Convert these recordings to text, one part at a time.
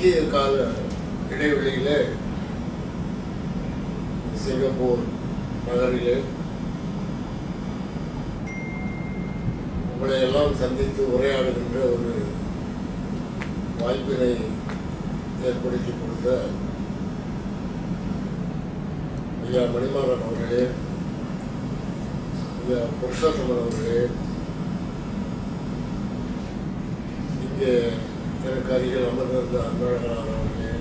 குறுகிய கால இடைவெளியிலே சிங்கப்பூர் நகரிலே உங்களை எல்லாம் சந்தித்து உரையாடுகின்ற ஒரு வாய்ப்பினை ஏற்படுத்தி கொடுத்த ஐயா மணிமாறன் அவர்களே, ஐயா புருஷோத்தமன் அவர்களே, இங்கே எனக்கு அருகில் அமர்ந்திருந்த அன்பழகனார் அவர்களே,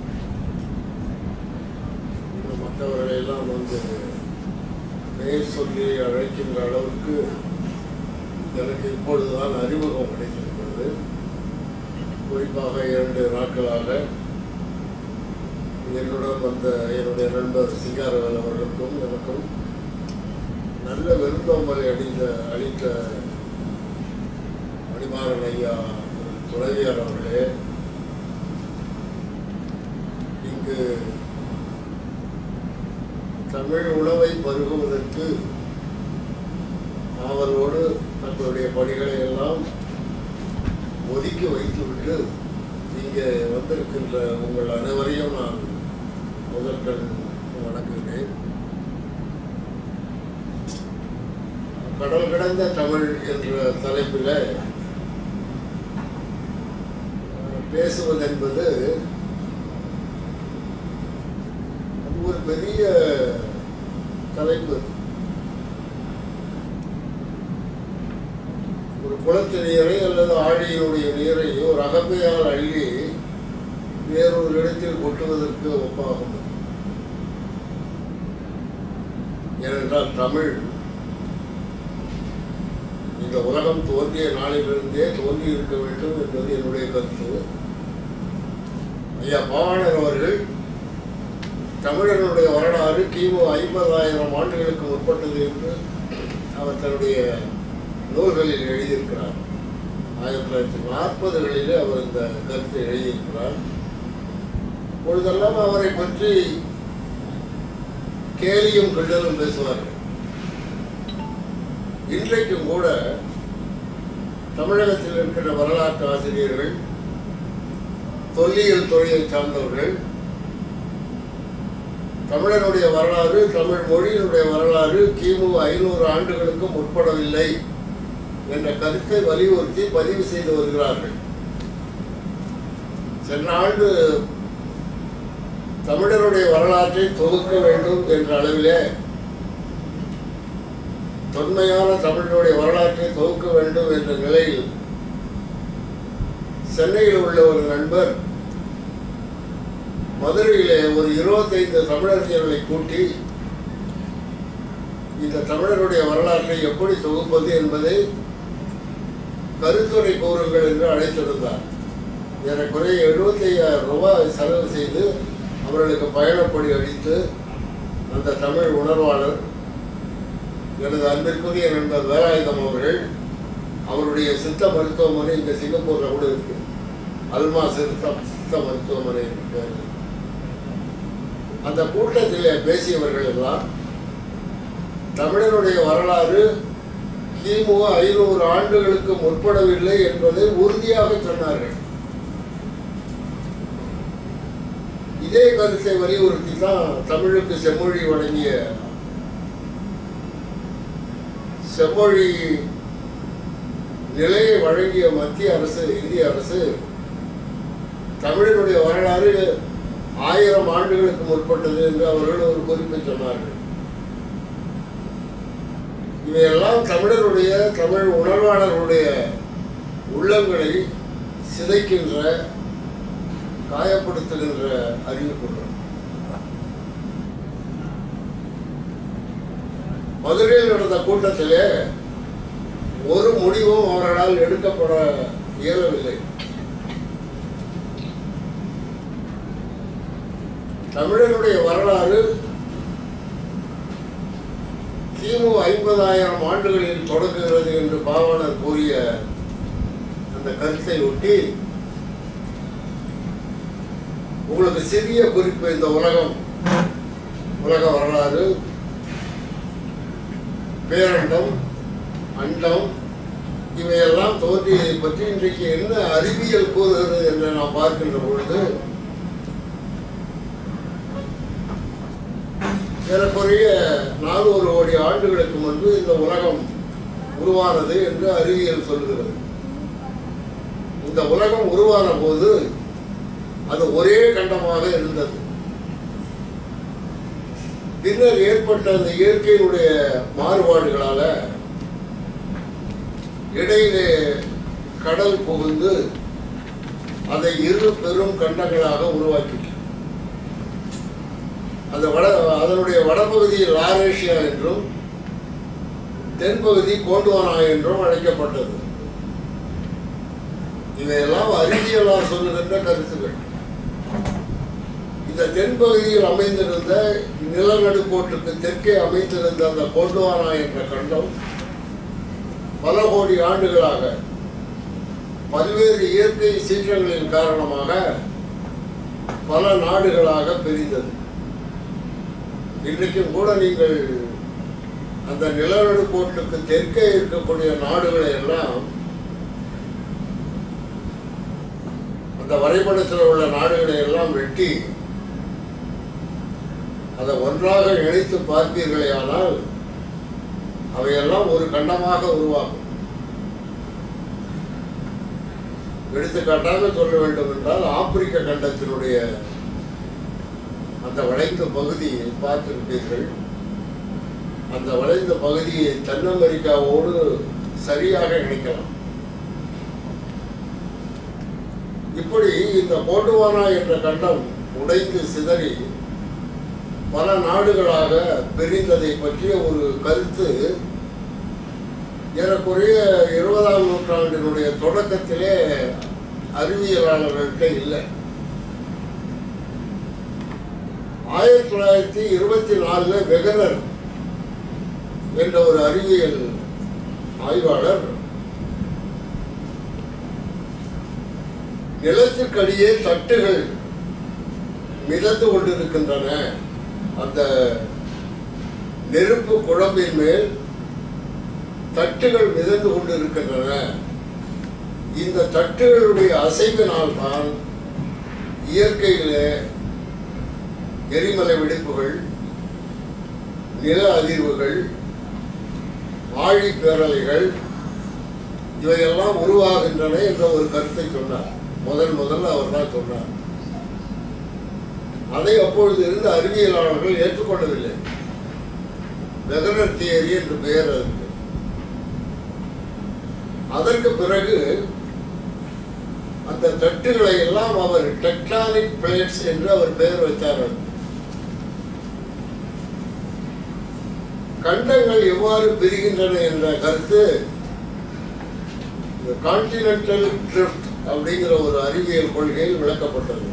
இன்னும் மற்றவர்களை எல்லாம் வந்து பெயர் சொல்லி அழைக்கின்ற அளவுக்கு எனக்கு இப்பொழுதுதான் அறிமுகம் கிடைத்திருக்கிறது. குறிப்பாக 2 நாட்களாக என்னுடன் வந்த என்னுடைய நண்பர் சிங்காரவேல் அவர்களுக்கும் எனக்கும் நல்ல விருந்தோம்பலை அளித்த மணிமாறன் ஐயா துணைவியார் அவர்களே, இங்கு தமிழ் உணவை பருகுவதற்கு அவரோடு தங்களுடைய பணிகளை எல்லாம் ஒதுக்கி வைத்துவிட்டு இங்கே வந்திருக்கின்ற உங்கள் அனைவரையும் நான் முதற்கண் வணங்குகிறேன். கடல் கடந்த தமிழ் என்ற தலைப்பில் பேசுவது என்பது ஒரு பெரிய தலைப்பு. ஒரு குளத்து நீரை அல்லது ஆழியினுடைய நீரை ஒரு அகப்பையால் அள்ளி வேறொரு இடத்தில் கொட்டுவதற்கு ஒப்பாகும். ஏனென்றால் தமிழ் இந்த உலகம் தோன்றிய நாளிலிருந்தே தோன்றி இருக்க வேண்டும் என்பது என்னுடைய கருத்து. ஐயா பாவாணர் அவர்கள் தமிழர்களுடைய வரலாறு கிமு 50,000 ஆண்டுகளுக்கு முற்பட்டது என்று அவர் தன்னுடைய நூல்களில் எழுதியிருக்கிறார். 1940களில் அவர் இந்த கருத்தை எழுதியிருக்கிறார். இப்பொழுதெல்லாம் அவரை பற்றி கேலியும் கிண்டலும் பேசுவார்கள். இன்றைக்கும் கூட தமிழகத்தில் இருக்கிற வரலாற்று ஆசிரியர்கள், தொல்லியல் துறையை சார்ந்தவர்கள் தமிழனுடைய வரலாறு, தமிழ் மொழியினுடைய வரலாறு கிமு 500 ஆண்டுகளுக்கு முற்படவில்லை என்ற கருத்தை வலியுறுத்தி பதிவு செய்து வருகிறார்கள். சென்ற ஆண்டு தமிழருடைய வரலாற்றை தொகுக்க வேண்டும் என்ற அளவிலே, தொன்மையான தமிழனுடைய வரலாற்றை தொகுக்க வேண்டும் என்ற நிலையில் சென்னையில் உள்ள ஒரு நண்பர் மதுரையிலே ஒரு 25 தமிழறிஞர்களை கூட்டி இந்த தமிழருடைய வரலாற்றை எப்படி தொகுப்பது என்பதை கருத்துரை கூறுங்கள் என்று அழைத்திருந்தார். ஏறக்குறைய 75,000 ரூபாய் செலவு செய்து அவர்களுக்கு பயணப்படி அளித்து அந்த தமிழ் உணர்வாளர் எனது அன்பிற்குரிய நண்பர் வேலாயுதம் அவர்கள், அவருடைய சித்த மருத்துவமனை இங்கே சிங்கப்பூரில் கூட இருக்கு, அல்மா சித்த மருத்துவமனை இருக்கு. அந்த கூட்டத்தில் பேசியவர்கள் எல்லாம் தமிழனுடைய வரலாறு கிமு 500 ஆண்டுகளுக்கு முற்படவில்லை என்பதை உறுதியாக சொன்னார்கள். இதே கருத்தை வலியுறுத்தி தான் தமிழுக்கு செம்மொழி வழங்கிய செம்மொழி நிலையை வழங்கிய மத்திய அரசு, இந்திய அரசு தமிழினுடைய வரலாறு 1000 ஆண்டுகளுக்கு முற்பட்டது என்று அவர்கள் ஒரு குறிப்பை சொன்னார்கள். இவையெல்லாம் தமிழருடைய, தமிழ் உணர்வாளர்களுடைய உள்ளங்களை சிதைக்கின்ற, காயப்படுத்துகின்ற அறிவிப்புகள். மதுரையில் நடந்த கூட்டத்திலே ஒரு முடிவும் அவர்களால் எடுக்கப்பட இயலவில்லை. தமிழனுடைய வரலாறு கிமு 50,000 ஆண்டுகளில் தொடங்குகிறது என்று பாவாணர் கூறிய அந்த கருத்தை ஒட்டி உங்களுக்கு சிறிய குறிப்பு. இந்த உலக வரலாறு, பேரண்டம், அண்டம், இவையெல்லாம் தோன்றியதை பற்றி இன்றைக்கு என்ன அறிவியல் கூறுகிறது என்று நாம் பார்க்கின்ற பொழுது ஏறக்குறைய 400 கோடி ஆண்டுகளுக்கு முன்பு இந்த உலகம் உருவானது என்று அறிவியல் சொல்லுகிறது. இந்த உலகம் உருவான போது அது ஒரே கண்டமாக இருந்தது. பின்னர் ஏற்பட்ட அந்த இயற்கையினுடைய மாறுபாடுகளால இடையிலே கடல் புகுந்து அதை இரு பெரும் கண்டங்களாக உருவாக்கி அதனுடைய வடபகுதியில் லாரேஷியா என்றும் தென்பகுதி கோண்டுவானா என்றும் அழைக்கப்பட்டது. இவையெல்லாம் அறிவியலார் சொல்லுகின்ற கருத்துக்கள். இந்த தென்பகுதியில் அமைந்திருந்த நிலநடுக்கோட்டுக்கு தெற்கே அமைந்திருந்த அந்த கோண்டுவானா என்ற கண்டம் பல கோடி ஆண்டுகளாக பல்வேறு இயற்கை சீற்றங்களின் காரணமாக பல நாடுகளாக பிரிந்தது. இன்றைக்கும் கூட நீங்கள் அந்த நிலநடுக்கோட்டுக்கு தெற்கே இருக்கக்கூடிய நாடுகளை எல்லாம் அந்த வரைபடத்தில் உள்ள நாடுகளை எல்லாம் வெட்டி அதை ஒன்றாக இணைத்து பார்ப்பீர்களே ஆனால் அவையெல்லாம் ஒரு கண்டமாக உருவாகும். எடுத்துக்காட்டாக சொல்ல வேண்டும் என்றால் ஆப்பிரிக்க கண்டத்தினுடைய அந்த வளைந்த பகுதியை பார்த்திருப்பீர்கள். அந்த வளைந்த பகுதியை தென் அமெரிக்காவோடு சரியாக இணைக்கலாம். இப்படி இந்த கோண்டுவானா என்ற கண்டம் உடைந்து சிதறி பல நாடுகளாக பிரிந்ததை பற்றிய ஒரு கருத்து ஏறக்குறைய 20ஆம் நூற்றாண்டினுடைய தொடக்கத்திலே அறிவியலாளர்கள்ட்ட இல்லை. 1924 வெகனர் என்ற ஒரு அறிவியல் ஆய்வாளர் நிலத்திற்கடியே தட்டுகள் மிதந்து கொண்டிருக்கின்றன, அந்த நெருப்பு குழம்பின் மேல் தட்டுகள் மிதந்து கொண்டிருக்கின்றன, இந்த தட்டுகளுடைய அசைவினால் தான் இயற்கையிலே எரிமலை வெடிப்புகள், நில அதிர்வுகள், ஆழி பேரலைகள் இவையெல்லாம் உருவாகின்றன என்ற ஒரு கருத்தை சொன்னார். முதல்ல அவர் தான் சொன்னார். அதை அப்பொழுது இருந்த அறிவியலாளர்கள் ஏற்றுக்கொள்ளவில்லை. வெகனர் தியரி என்று பெயர் அதற்கு. அதற்கு பிறகு அந்த தட்டுகளை எல்லாம் அவர் டெக்டானிக் பிளேட்ஸ் என்று அவர் பெயர் வைத்தார். கண்டங்கள் எவ்வாறு பிரிகின்றன என்ற கருத்து கான்டினென்டல் ட்ரிஃப்ட் அப்படிங்கிற ஒரு அறிவியல் கொள்கையில் விளக்கப்பட்டது.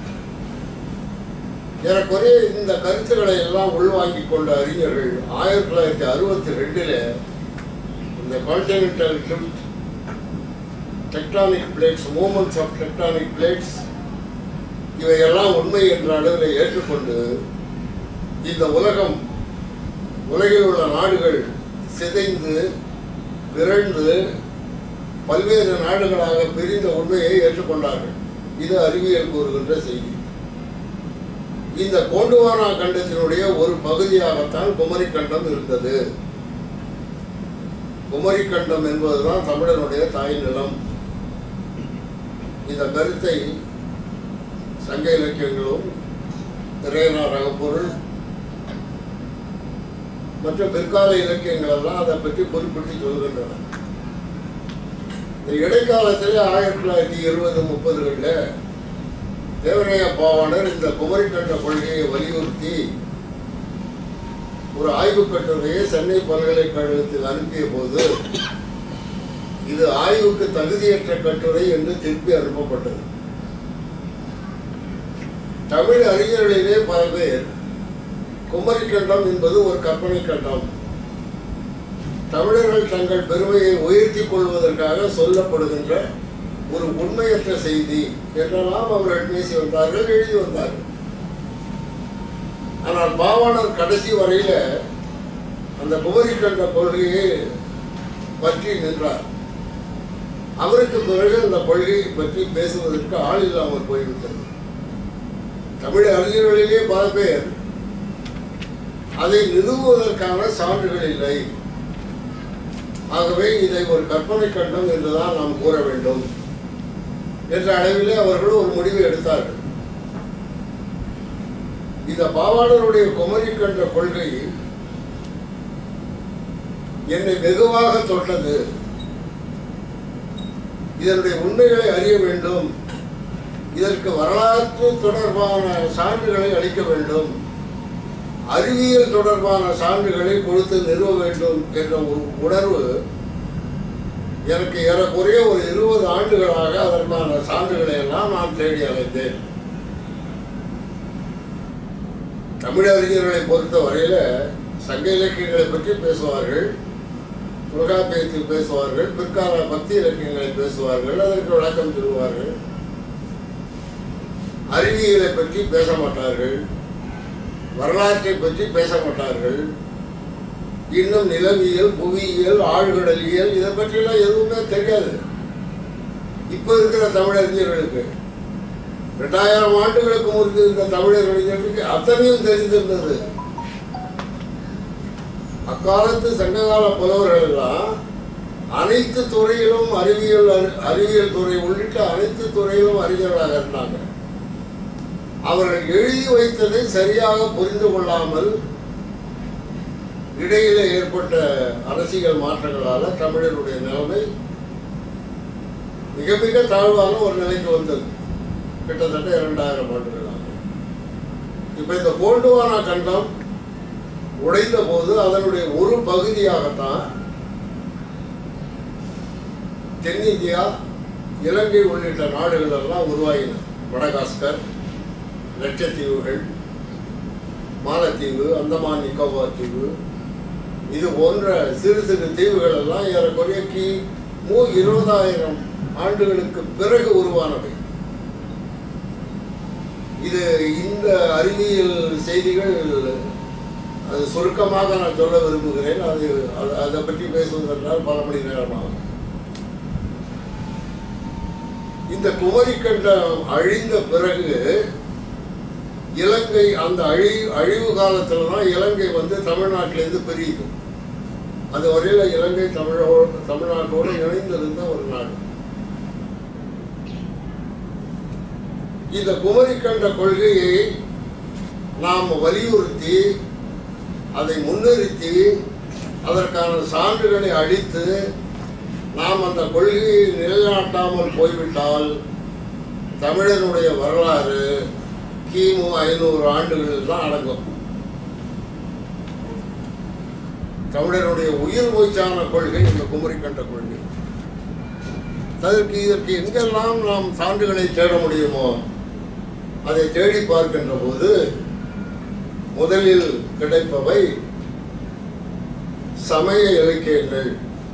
ஏறக்குறைய இந்த கருத்துக்களை எல்லாம் உள்வாங்கிக் கொண்ட அறிஞர்கள் 1962 இந்த continental drift, tectonic plates, movements of tectonic plates இவையெல்லாம் உண்மை என்ற அளவில் ஏற்றுக்கொண்டு இந்த உலகில் உள்ள நாடுகள் சிதைந்து விரண்டு பல்வேறு நாடுகளாக பிரிந்த உண்மையை ஏற்றுக்கொண்டார்கள். இது அறிவியல் கூறுகின்ற செய்தி. இந்த கோண்டுவானா கண்டத்தினுடைய ஒரு பகுதியாகத்தான் குமரி கண்டம் இருந்தது. குமரி கண்டம் என்பதுதான் தமிழனுடைய தாய் நிலம். இந்த கருத்தை சங்க இலக்கியங்களும் திரையனார் அகப்பொருள் மற்ற பிற்கால இலக்கியங்கள் எல்லாம் அதை பற்றி குறிப்பிட்டு சொல்கின்றன. இந்த இடைக்காலத்தில் 1920-30களில் தேவரைய பாவாணர் இந்த குமரி கண்ட கொள்கையை வலியுறுத்தி ஒரு ஆய்வுக் கட்டுரையை சென்னை பல்கலைக்கழகத்தில் அனுப்பிய போது இது ஆய்வுக்கு தகுதியற்ற கட்டுரை என்று திருப்பி அனுப்பப்பட்டது. தமிழ் அறிஞர்களிலே பல பேர் குமரி கண்டம் என்பது ஒரு கற்பனை கண்டம், தமிழர்கள் தங்கள் பெருமையை உயர்த்திக் கொள்வதற்காக சொல்லப்படுகின்ற ஒரு உண்மையற்ற செய்தி என்றெல்லாம் அவர்கள் பேசி வந்தார்கள், எழுதி வந்தார்கள். ஆனால் பாவாணர் கடைசி வரையில அந்த குமரி கண்ட கொள்கையை பற்றி நின்றார். அவருக்கு பிறகு அந்த கொள்கையை பற்றி பேசுவதற்கு ஆள் இல்லாமல் போய்விட்டது. தமிழ் அறிஞர்களிலே பல பேர் அதை நிறுவுவதற்கான சான்றுகள் இல்லை. ஆகவே இதை ஒரு கற்பனை கண்டம் என்றுதான் நாம் கூற வேண்டும் என்ற அளவிலே அவர்கள் ஒரு முடிவை எடுத்தார்கள். இந்த பாவாணருடைய குமரி கண்ட கொள்கை என்னை வெகுவாக தொட்டது. இதனுடைய உண்மைகளை அறிய வேண்டும், இதற்கு வரலாற்று தொடர்பான சான்றுகளை அளிக்க வேண்டும், அறிவியல் தொடர்பான சான்றுகளை கொடுத்து நிறுவ வேண்டும் என்ற ஒரு உணர்வு எனக்கு ஏறக்குறைய ஒரு 20 ஆண்டுகளாக அதற்கான சான்றுகளை எல்லாம் நான் தேடி அலைந்தேன். தமிழ் அறிஞர்களை பொறுத்த வரையில சங்க இலக்கியங்களை பற்றி பேசுவார்கள், தொல்காப்பியத்தில் பேசுவார்கள், பிற்கால பக்தி இலக்கியங்களை பேசுவார்கள், அதற்கு விளக்கம் சொல்லுவார்கள். அறிவியலை பற்றி பேச மாட்டார்கள், வரலாற்றை பற்றி பேச மாட்டார்கள். இன்னும் நிலவியல், புவியியல், ஆழ்கடலியல் இதை பற்றியெல்லாம் எதுவுமே தெரியாது. இப்ப இருக்கிற தமிழறிஞர்களுக்கு 2000 ஆண்டுகளுக்கு முன்பு இருந்த தமிழறிஞர்களுக்கு அத்தனையும் தெரிந்திருந்தது. அக்காலத்து சங்ககால புலவர்கள் எல்லாம் அனைத்து துறையிலும் அறிவியல் துறை உள்ளிட்ட அனைத்து துறையிலும் அறிஞர்களாக இருந்தாங்க. அவர்கள் எழுதி வைத்ததை சரியாக புரிந்து கொள்ளாமல் இடையில ஏற்பட்ட அரசியல் மாற்றங்களால தமிழருடைய நிலைமை மிக மிக தாழ்வான ஒரு நிலைக்கு வந்தது. கிட்டத்தட்ட 2000 ஆண்டுகளாக. இப்ப இந்த கோண்டுவானா கண்டம் உடைந்த போது அதனுடைய ஒரு பகுதியாகத்தான் தென்னிந்தியா, இலங்கை உள்ளிட்ட நாடுகள் எல்லாம் உருவாகின. மடகாஸ்கர், லட்சத்தீவுகள், மாலத்தீவு, அந்தமான் நிக்கோபார் தீவு, இது போன்ற சிறு சிறு தீவுகள் எல்லாம் ஏறக்குறைய கிமு 20,000 ஆண்டுகளுக்கு பிறகு உருவானவை. இது இந்த அறிவியல் செய்திகள் அது சுருக்கமாக நான் சொல்ல விரும்புகிறேன். அதை பற்றி பேசுவதென்றால் பல மணி நேரமாகும். இந்த குமரி கண்டம் அழிந்த பிறகு இலங்கை அந்த அழிவு காலத்துல தான் இலங்கை தமிழ்நாட்டிலிருந்து பிரியுது. அது வரையில இலங்கை தமிழ்நாட்டோடு இணைந்திருந்த ஒரு நாடு. இந்த குமரி கண்ட கொள்கையை நாம் வலியுறுத்தி அதை முன்னிறுத்தி அதற்கான சான்றுகளை அளித்து நாம் அந்த கொள்கையை நிலைநாட்டாமல் போய்விட்டால் தமிழனுடைய வரலாறு கிமு 500 ஆண்டுகளில் தான் அடங்கும். தமிழருடைய உயிர் மூச்சான கொள்கை இந்த குமரி கண்ட கொள்கை. இதற்கு எங்கெல்லாம் நாம் சான்றுகளை தேட முடியுமோ அதை தேடி பார்க்கின்ற போது முதலில் கிடைப்பவை சமய இலக்கியங்கள்.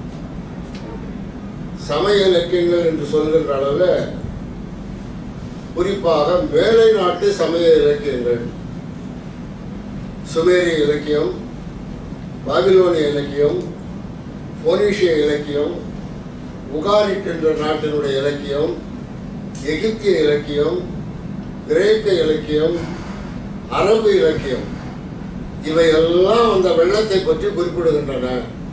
சமய இலக்கியங்கள் என்று சொல்கின்ற அளவில் குறிப்பாக மேலை நாட்டு சமய இலக்கியங்கள், சுமேரிய இலக்கியம், பாபிலோனிய இலக்கியம், போனீஷிய இலக்கியம், உகாரிட் என்ற நாட்டினுடைய இலக்கியம், எகிப்திய இலக்கியம், கிரேக்க இலக்கியம், அரபு இலக்கியம், இவையெல்லாம் அந்த வெள்ளத்தை பற்றி குறிப்பிடுகின்றன.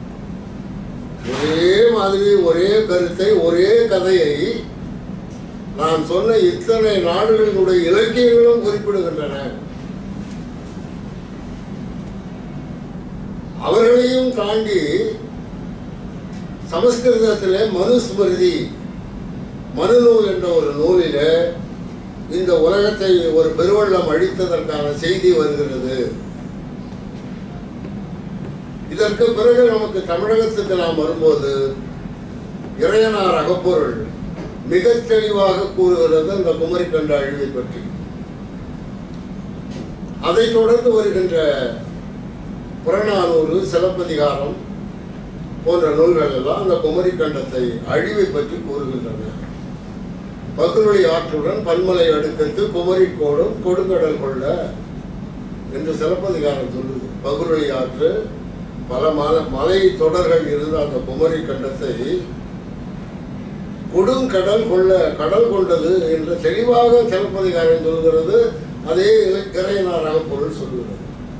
ஒரே மாதிரி ஒரே கருத்தை ஒரே கதையை நான் சொன்ன இத்தனை நாடுகளினுடைய இலக்கியங்களும் குறிப்பிடுகின்றன. அவர்களையும் தாண்டி சமஸ்கிருதத்திலே மனுஸ்மிருதி, மனுநூல் என்ற ஒரு நூலில இந்த உலகத்தை ஒரு பெருவெள்ளம் அழித்ததற்கான செய்தி வருகிறது. இதற்கு பிறகு நமக்கு தமிழகத்துக்கு நாம் வரும்போது இறையனார் அகப்பொருள் மிக தெளிவாக கூறுகிறது இந்த குமரி கண்ட அழிவை பற்றி. அதை தொடர்ந்து வருகின்ற புறநானூறு, சிலப்பதிகாரம் போன்ற நூல்கள் எல்லாம் அந்த குமரி கண்டத்தை அழிவை பற்றி கூறுகின்றன. பகுருளி ஆற்றுடன் பன்மலை அடுக்கத்து குமரி கோடும் கொடுங்கடல் கொள்ள என்று சிலப்பதிகாரம் சொல்லுது. பகுருளி ஆற்று பல மலை தொடர்கள் இருந்த அந்த குமரி கண்டத்தை கொடுங்கடல் கடல் கொண்டது என்று தெளிவாக சிலப்பதிகாரம் சொல்கிறது. அதே இறையனாராக பொருள் சொல்கிறது.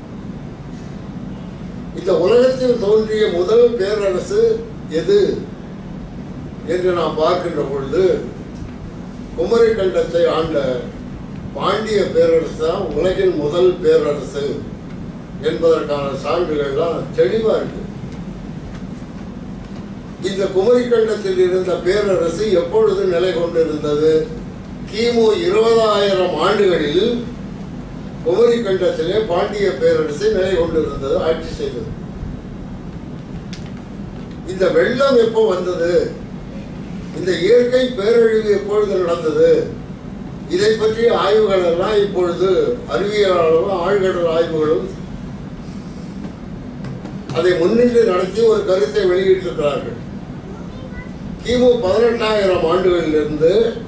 இந்த உலகத்தில் தோன்றிய முதல் பேரரசு எது என்று நாம் பார்க்கின்ற பொழுது குமரி கண்டத்தை ஆண்ட பாண்டிய பேரரசு தான் உலகின் முதல் பேரரசு என்பதற்கான சான்றுகள்லாம் தெளிவா இருக்கு. இந்த குமரி கண்டத்தில் இருந்த பேரரசு எப்பொழுது நிலை கொண்டிருந்தது? கிமு 20,000 ஆண்டுகளில் குமரி கண்டத்திலே பாண்டிய பேரரசு நிலை கொண்டிருந்தது, ஆட்சி செய்தது. இந்த வெள்ளம் எப்போ வந்தது? இந்த இயற்கை பேரழிவு எப்பொழுது நடந்தது? இதை பற்றிய ஆய்வுகள் எல்லாம் இப்பொழுது அறிவியலாளர்களும் ஆழ்கடல் ஆய்வுகளும் அதை முன்னின்று நடத்தி ஒரு கருத்தை வெளியிட்டிருக்கிறார்கள். கிமு 18,000 ஆண்டுகளிலிருந்து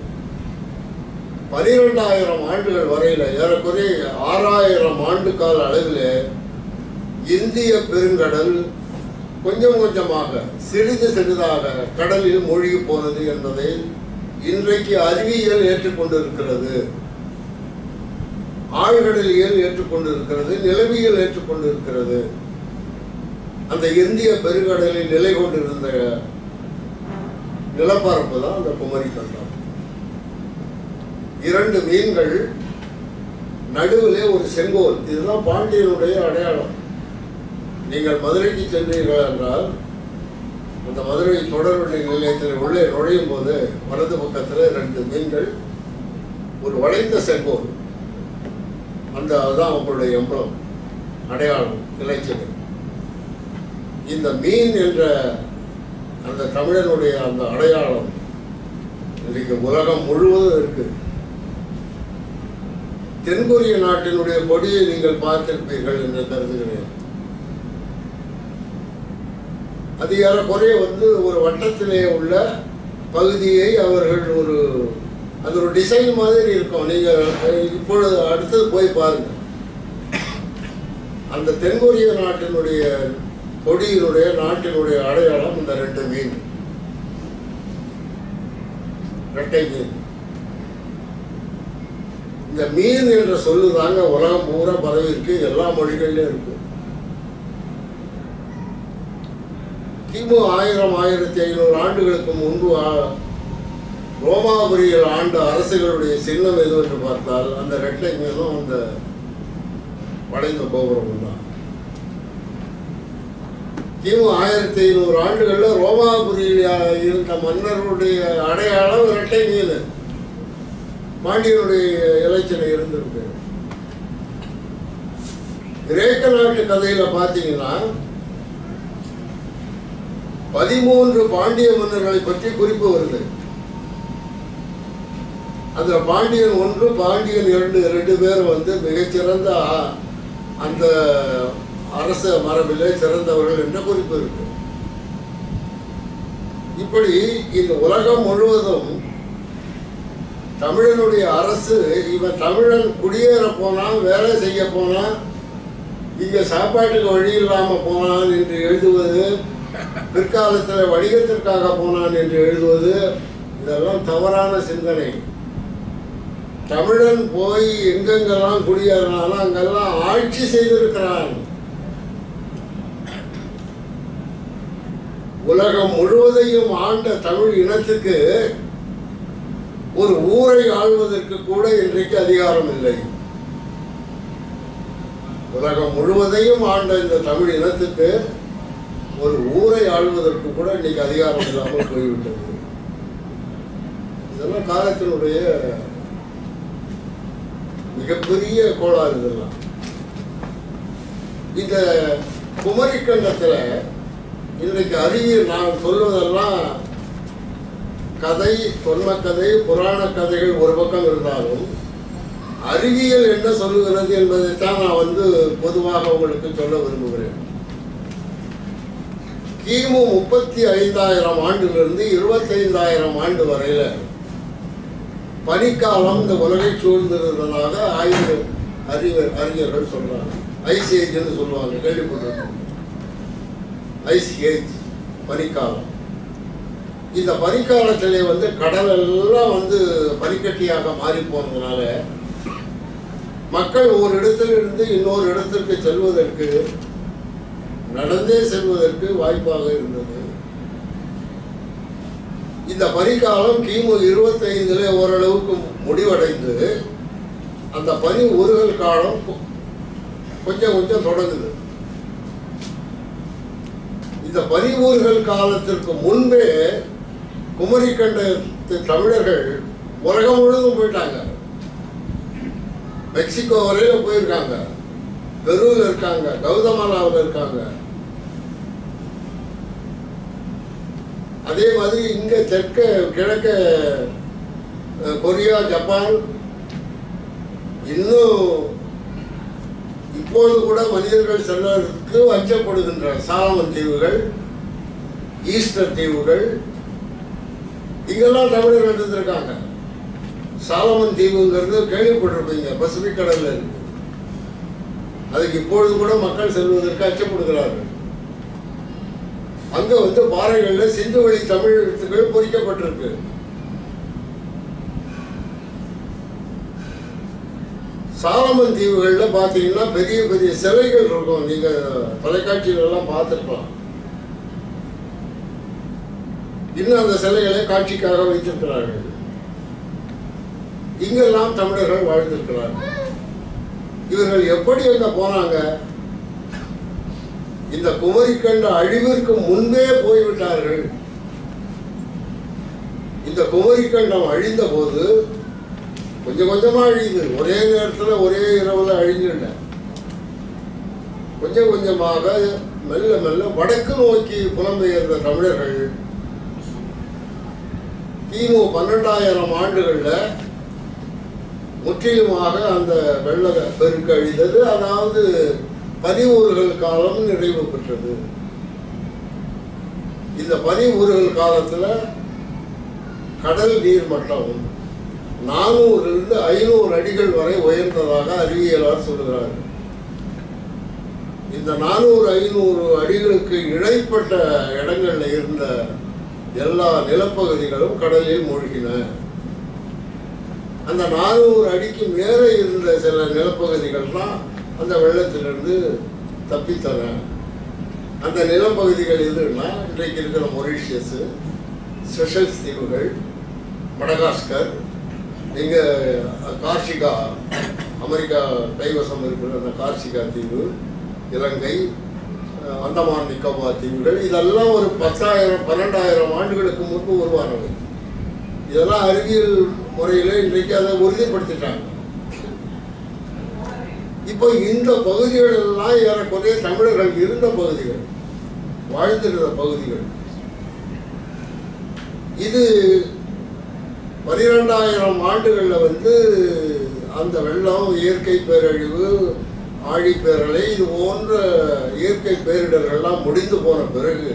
12,000 ஆண்டுகள் வரையில ஏறக்குறைய 6,000 ஆண்டு கால அளவில் இந்திய பெருங்கடல் கொஞ்சம் கொஞ்சமாக சிறிது சிறிதாக கடலில் மூழ்கி போனது என்பதை இன்றைக்கு அறிவியல் ஏற்றுக்கொண்டிருக்கிறது, ஆழ்கடலியல் ஏற்றுக்கொண்டிருக்கிறது, நிலவியல் ஏற்றுக்கொண்டிருக்கிறது. அந்த இந்திய பெருங்கடலில் நிலை கொண்டிருந்த நிலப்பரப்பு தான் அந்த குமரி கண்டம். 2 மீன்கள் நடுவிலே ஒரு செங்கோல், இதுதான் பாண்டியனுடைய அடையாளம். நீங்கள் மதுரைக்கு சென்றீர்கள் என்றால் அந்த மதுரை தொடர்வண்டி நிலையத்தில் உள்ளே நுழையும் போது வலது பக்கத்தில் 2 மீன்கள், ஒரு வளைந்த செங்கோல், அதுதான் அவங்களுடைய எம்பளம், அடையாளம், இலச்சினை. இந்த மீன் என்ற அந்த தமிழனுடைய அந்த அடையாளம் இன்றைக்கு உலகம் முழுவதும் இருக்கு. தென்கொரிய நாட்டினுடைய கொடியை நீங்கள் பார்த்திருப்பீர்கள் என்று கருதுகிறேன். அது ஏறக்குறைய ஒரு வட்டத்திலே உள்ள பகுதியை அவர்கள் அது ஒரு டிசைன் மாதிரி இருக்கும். நீங்கள் இப்பொழுது அடுத்தது போய் பாருங்க. அந்த தென்கொரிய நாட்டினுடைய கொடியினுடைய நாட்டினுடைய அடையாளம் இந்த 2 மீன், இரட்டை மீன். இந்த மீன் என்ற சொல்லுதாங்க உலகம் பூரா பரவி இருக்கு, எல்லா மொழிகளிலும் இருக்கு. கிமு 1000-1500 ஆண்டுகளுக்கு முன்பு ரோமாபுரியில் ஆண்ட அரசுகளுடைய சின்னம் எது என்று பார்த்தால் அந்த இரட்டை மீனும் அந்த வளைந்த கோபுரமும் தான். கிமு 1500 ஆண்டுகளில் ரோமாபுரியில் இருந்த மன்னர்களுடைய அடையாளம் இரட்டை மீன், பாண்டியனுடைய இலச்சினை இருந்திருக்கு. கிரேக்க நாட்டு கதையில பாத்தீங்கன்னா 13 பாண்டிய மன்னர்களை பற்றி குறிப்பு வருது. அந்த பாண்டியன் 1, பாண்டியன் 2 பேர் மிகச்சிறந்த அந்த அரச மரபிலே சிறந்தவர்கள் என்ற குறிப்பு இருக்கு. இப்படி இந்த உலகம் முழுவதும் தமிழனுடைய அரசு, இவன் தமிழன் குடியேற போனான், வேலை செய்ய போனான், இங்க சாப்பாட்டுக்கு வழி இல்லாம போனான் என்று எழுதுவது, பிற்காலத்தில் வணிகத்திற்காக போனான் என்று எழுதுவது, இதெல்லாம் தவறான சிந்தனை. தமிழன் போய் எங்கெங்கெல்லாம் குடியேறினாலும் அங்கெல்லாம் ஆட்சி செய்திருக்கிறான். உலகம் முழுவதையும் ஆண்ட தமிழ் இனத்துக்கு ஒரு ஊரை ஆள்வதற்கு கூட இன்றைக்கு அதிகாரம் இல்லை. உலகம் முழுவதையும் ஆண்ட இந்த தமிழ் இனத்துக்கு ஒரு ஊரை ஆள்வதற்கு கூட இன்னைக்கு அதிகாரம் இல்லாமல் போய்விட்டது. இதெல்லாம் காலத்தினுடைய மிகப்பெரிய கோளாறு. இதெல்லாம் இந்த குமரிக்கண்டத்தில் இன்றைக்கு அறிவியல் நான் சொல்வதெல்லாம் கதை, தொன்மக்கதை, புராண கதைகள் ஒரு பக்கம் இருந்தாலும் அறிவியல் என்ன சொல்லுகிறது என்பதைத்தான் நான் பொதுவாக உங்களுக்கு சொல்ல விரும்புகிறேன். கிமு 35,000 ஆண்டிலிருந்து 25,000 ஆண்டு வரையில பனிக்காலம் இந்த உலகை சூழ்ந்திருந்ததாக அறிஞர்கள் சொல்றாங்க. ஐஸ் ஏஜ்னு சொல்லுவாங்க, கேள்விப்பட்டிருக்கோம். ஐஸ் ஏஜ், பனிக்காலம். இந்த பனிக்காலத்திலே வந்து கடல் எல்லாம் வந்து பனிக்கட்டியாக மாறி போனதுனால மக்கள் ஒரு இடத்திலிருந்து இன்னொரு இடத்திற்கு செல்வதற்கு நடந்தே செல்வதற்கு வாய்ப்பாக இருந்தது. இந்த பனிக்காலம் கிமு 25 ஓரளவுக்கு முடிவடைந்து அந்த பனி உருகல் காலம் கொஞ்சம் கொஞ்சம் தொடங்குது. இந்த பனி உருகல் காலத்திற்கு முன்பே குமரிக்கண்ட தமிழர்கள் உலகம் முழுவதும் போயிட்டாங்க. மெக்சிகோ வரையில போயிருக்காங்க, பெருவில் இருக்காங்க, கௌதமாலாவில் இருக்காங்க. அதே மாதிரி இங்க தெற்க கிழக்க கொரியா, ஜப்பான், இன்னும் இப்போது கூட மனிதர்கள் செல்வதற்கு அச்சப்படுகின்ற சாலமன் தீவுகள், ஈஸ்டர் தீவுகள், இங்கெல்லாம் தமிழர்கள் இருந்திருக்காங்க. சாலமன் தீவுங்கிறது கேள்விப்பட்டிருப்பீங்க, பசிபிக் கடல்ல இருக்கு. அதுக்கு இப்பொழுது கூட மக்கள் செல்வதற்கு அச்சப்படுகிறார்கள். அங்க வந்து பாறைகள்ல சிந்து வழி தமிழ் எழுத்துக்கள் பொறிக்கப்பட்டிருக்கு. சாலமன் தீவுகள்ல பாத்தீங்கன்னா பெரிய பெரிய சிலைகள் இருக்கும். நீங்க தொலைக்காட்சிகள் எல்லாம் பார்த்துருக்கலாம். இன்னும் அந்த சிலைகளை காட்சிக்காக வைத்திருக்கிறார்கள். இங்கெல்லாம் தமிழர்கள் வாழ்ந்திருக்கிறார்கள். இவர்கள் எப்படி அங்க போனாங்க? இந்த குமரிக்கண்ட அழிவிற்கு முன்பே போய்விட்டார்கள். இந்த குமரிக்கண்டம் அழிந்த போது கொஞ்சம் கொஞ்சமா அழியுது. ஒரே நேரத்தில் ஒரே இரவுல அழிஞ்சிட கொஞ்சம் கொஞ்சமாக மெல்ல மெல்ல வடக்கு நோக்கி புலம்பெயர்ந்த தமிழர்கள் கிமு 12,000 ஆண்டுகள்ல முற்றிலுமாக அந்த வெள்ள பெருக்கு அழிந்தது. அதாவது பனி ஊறுகள் காலம் நிறைவு பெற்றது. இந்த பனி ஊறுகள் காலத்துல கடல் நீர் மட்டம் 400 500 அடிகள் வரை உயர்ந்ததாக அறிவியலார் சொல்கிறார்கள். இந்த 400-500 அடிகளுக்கு இடைப்பட்ட இடங்கள்ல இருந்த எல்லா நிலப்பகுதிகளும் கடலில் மூழ்கின. அந்த 400 அடிக்கு மேலே இருந்த சில நிலப்பகுதிகள்லாம் அந்த வெள்ளத்திலிருந்து தப்பித்தன. அந்த நிலப்பகுதிகள் எதுன்னா இன்றைக்கு இருக்கிற மொரீஷியஸ், செஷல்ஸ் தீவுகள், மடகாஸ்கர், இங்க கார்சிகா, அமெரிக்கா கைவசம் இருக்கிற அந்த கார்சிகா தீவு, இலங்கை, அந்தமான் நிக்கோபார் தீவுகள், இதெல்லாம் ஒரு 10,000-12,000 ஆண்டுகளுக்கு முன்பு உருவானது. இதெல்லாம் அறிவியல் முறையில இன்றைக்கு அதை உறுதிப்படுத்திட்டாங்க. இப்போ இந்த பகுதிகள் எல்லாம் ஏறக்குறைய தமிழர்கள் இருந்த பகுதிகள், வாழ்ந்திருந்த பகுதிகள். இது 12,000 ஆண்டுகள்ல வந்து அந்த வெள்ளம், இயற்கை பேரழிவு, ஆழிப்பேரலை, இது போன்ற இயற்கை பேரிடர்கள்லாம் முடிந்து போன பிறகு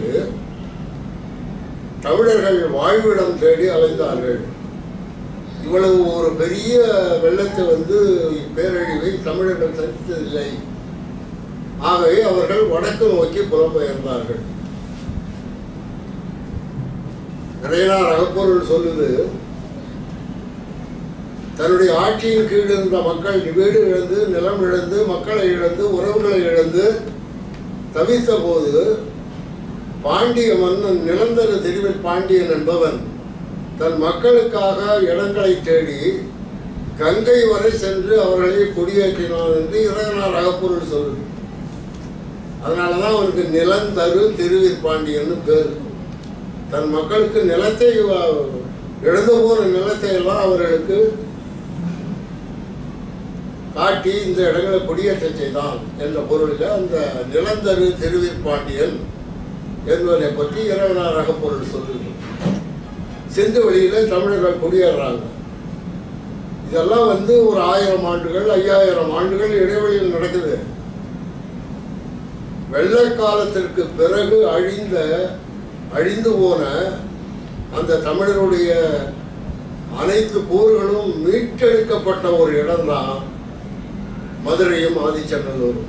தமிழர்கள் வாழ்விடம் தேடி அலைந்தார்கள். இவ்வளவு ஒரு பெரிய வெள்ளத்தை வந்து பேரழிவை தமிழர்கள் சந்தித்ததில்லை. ஆகவே அவர்கள் வடக்கு நோக்கி புலம்பெயர்ந்தார்கள். இறையனார் அகப்பொருள் சொல்லுது, தன்னுடைய ஆட்சியின் கீழ் இருந்த மக்கள் வீடு இழந்து, நிலம் இழந்து, மக்களை இழந்து, உறவுகளை இழந்து தவித்த போது பாண்டிய மன்னன் நிலந்தர திருவில் பாண்டியன் என்பவன் தன் மக்களுக்காக இடங்களை தேடி கங்கை வரை சென்று அவர்களை குடியேற்றினான் என்று இறையனார் அகப்பொருள் சொல்லுது. அதனாலதான் அவனுக்கு நிலந்தரு திருவிற்பாண்டியன்னு பேர். தன் மக்களுக்கு நிலத்தை, இழந்து போன நிலத்தை எல்லாம் அவர்களுக்கு காட்டி இந்த இடங்களை குடியேற்ற செய்தான் என்ற பொருளில் அந்த நிலந்தரு திருவிற்பாண்டியன் என்பதை பற்றி இறைவனார் அகப்பொருள் சொல்லுது. சிந்து வெளியில தமிழர்கள் குடியேறாங்க. இதெல்லாம் வந்து ஒரு 1000 ஆண்டுகள் 5000 ஆண்டுகள் இடைவெளியில் நடக்குது. வெள்ளக்காலத்திற்கு பிறகு அழிந்து போன அந்த தமிழருடைய அனைத்து கூறுகளும் மீட்டெடுக்கப்பட்ட ஒரு இடம்தான் மதுரையும் ஆதிச்சநல்லூரும்.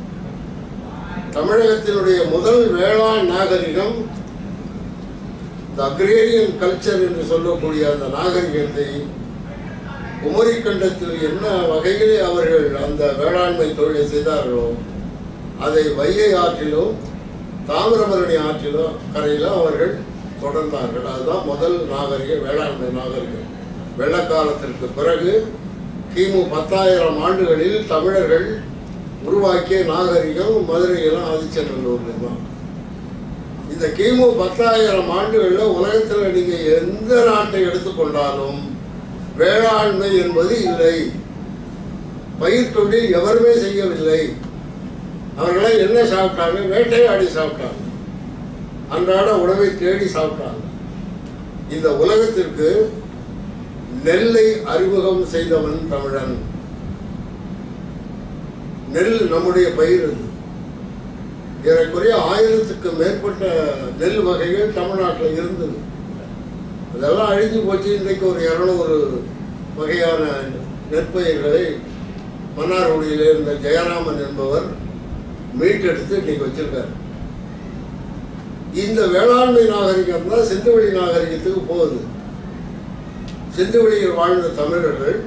தமிழகத்தினுடைய முதல் வேளாண் நாகரிகம் இந்த அக்ரேரியன் கல்ச்சர் என்று சொல்லக்கூடிய அந்த நாகரிகத்தை குமரிக்கண்டத்தில் என்ன வகையிலே அவர்கள் அந்த வேளாண்மை தொழிலை செய்தார்களோ அதை வைகை ஆற்றிலும் தாமிரபரணி ஆற்றிலும் கரையிலும் அவர்கள் தொடர்ந்தார்கள். அதுதான் முதல் நாகரிகம், வேளாண்மை நாகரிகம். வெள்ளக்காலத்திற்கு பிறகு கிமு 10,000 ஆண்டுகளில் தமிழர்கள் உருவாக்கிய நாகரிகம் மதுரையிலும் ஆதிச்சநல்லூர்ல தான். இந்த கிமு 10,000 ஆண்டுகளில் உலகத்தில் நீங்கள் எந்த நாட்டை எடுத்துக்கொண்டாலும் வேளாண்மை என்பது இல்லை. பயிர் தொழில் எவருமே செய்யவில்லை. அவர்களாம் என்ன சாப்பிட்டாங்க? வேட்டையாடி சாப்பிட்டாங்க, அன்றாட உணவை தேடி சாப்பிட்டாங்க. இந்த உலகத்திற்கு நெல்லை அறிமுகம் செய்தவன் தமிழன். நெல் நம்முடைய பயிர். ஏறக்குறைய 1000க்கு மேற்பட்ட நெல் வகைகள் தமிழ்நாட்டில் இருந்தது. அதெல்லாம் அழிஞ்சு போச்சு. இன்றைக்கு ஒரு 200 வகையான நெற்பயிர்களை மன்னார்குடியில் இருந்த ஜெயராமன் என்பவர் மீட்டெடுத்து இன்னைக்கு வச்சிருக்கார். இந்த வேளாண்மை நாகரிகம் தான் சிந்துவெளி நாகரிகத்துக்கு போகுது. சிந்துவெளியில் வாழ்ந்த தமிழர்கள்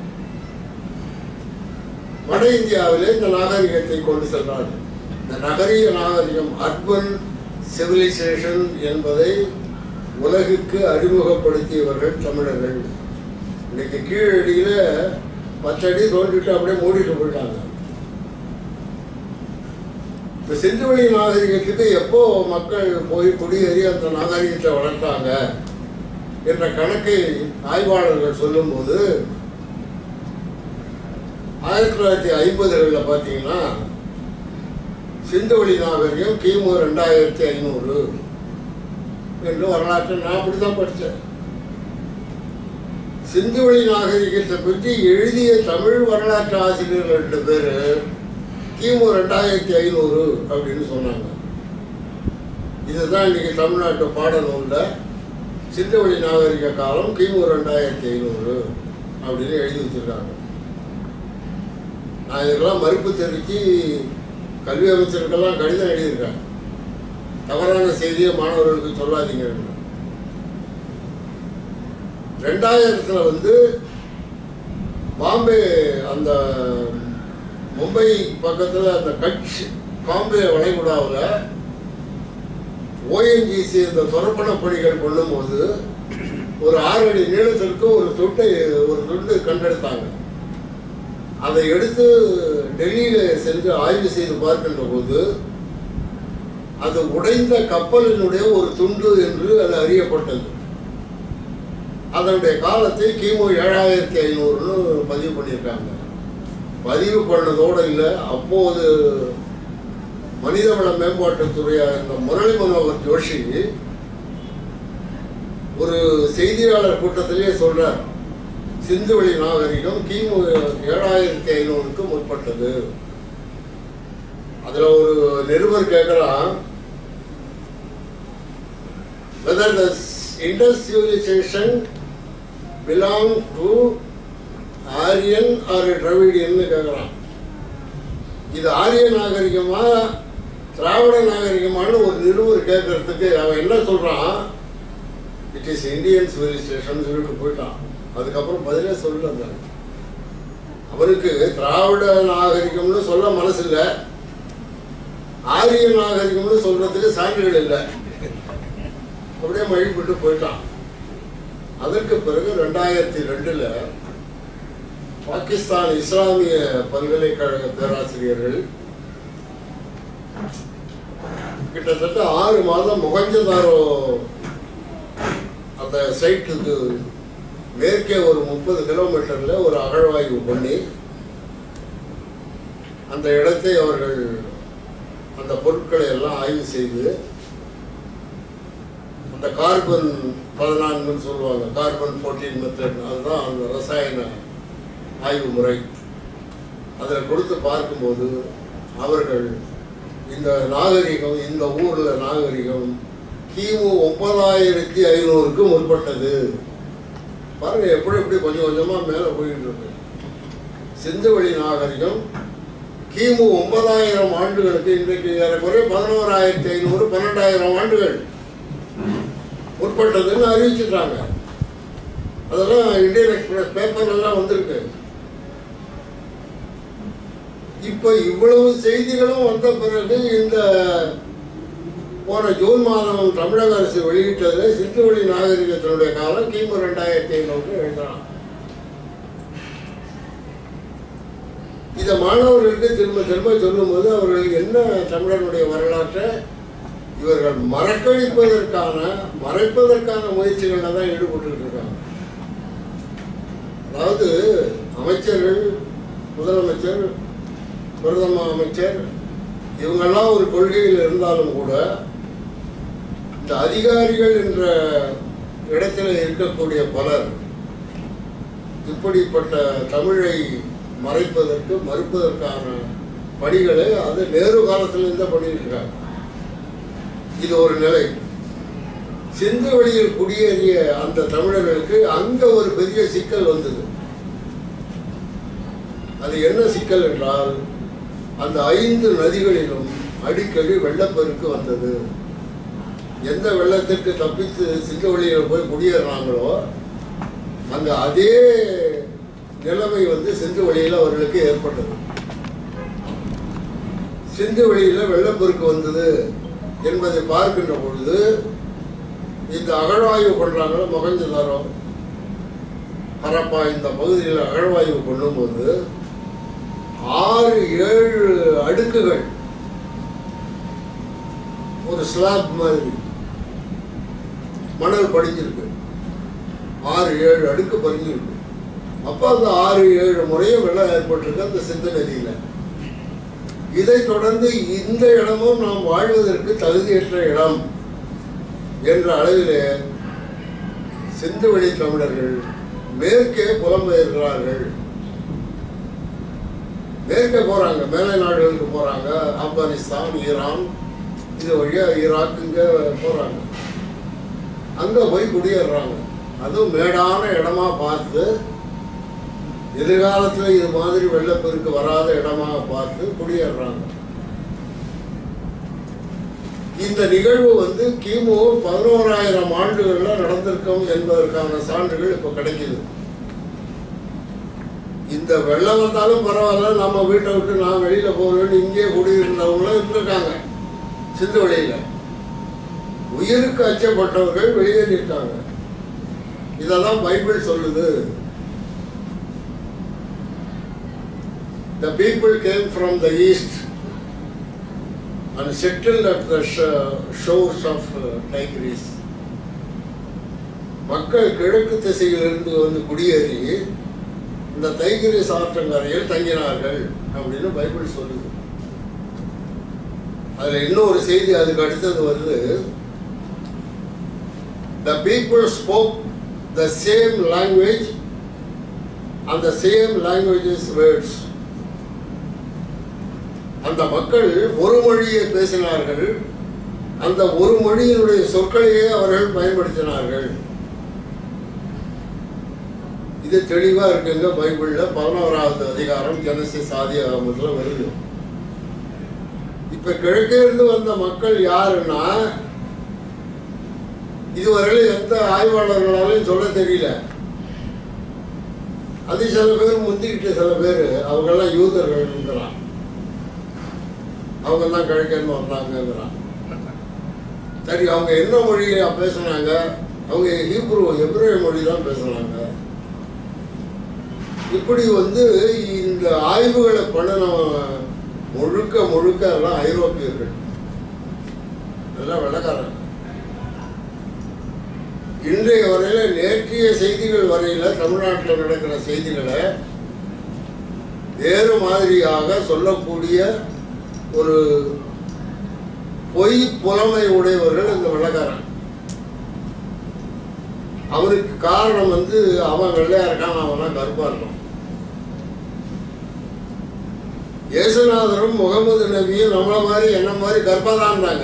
வட இந்தியாவிலே இந்த நாகரிகத்தை கொண்டு சென்றார்கள். இந்த நகரிய நாகரிகம், அர்பன் சிவிலைசேஷன் என்பதை உலகுக்கு அறிமுகப்படுத்தியவர்கள் தமிழர்கள். இன்னைக்கு கீழடியில 10 அடி தோண்டிட்டு அப்படியே மூடிட்டு போயிட்டாங்க. இந்த சிந்துவெளி நாகரிகத்துக்கு எப்போ மக்கள் போய் குடியேறி அந்த நாகரிகத்தை வளர்த்தாங்க என்ற கணக்கை ஆய்வாளர்கள் சொல்லும்போது 1950களில் பார்த்தீங்கன்னா சிந்துவெளி நாகரிகம் கிமு 2500 என்று வரலாற்றை நான் அப்படிதான் படித்தேன். சிந்துவெளி நாகரிகத்தை பற்றி எழுதிய தமிழ் வரலாற்று ஆசிரியர்கள் 2 பேர் கிமு 2500 அப்படின்னு சொன்னாங்க. இதுதான் இன்னைக்கு தமிழ்நாட்டு பாடநூலில் சிந்துவெளி நாகரிக காலம் கிமு 2500 அப்படின்னு எழுதி வச்சிருக்காங்க. நான் இதெல்லாம் மறுப்பு தெரிவித்து கல்வி அமைச்சருக்கெல்லாம் கடிதம் எழுதியிருக்கேன். தவறான செய்தியை மாணவர்களுக்கு சொல்லாதீங்க. 2000 பாம்பே, அந்த மும்பை பக்கத்தில் அந்த கட்ச் பாம்பே வளைகுடாவில் ONGC இந்த துரப்பண பணிகள் பண்ணும்போது ஒரு 6 அடி நீளத்திற்கு ஒரு துண்டு கண்டெடுத்தாங்க. அதை எடுத்து டெல்லியில் சென்று ஆய்வு செய்து பார்க்கின்ற போது அது உடைந்த கப்பலினுடைய ஒரு துண்டு என்று அது அறியப்பட்டது. அதனுடைய காலத்தை கிமு 7500ன்னு பதிவு பண்ணியிருக்காங்க. பதிவு பண்ணதோடு இல்லை, அப்போது மனிதவள மேம்பாட்டுத்துறையாக இருந்த முரளி மனோகர் ஜோஷி ஒரு செய்தியாளர் கூட்டத்திலேயே சொல்றார், சிந்துவெளி நாகரிகம் கிமு 7500க்கு முற்பட்டது. அதுல ஒரு நிருபர் கேட்கலாம், whether the Indus civilization belong to Aryan or Dravidian கேட்கலாம். இது ஆரிய நாகரிகமா திராவிட நாகரிகமான ஒரு நிருபர் கேட்கறதுக்கு அவன் என்ன சொல்றான், இட் இஸ் இந்தியன் சிவிலைசேஷன் சொல்லிட்டு போயிட்டான். அதுக்கப்புறம் பதிலே சொல்லல. அவருக்கு திராவிட நாகரிகம்னு சொல்ல மனசு இல்லை, ஆரிய நாகரிகம்னு சொல்றதுக்கு சான்றுகள் இல்லை. அப்படியே மழிப்பட்டு போயிட்டான். அதற்கு பிறகு 2002 பாகிஸ்தான் இஸ்லாமிய பல்கலைக்கழக பேராசிரியர்கள் கிட்டத்தட்ட 6 மாதம் மொஹஞ்சதாரோ அந்த சைட்டுக்கு மேற்கே ஒரு 30 கிலோமீட்டர்ல ஒரு அகழ்வாய்வு பண்ணி அந்த இடத்தை அவர்கள் அந்த பொருட்களை எல்லாம் ஆய்வு செய்து அந்த கார்பன் 14 சொல்லுவாங்க, கார்பன் 14 மெத்தட், அதுதான் அந்த ரசாயன ஆய்வு முறை. அதில் கொடுத்து பார்க்கும்போது அவர்கள் இந்த நாகரிகம், இந்த ஊர்ல நாகரிகம் கிமு 9500க்கு முற்பட்டது. பாருங்க எப்படி எப்படி கொஞ்சம் கொஞ்சமா மேல போயிட்டு இருக்கு. சிந்துவெளி நாகரிகம் கிமு 9000 ஆண்டுகளுக்கு இன்றைக்கு ஏறக்குறைய 11,500 12,000 ஆண்டுகள் முற்பட்டதுன்னு அறிவிச்சிட்டாங்க. அதெல்லாம் இந்தியன் எக்ஸ்பிரஸ் பேப்பர்லாம் வந்திருக்கு. இப்ப இவ்வளவு செய்திகளும் வந்த பிறகு இந்த போன ஜூன் மாதம் தமிழக அரசு வெளியிட்டது சிந்துவெளி நாகரிகத்தினுடைய காலம் கிமு 2500 எழுதலாம். இதை மாணவர்களுக்கு திரும்ப திரும்ப சொல்லும் போது அவர்கள் என்ன தமிழனுடைய வரலாற்றை இவர்கள் மறைப்பதற்கான முயற்சிகள்ல தான் ஈடுபட்டு இருக்காங்க. அதாவது அமைச்சர்கள், முதலமைச்சர், பிரதம அமைச்சர் இவங்கெல்லாம் ஒரு கொள்கையில் இருந்தாலும் கூட இந்த அதிகாரிகள் என்ற இடத்துல இருக்கக்கூடிய பலர் இப்படிப்பட்ட தமிழை மறைப்பதற்கு மறுப்பதற்கான பணிகளை அது நேரு காலத்திலிருந்து பண்ணிட்டு இருக்காங்க. இது ஒரு நிலை. சிந்துவெளியில் குடியேறிய அந்த தமிழர்களுக்கு அங்க ஒரு பெரிய சிக்கல் வந்தது. அது என்ன சிக்கல் என்றால், அந்த 5 நதிகளிலும் அடிக்கடி வெள்ளப்பெருக்கு வந்தது. எந்த வெள்ளத்திற்கு தப்பித்து சிந்துவெளியில போய் குடியேறாங்களோ அந்த அதே நிலைமை சிந்துவெளியில் அவர்களுக்கு ஏற்பட்டது. சிந்துவெளியில் வெள்ளப்பெருக்கு வந்தது என்பதை பார்க்கின்ற பொழுது இந்த அகழ்வாய்வு பண்றாங்களோ மொஹஞ்சதாரோ, ஹரப்பா இந்த பகுதியில் அகழ்வாய்வு பண்ணும்போது 6-7 அடுக்குகள் ஒரு ஸ்லாப் மாதிரி மணல் படிஞ்சிருக்கு. 6-7 அடுக்கு படிஞ்சிருக்கு. அப்போ அந்த 6-7 முறையும் வெள்ளம் ஏற்பட்டிருக்கு அந்த சிந்து நதியில. இதை தொடர்ந்து இந்த இடமும் நாம் வாழ்வதற்கு தகுதியற்ற இடம் என்ற அளவிலே சிந்துவெளி தமிழர்கள் மேற்கே புலம்பெயர்கிறார்கள். மேற்கே போறாங்க, மேலை நாடுகளுக்கு போறாங்க. ஆப்கானிஸ்தான், ஈரான், இது வழியா ஈராக்குங்க போறாங்க. அங்க போய் குடியேறாங்க. அதுவும் மேடான இடமா பார்த்து, எதிர்காலத்தில் இது மாதிரி வெள்ளப்பெருக்கு வராத இடமா பார்த்து குடியேறாங்க. இந்த நிகழ்வு கிமு 11,000 ஆண்டுகள்ல நடந்திருக்கும் என்பதற்கான சான்றுகள் இப்ப கிடைக்குது. இந்த வெள்ளம் வந்தாலும் பரவாயில்ல, நம்ம வீட்டை விட்டு நான் வெளியில போகணும்னு இங்கே குடியிருந்தவங்களும் இருந்திருக்காங்க. சிந்துவெளியில உயிருக்கு அச்சப்பட்டவர்கள் வெளியேறியிருக்காங்க. இதெல்லாம் பைபிள் சொல்லுது. The people came from the east and settled at the shores of Tigris. மக்கள் கிழக்கு திசையிலிருந்து குடியேறி இந்த தைகிரிஸ் ஆற்றங்கரையில் தங்கினார்கள் அப்படின்னு பைபிள் சொல்லுது. அதுல இன்னொரு செய்தி அதுக்கு அடுத்தது வருது. The people spoke the same language and the same language's words. அந்த மக்கள் ஒரு மொழியை பேசினார்கள், அந்த ஒரு மொழியினுடைய சொற்களையே அவர்கள் பயன்படுத்தினார்கள். இது தெளிவா இருக்குங்க பைபிள்ல 11வது அதிகாரம் ஜெனசிஸ் ஆதியாகமத்துல வருது. இப்ப கிழக்கே இருந்து வந்த மக்கள் யாருன்னா, இதுவரையில எந்த ஆய்வாளர்களாலையும் சொல்ல தெரியல. அது சில பேர் முந்திக்கிட்டு, சில பேர் அவங்கெல்லாம் யூதர்கள், அவங்க தான் கிழக்கேன்னு வந்தாங்கிறான். சரி, அவங்க என்ன மொழியை பேசுனாங்க? அவங்க எபிரேய மொழி தான் பேசுனாங்க. இப்படி இந்த ஆய்வுகளை பண்ணின முழுக்க எல்லாம் ஐரோப்பியர்கள், எல்லாம் வெள்ளக்காரங்க. இன்றைய வரையில, நேற்றைய செய்திகள் வரையில தமிழ்நாட்டில் நடக்கிற செய்திகளை வேறு மாதிரியாக சொல்லக்கூடிய ஒரு பொய் புலமை உடையவர்கள் இந்த வெள்ளக்காரன். அவனுக்கு காரணம் அவன் வெள்ளையா இருக்கான், அவன் கருப்பா இருக்கான். இயேசுநாதரும் முகமது நபியும் நம்மள மாதிரி என்ன மாதிரி கருப்பா தான் இருந்தாங்க.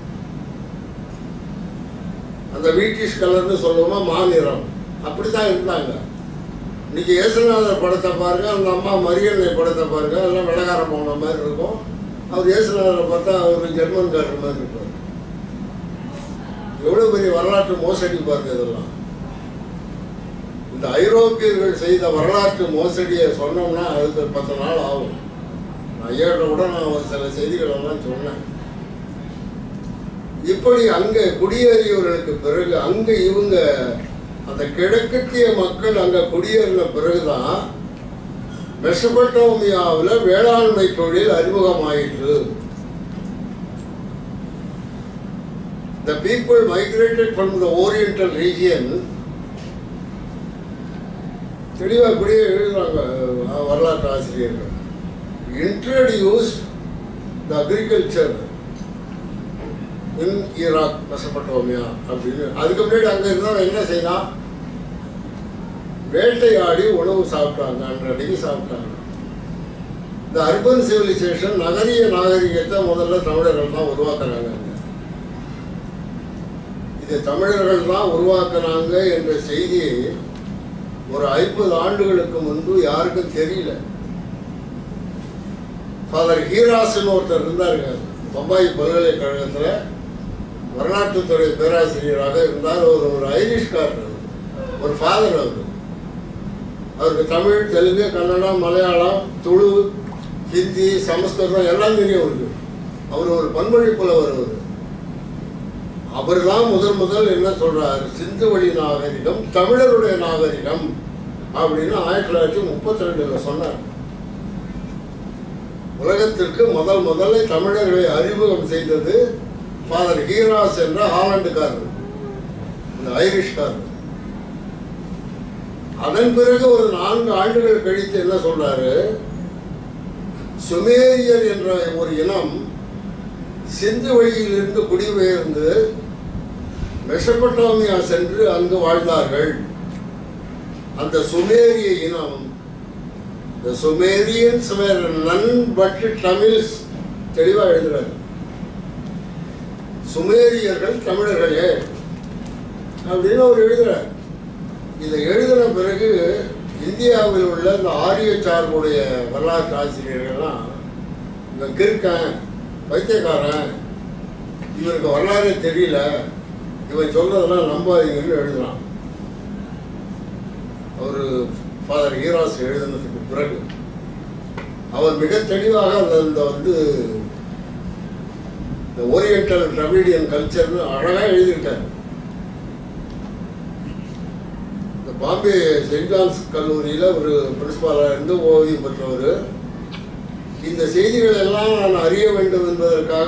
அந்த வீட்டிஷ் கலர்னு சொல்லுவோமா, மாநிறம், அப்படித்தான் இருந்தாங்க. இன்னைக்கு இயேசுநாதர் படத்தை பாருங்க, அந்த அம்மா மரியன்னை படத்தை பாருங்க, எல்லாம் வெள்ளக்காரன் போன மாதிரி இருக்கும். அவர் இயேசுநாதரை பார்த்தா அவர் ஜெர்மன்காரர் மாதிரி இருப்பார். எவ்வளவு பெரிய வரலாற்று மோசடி பாருங்க இதெல்லாம். இந்த ஐரோப்பியர்கள் செய்த வரலாற்று மோசடியை சொன்னோம்னா அதுக்கு 10 நாள் ஆகும். நான் ஐயாட்ட கூட நான் சில செய்திகள் எல்லாம் சொன்னேன். இப்படி அங்க குடியேறியவர்களுக்கு பிறகு அங்க இவங்க அந்த கிழக்கத்திய மக்கள் அங்க குடியேறின பிறகுதான் மெசபடோமியாவில் வேளாண்மை தொழில் அறிமுகமாயிற்று. The people migrated from the Oriental region. தெளிவாக அப்படியே எழுதுறாங்க வரலாற்று ஆசிரியர்கள். Introduced the agriculture in Iraq, Mesopotamia அப்படின்னு. அதுக்கு முன்னாடி அங்கே இருந்தால் என்ன செய்யலாம்? வேட்டையாடி உணவு சாப்பிட்டாங்க, அன்றடிக்கு சாப்பிட்டாங்க. இந்த அர்பன் சிவிலைசேஷன் நகரிய நாகரிகத்தை முதல்ல தமிழர்கள் தான் உருவாக்குறாங்க. இதை தமிழர்கள் தான் உருவாக்குறாங்க என்ற செய்தியை ஒரு 50 ஆண்டுகளுக்கு முன்பு யாருக்கும் தெரியல. ஃபாதர் ஹீராஸ்ன்னு ஒருத்தர் இருந்தாருங்க, பம்பாய் பல்கலைக்கழகத்தில் வரலாற்றுத்துறை பேராசிரியராக இருந்தார். ஒரு ஐரிஷ்காரர், ஒரு ஃபாதர். அவருக்கு தமிழ், தெலுங்கு, கன்னடம், மலையாளம், துளு, ஹிந்தி, சமஸ்கிருதம் எல்லாம் தெரியும் அவருக்கு. அவர் ஒரு பன்மொழி புலவர். அவர் தான் முதல் என்ன சொல்றாரு, சிந்து வழி நாகரிகம் தமிழருடைய நாகரிகம் அப்படின்னு 1932 சொன்னார். உலகத்திற்கு முதல்ல தமிழர்களை அறிமுகம் செய்தது ஃபாதர் ஹீராஸ் என்ற ஹாலண்டுக்காரர், இந்த ஐரிஷ்காரர். அதன் பிறகு ஒரு 4 ஆண்டுகள் கழித்து என்ன சொல்றாரு, சுமேரியர் என்ற ஒரு இனம் சிந்து வழியிலிருந்து குடிபெயர்ந்து மெசபடோமியா சென்று அங்கு வாழ்ந்தார்கள். அந்த சுமேரிய இனம், the Sumerians were none but Tamils, தெளிவாக எழுதுறாரு. சுமேரியர்கள் தமிழர்களே அப்படின்னு அவர் எழுதுறார். இதை எழுதின பிறகு இந்தியாவில் உள்ள இந்த ஆரிய சார்புடைய வரலாற்று ஆசிரியர்கள்லாம் இவன் கிறுக்கன், பைத்தியக்காரன், இவனுக்கு வரலாறே தெரியல, இவன் சொல்றதெல்லாம் நம்பாதீங்கன்னு எழுதுறான். அவர் ஃபாதர் ஹீராஸ் எழுதினதுக்கு பிறகு அவர் மிக தெளிவாக அந்த இந்த ஓரியண்டல் டிராவிடியன் கல்ச்சர்னு அழகாக எழுதியிருக்காரு. இந்த பாம்பே செயின்ட் ஜான்ஸ் கல்லூரியில் ஒரு பிரின்சிபாலாக இருந்து ஓய்வு பெற்றவர். இந்த செய்திகள் எல்லாம் நான் அறிய வேண்டும் என்பதற்காக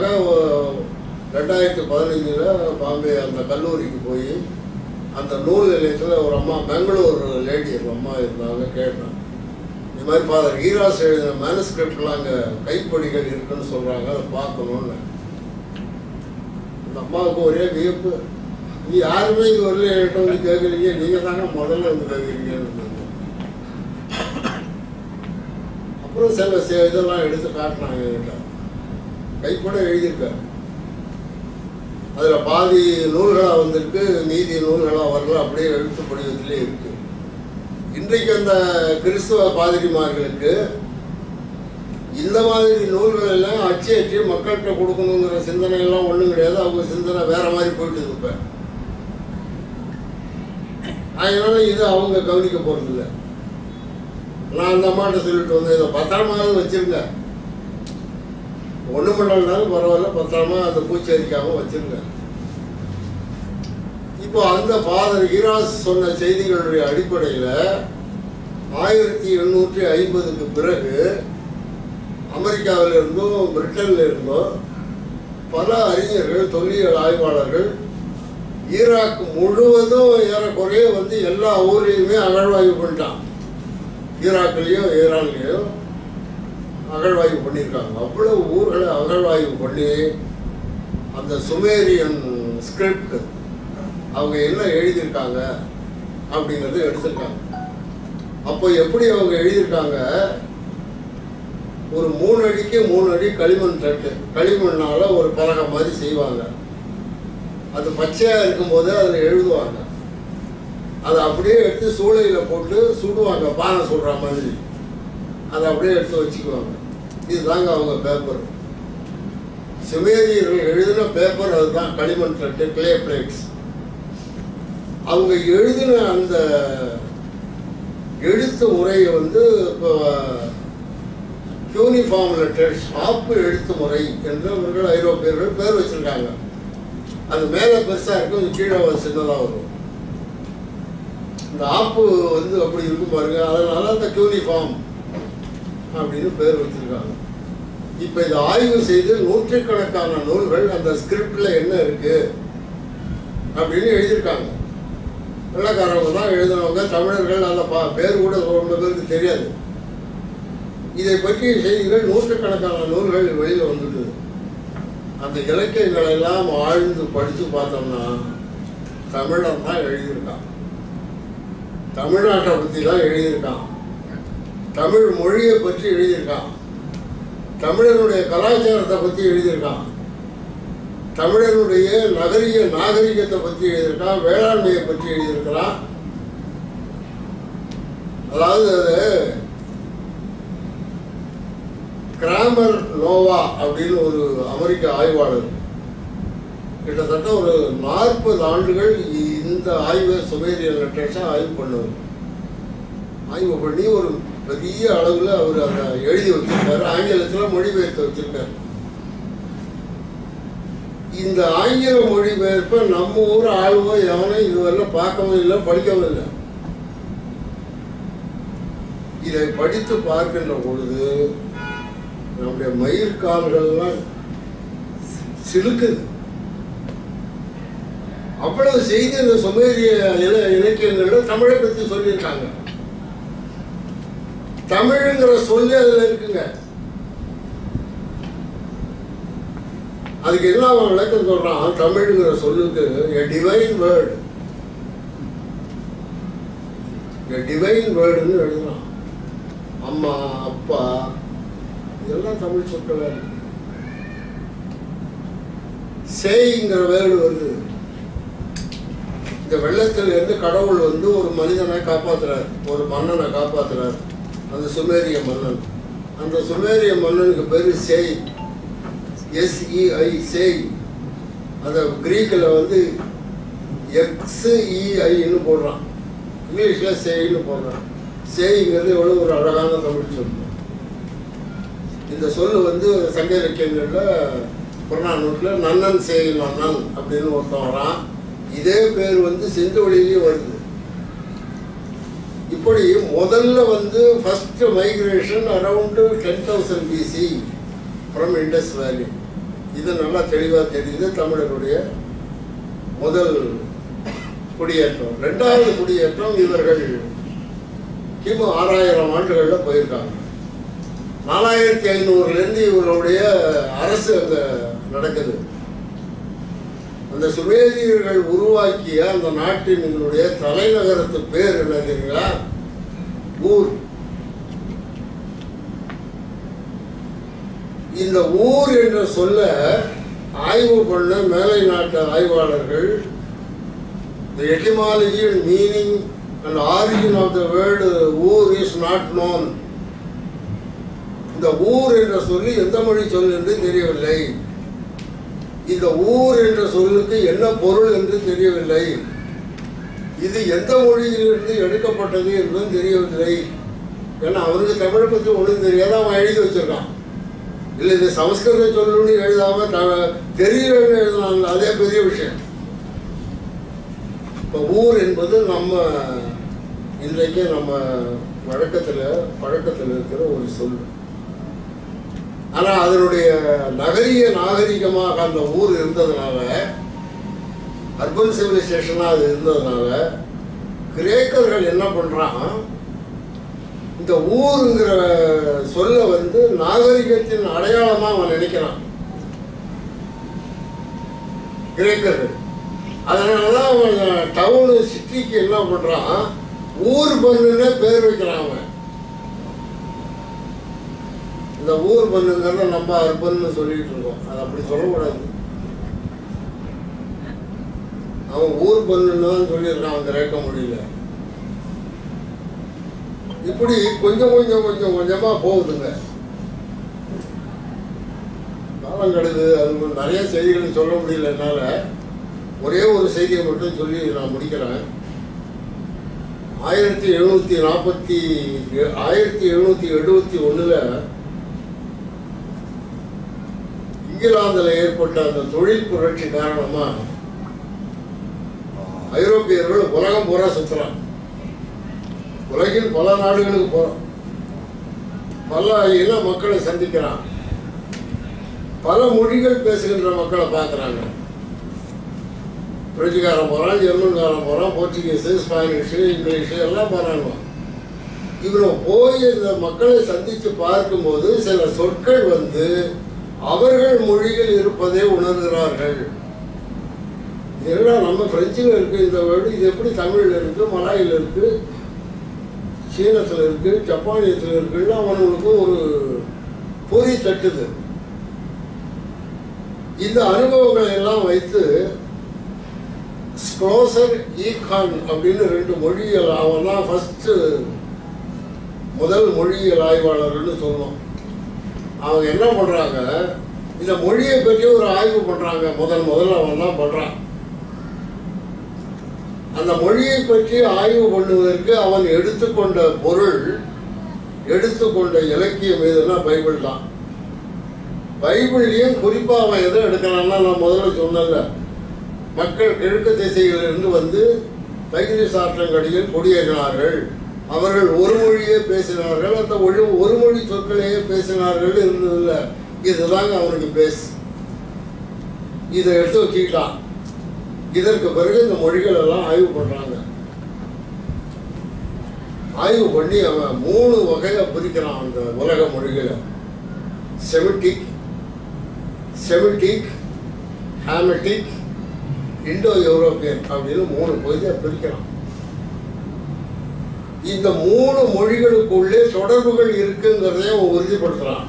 2015 பாம்பே அந்த கல்லூரிக்கு போய் அந்த நூல் நிலையத்தில் ஒரு அம்மா, பெங்களூர் லேடி ஒரு அம்மா இருந்தாங்க, கேட்டேன். இந்த மாதிரி ஃபாதர் ஹீராஸ் எழுதின மேனுஸ்கிரிப்ட்லாம் அங்கே கைப்பொடிகள் இருக்குன்னு சொல்கிறாங்க, அதை பார்க்கணுன்னு. அந்த அம்மாவுக்கு ஒரே வியப்பு, நீ யாருமே இது வரல என்கிட்ட வந்து கேட்குறீங்க, நீங்கள் தாங்க முதல்ல வந்து கேட்குறீங்கன்னு. அப்புறம் சில இதெல்லாம் எடுத்து காட்டினாங்க என்கிட்ட, கைப்பட எழுதியிருக்காரு. அதில் பாதி நூல்களாக வந்திருக்கு, மீதி நூல்களாக வரல, அப்படியே எழுத்து படிவத்திலே இருக்கு. இன்றைக்கு அந்த கிறிஸ்துவ பாதிரிமார்களுக்கு இந்த மாதிரி நூல்கள் எல்லாம் அச்சு மக்கள்கிட்ட கொடுக்கணுங்கிற சிந்தனை எல்லாம் ஒன்றும் கிடையாது. அவங்க சிந்தனை வேற மாதிரி போயிட்டு இருப்பேன். அதனால இது அவங்க கவனிக்க போறதில்லை. நான் அந்த அம்மாட்ட சொல்லிட்டு வந்து இதை பத்திரமாவது வச்சிருங்க, ஒன்றும் பண்ணாலும் பரவாயில்ல, பத்திரமா அந்த பூச்சரிக்காம வச்சிருங்க. இப்போ அந்த ஃபாதர் ஹீராஸ் சொன்ன செய்திகளுடைய அடிப்படையில் 1850க்கு பிறகு அமெரிக்காவில் இருந்தும் பிரிட்டன்ல இருந்தும் பல அறிஞர்கள், தொல்லியல் ஆய்வாளர்கள் ஈராக் முழுவதும் ஏறக்குறைய வந்து எல்லா ஊர்லேயுமே அகழ்வாய்வு பண்ணிட்டான். ஈராக்லேயும் ஈரான்லேயும் அகழ்வாய்வு பண்ணியிருக்காங்க. அவ்வளோ ஊர்களை அகழ்வாய்வு பண்ணி அந்த சுமேரியன் ஸ்கிரிப்ட் அவங்க என்ன எழுதியிருக்காங்க அப்படிங்கிறத எடுத்திருக்காங்க. அப்போ எப்படி அவங்க எழுதியிருக்காங்க, ஒரு 3 அடிக்கு 3 அடி களிமண் தட்டு, களிமண்ணால் ஒரு பலகை மாதிரி செய்வாங்க. அது பச்சையாக இருக்கும்போது அதில் எழுதுவாங்க. அதை அப்படியே எடுத்து சூளையில் போட்டு சுடுவாங்க, பானை சுடுற மாதிரி. அதை அப்படியே எடுத்து வச்சுக்குவாங்க. இதுதாங்க அவங்க பேப்பர். சுமேரியர்கள் எழுதின பேப்பர் அதுதான், களிமண் தட்டு, கிளே பிளேட்ஸ். அவங்க எழுதின அந்த எழுத்து முறையை வந்து இப்போ யூனிஃபார்ம் லெட்டர்ஸ், ஆப்பு எழுத்து முறை என்று அவர்கள் ஐரோப்பியர்கள் பேர் வச்சிருக்காங்க. அது மேலே பெருசாக இருக்கும், கீழே சின்னதாக வரும். இந்த ஆப்பு வந்து அப்படி இருக்கும் பாருங்க, அதனால அந்த யூனிஃபார்ம் அப்படின்னு பேர் வச்சிருக்காங்க. இப்போ இதை ஆய்வு செய்து நூற்றுக்கணக்கான நூல்கள் அந்த ஸ்கிரிப்ட்ல என்ன இருக்கு அப்படின்னு எழுதியிருக்காங்க. வெள்ளக்காரவங்க தான் எழுதினவங்க, தமிழர்கள் அந்த பேர் கூட ரொம்ப பேருக்கு தெரியாது. இதை பற்றிய செய்திகள் நூற்றுக்கணக்கான நூல்கள் வெளியில் வந்துட்டு, அந்த இலக்கியங்களை எல்லாம் ஆழ்ந்து படித்து பார்த்தோம்னா தமிழன் தான் எழுதியிருக்கான், தமிழ்நாட்டை பற்றி தான் எழுதியிருக்கான், தமிழ் மொழியை பற்றி எழுதியிருக்கான், தமிழனுடைய கலாச்சாரத்தை பற்றி எழுதியிருக்கான், தமிழனுடைய நகரிய நாகரிகத்தை பற்றி எழுதியிருக்கான், வேளாண்மையை பற்றி எழுதியிருக்கிறான். அதாவது அது கிராமர் நோவா அப்படின்னு ஒரு அமெரிக்க ஆய்வாளர் கிட்டத்தட்ட ஒரு 40 ஆண்டுகள் இந்த ஆய்வை சுமேரியன் லெட்டர்ஸை ஆய்வு பண்ணுவார். ஆய்வு பண்ணி ஒரு பெரிய அளவில் அவர் அதை எழுதி வச்சிருக்காரு, ஆங்கிலத்தில் மொழிபெயர்த்து வச்சிருக்காரு. இந்த ஆங்கில மொழிபெயர்ப்பை நம்ம ஊர் ஆளுவோ எவனும் இதுவரையும் பார்க்கவும் இல்லை, படிக்கவும் இல்லை. இதை படித்து பார்க்கின்ற பொழுது நம்முடைய மயிர்கால்கள்லாம் சிலுக்குது. அவ்வளவு செய்தி இந்த சுமேரிய இலக்கியங்கள்ல தமிழை பற்றி சொல்லியிருக்காங்க. தமிழ்ங்கிற சொல்லி அதுல இருக்குங்க. அதுக்கு என்ன அவன் விளக்கம் சொல்றான், தமிழ்ங்கிற சொல்லுக்கு a divine word, a divine wordன்னு எழுதுறான். அம்மா, அப்பா இதெல்லாம் தமிழ் சொற்களா இருக்கு. சேய்ங்கிற வேர்டு வருது. இந்த வெள்ளத்தில் இருந்து கடவுள் வந்து ஒரு மனிதனை காப்பாத்துறாரு, ஒரு மன்னனை காப்பாத்துறாரு, அந்த சுமேரிய மன்னன். அந்த சுமேரிய மன்னனுக்கு பேரு சேய், SEI, சேய். அந்த கிரீக்கில் வந்து XEIன்னு போடுறான், இங்கிலீஷில் சேய்ன்னு போடுறான். சேய்ங்கிறது எவ்வளோ ஒரு அழகான தமிழ் சொல். இந்த சொல்லு வந்து சங்க இலக்கியங்களில் புறநானூற்றில் நன்னன் சேய் நன்னன் அப்படின்னு ஒருத்தன் வரான். இதே பேர் வந்து செந்தொழிலையும் வருது. இப்படி முதல்ல வந்து first migration around 10,000 BC from Indus valley. இது நல்லா தெளிவாக தெரியுது. தமிழருடைய முதல் குடியேற்றம். ரெண்டாவது குடியேற்றம் இவர்கள் கிமு 6000 ஆண்டுகளில் போயிருக்காங்க. 4500 இவர்களுடைய அரசு அங்கே நடக்குது. அந்த சுமேரியர்கள் உருவாக்கிய அந்த நாட்டினுடைய தலைநகரத்து பேர் என்ன தெரியுங்களா? ஊர். இந்த ஊர் என்ற சொல்ல ஆய்வு பண்ண மேலை நாட்டு ஆய்வாளர்கள் the etymology and meaning and origin of the word ஊர் is not known. இந்த ஊர் என்ற சொல்லி எந்த மொழி சொல் என்று தெரியவில்லை. இந்த ஊர் என்ற சொல்லுக்கு என்ன பொருள் என்று தெரியவில்லை. இது எந்த மொழியிலிருந்து எடுக்கப்பட்டது என்றும் தெரியவில்லை. ஏன்னா அவனுக்கு தமிழை பற்றி ஒன்றும் தெரியாத அவன் எழுதி வச்சிருக்கான். இல்லை இது சமஸ்கிருத சொல்லுன்னு எழுதாம தெரியலன்னு எழுதினாங்க, அதே பெரிய விஷயம். இப்போ ஊர் என்பது நம்ம இன்றைக்கு நம்ம பழக்கத்தில் இருக்கிற ஒரு சொல். ஆனால் அதனுடைய நகரிய நாகரிகமாக அந்த ஊர் இருந்ததுனால, அர்பன் சிவிலைசேஷனாக அது இருந்ததுனால, கிரேக்கர்கள் என்ன பண்ணுறான், இந்த ஊருங்கிற சொல்ல வந்து நாகரிகத்தின் அடையாளமாக அவன் நினைக்கிறான் கிரேக்கர்கள். அதனால தான் அவன் டவுனு சிட்டிக்கு என்ன பண்ணுறான், ஊர் பண்ணுன்னே பேர் வைக்கிறான் அவன். இந்த ஊர் பண்ணுங்கிறத நம்ம அர்பன்னு சொல்லிட்டு இருக்கோம். அது அப்படி சொல்லக்கூடாது. அவன் ஊர் பண்ணுன்னு தான் சொல்லியிருக்கான் அவன் கிரேக்க மொழியில. இப்படி கொஞ்சம் கொஞ்சமா போகுதுங்க. காலம் கெடுது. அது நிறைய செய்திகளை சொல்ல முடியல என்னால். ஒரே ஒரு செய்தியை மட்டும் சொல்லி நான் முடிக்கிறேன். 1771 இங்கிலாந்தில் ஏற்பட்ட அந்த தொழில் புரட்சி காரணமாக ஐரோப்பியர்கள் உலகம் பூரா சுற்றுறான். உலகின் பல நாடுகளுக்கு போகிறான். பல இன மக்களை சந்திக்கிறான். பல மொழிகள் பேசுகின்ற மக்களை பார்க்குறாங்க. பிரெஞ்சுக்காரன் போகிறான், ஜெர்மன்காரன் போகிறான், போர்ச்சுகீஸு, ஸ்பானிஷு, இங்கிலீஷு எல்லாம் போகிறாங்க. இவரை போய் இந்த மக்களை சந்தித்து பார்க்கும்போது சில சொற்கள் அவர்கள் மொழியில் இருப்பதை உணர்கிறார்கள். இதெல்லாம் நம்ம பிரெஞ்சில் இருக்குது இந்த வேர்டு, இது எப்படி தமிழில் இருக்குது, மலாயில் இருக்குது, சீனத்தில் இருக்குது, ஜப்பானியத்தில் இருக்குன்னு அவனுக்கும் ஒரு பொறி தட்டுது. இந்த அனுபவங்களை எல்லாம் வைத்து ஸ்க்ளோசர் ஈகான் அப்படின்னு 2 மொழியியல், அவன் தான் ஃபஸ்ட்டு முதல் மொழியியல் ஆய்வாளர்னு சொல்லணும். அவங்க என்ன பண்ணுறாங்க, இந்த மொழியை பற்றி ஒரு ஆய்வு பண்ணுறாங்க. முதல்ல அவன் தான் பண்ணுறான். அந்த மொழியை பற்றி ஆய்வு பண்ணுவதற்கு அவன் எடுத்துக்கொண்ட பொருள், எடுத்துக்கொண்ட இலக்கியம் எதுன்னா பைபிள் தான். பைபிள்லையும் குறிப்பாக அவன் எதை எடுக்கிறான்னா, நான் முதல்ல சொன்னல, மக்கள் கிழக்கு திசையிலிருந்து தைகிரிஸ் ஆற்றங்கரையில் குடியேறினார்கள், அவர்கள் ஒரு மொழியே பேசினார்கள், அந்த ஒரு மொழி சொற்களையே பேசினார்கள் இருந்ததில்லை. இதுதாங்க அவனுக்கு பேஸ். இதை எடுத்து வச்சுக்கிட்டான். இதற்கு பிறகு இந்த மொழிகள் எல்லாம் ஆய்வு பண்ணுறாங்க. ஆய்வு பண்ணி அவன் 3 வகையை பிரிக்கிறான் அந்த உலக மொழிகளை. செமிட்டிக், ஹாமெட்டிக், இண்டோ யூரோப்பியன் அப்படின்னு 3 பகுதியாக பிரிக்கிறான். இந்த 3 மொழிகளுக்குள்ளே தொடர்புகள் இருக்குங்கிறதையும் அவன் உறுதிப்படுத்துறான்.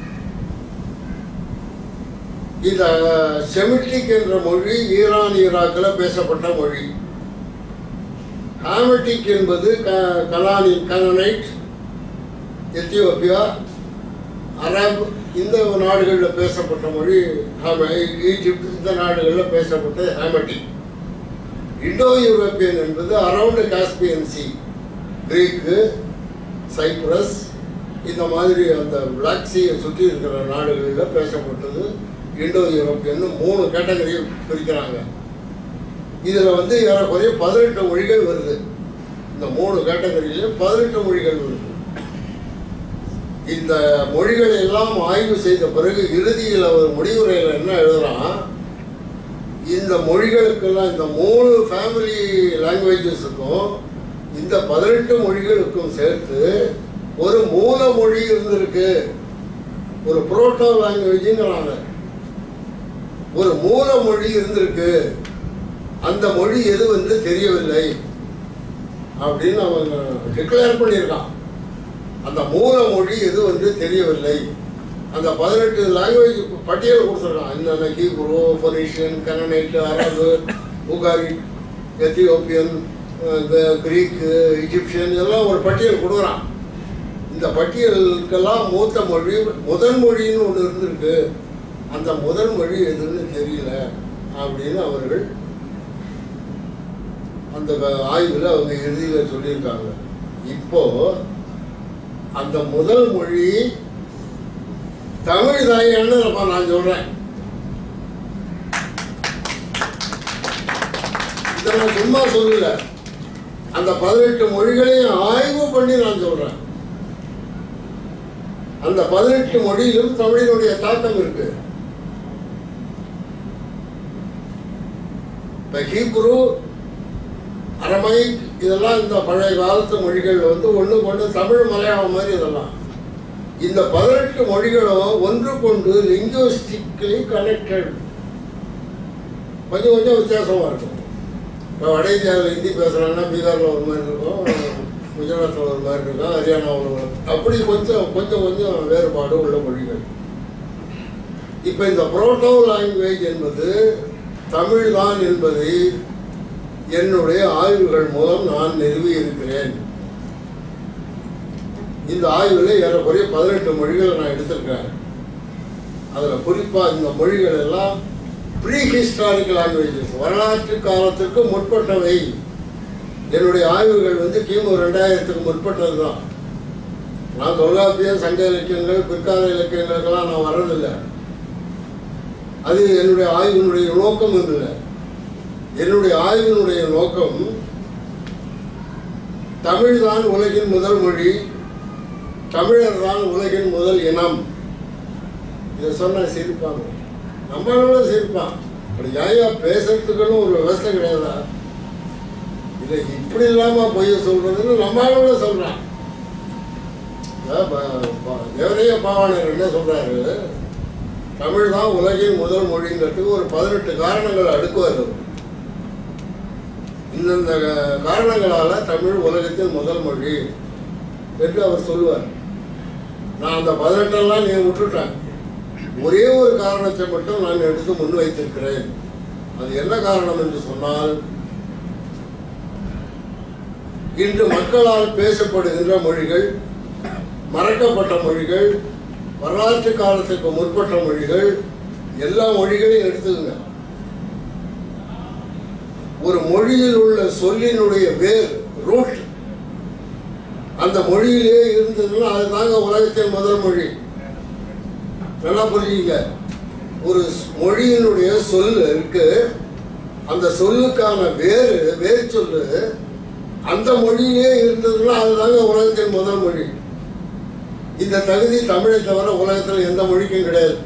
இந்த செமிட்டிக் என்ற மொழி ஈரான் ஈராக்கில் பேசப்பட்ட மொழி. ஹாமெட்டிக் என்பது கனானைட், எத்தியோப்பியா, அரபு இந்த நாடுகளில் பேசப்பட்ட மொழி. ஈஜிப்ட் இந்த நாடுகளில் பேசப்பட்ட ஹாமெட்டிக். இண்டோ யூரோப்பியன் என்பது around Caspian sea, Greek, Cyprus இந்த மாதிரி அந்த பிளாக் சீயை சுற்றி இருக்கிற நாடுகளில் பேசப்பட்டது இண்டோ யூரோப்பியன். 3 கேட்டகரியை பிரிக்கிறாங்க. இதில் ஏறக்குறைய 18 மொழிகள் வருது. இந்த 3 கேட்டகரியில 18 மொழிகள் வருது. இந்த மொழிகளை எல்லாம் ஆய்வு செய்த பிறகு இறுதியில் அவர் முடிவுரையில் என்ன எழுதுறான், இந்த மொழிகளுக்கெல்லாம், இந்த 3 ஃபேமிலி லாங்குவேஜஸுக்கும் இந்த 18 மொழிகளுக்கும் சேர்த்து ஒரு மூல மொழி இருந்திருக்கு. ஒரு புரோட்டோ லாங்குவேஜுங்கிறாங்க. ஒரு மூல மொழி இருந்திருக்கு. அந்த மொழி எது தெரியவில்லை அப்படின்னு அவன் டிக்ளேர் பண்ணியிருக்கான். அந்த மூல மொழி எது தெரியவில்லை. அந்த 18 லாங்குவேஜ் பட்டியல் கொடுத்துருக்கான். என்னென்ன ஹீப்ரு, ஃபொனீஷியன், கனனைட், அரபு, உகாரி, எத்தியோப்பியன், கிரீக்கு, ஈஜிப்சியன் எல்லாம் ஒரு பட்டியல் கொடுக்குறான். இந்த பட்டியலுக்கெல்லாம் மூத்த மொழி, முதல் மொழின்னு ஒன்று இருந்திருக்கு. அந்த முதல் மொழி எதுன்னு தெரியல அப்படின்னு அவர்கள் அந்த ஆய்வில் அவங்க இறுதியில் சொல்லியிருக்காங்க. இப்போ அந்த முதல் மொழி தமிழ் தாயான்னு நான் சொல்றேன். இதை நான் சும்மா சொல்லல, அந்த 18 மொழிகளையும் ஆய்வு பண்ணி நான் சொல்றேன். அந்த 18 மொழியிலும் தமிழினுடைய தாக்கம் இருக்கு. இப்ப ஹீப்ரு, அரமைக் இதெல்லாம் இந்த பழைய காலத்து மொழிகள் ஒன்று தமிழ் மலையாளம் மாதிரி இதெல்லாம். இந்த 18 மொழிகளும் ஒன்றுக்கொண்டு லிங்குவிஸ்டிக்கலி கனெக்டட். கொஞ்சம் வித்தியாசமாக இருக்கும். இப்போ வட இந்தியாவில் ஹிந்தி பேசுகிறாங்கன்னா பீகாரில் ஒரு மாதிரி இருக்கும், குஜராத்தில் ஒரு மாதிரி இருக்கும், ஹரியானாவில் அப்படி கொஞ்சம் வேறுபாடு உள்ள மொழிகள். இப்போ இந்த புரோட்டோ லாங்குவேஜ் என்பது தமிழ் தான் என்பதை என்னுடைய ஆய்வுகள் மூலம் நான் நிறுவி இருக்கிறேன். இந்த ஆய்வில் ஏறக்குறைய 18 மொழிகளை நான் எடுத்திருக்கேன். அதில் குறிப்பாக இந்த மொழிகள் எல்லாம் ப்ரீ ஹிஸ்டாரிக்கல் லாங்குவேஜஸ், வரலாற்று காலத்திற்கு முற்பட்டவை. என்னுடைய ஆய்வுகள் வந்து கிமு 2000க்கு முற்பட்டது தான். நான் தொல்காப்பியம், சங்க இலக்கியங்கள், பிற்கால இலக்கியங்களுக்கெல்லாம் நான் வர்றதில்லை. அது என்னுடைய ஆய்வினுடைய நோக்கம் இல்லை. என்னுடைய ஆய்வினுடைய நோக்கம் தமிழ் தான் உலகின் முதல் மொழி, தமிழர் தான் உலகின் முதல் இனம். இதை சொன்னால் சிரிப்பாங்க, நம்மளோட சிரிப்பான். அப்படி யாயா பேசுறதுக்குன்னு ஒரு விவசாய கிடையாதா? இதை இப்படி இல்லாமல் பொய்ய சொல்றதுன்னு நம்மளோட சொல்றான். தேவரைய பாவாணர் என்ன சொல்றாரு, தமிழ் தான் உலகின் முதல் மொழிங்கிறதுக்கு ஒரு 18 காரணங்கள் அடுக்குவார். இந்தந்த காரணங்களால தமிழ் உலகத்தின் முதல் மொழி என்று அவர் சொல்லுவார். நான் அந்த 18 நீ விட்டுட்டேன். ஒரே ஒரு காரணத்தை மட்டும் நான் எடுத்து முன்வைத்திருக்கிறேன். அது என்ன காரணம் என்று சொன்னால், இன்று மக்களால் பேசப்படுகின்ற மொழிகள், மறக்கப்பட்ட மொழிகள், வரலாற்று காலத்துக்கு முற்பட்ட மொழிகள், எல்லா மொழிகளையும் எடுத்துக்கங்க. ஒரு மொழியில் உள்ள சொல்லினுடைய வேர், ரூட், அந்த மொழியிலே இருந்ததுன்னா அதுதாங்க உலகத்தின் முதல் மொழி. நல்லா புரியுங்க. ஒரு மொழியினுடைய சொல் இருக்கு, அந்த சொல்லுக்கான வேர் சொல்லு அந்த மொழியிலே இருந்ததுன்னா அதுதாங்க உலகத்தின் முதல் மொழி. இந்த தகுதி தமிழை தவிர உலகத்தில் எந்த மொழிக்கும் கிடையாது.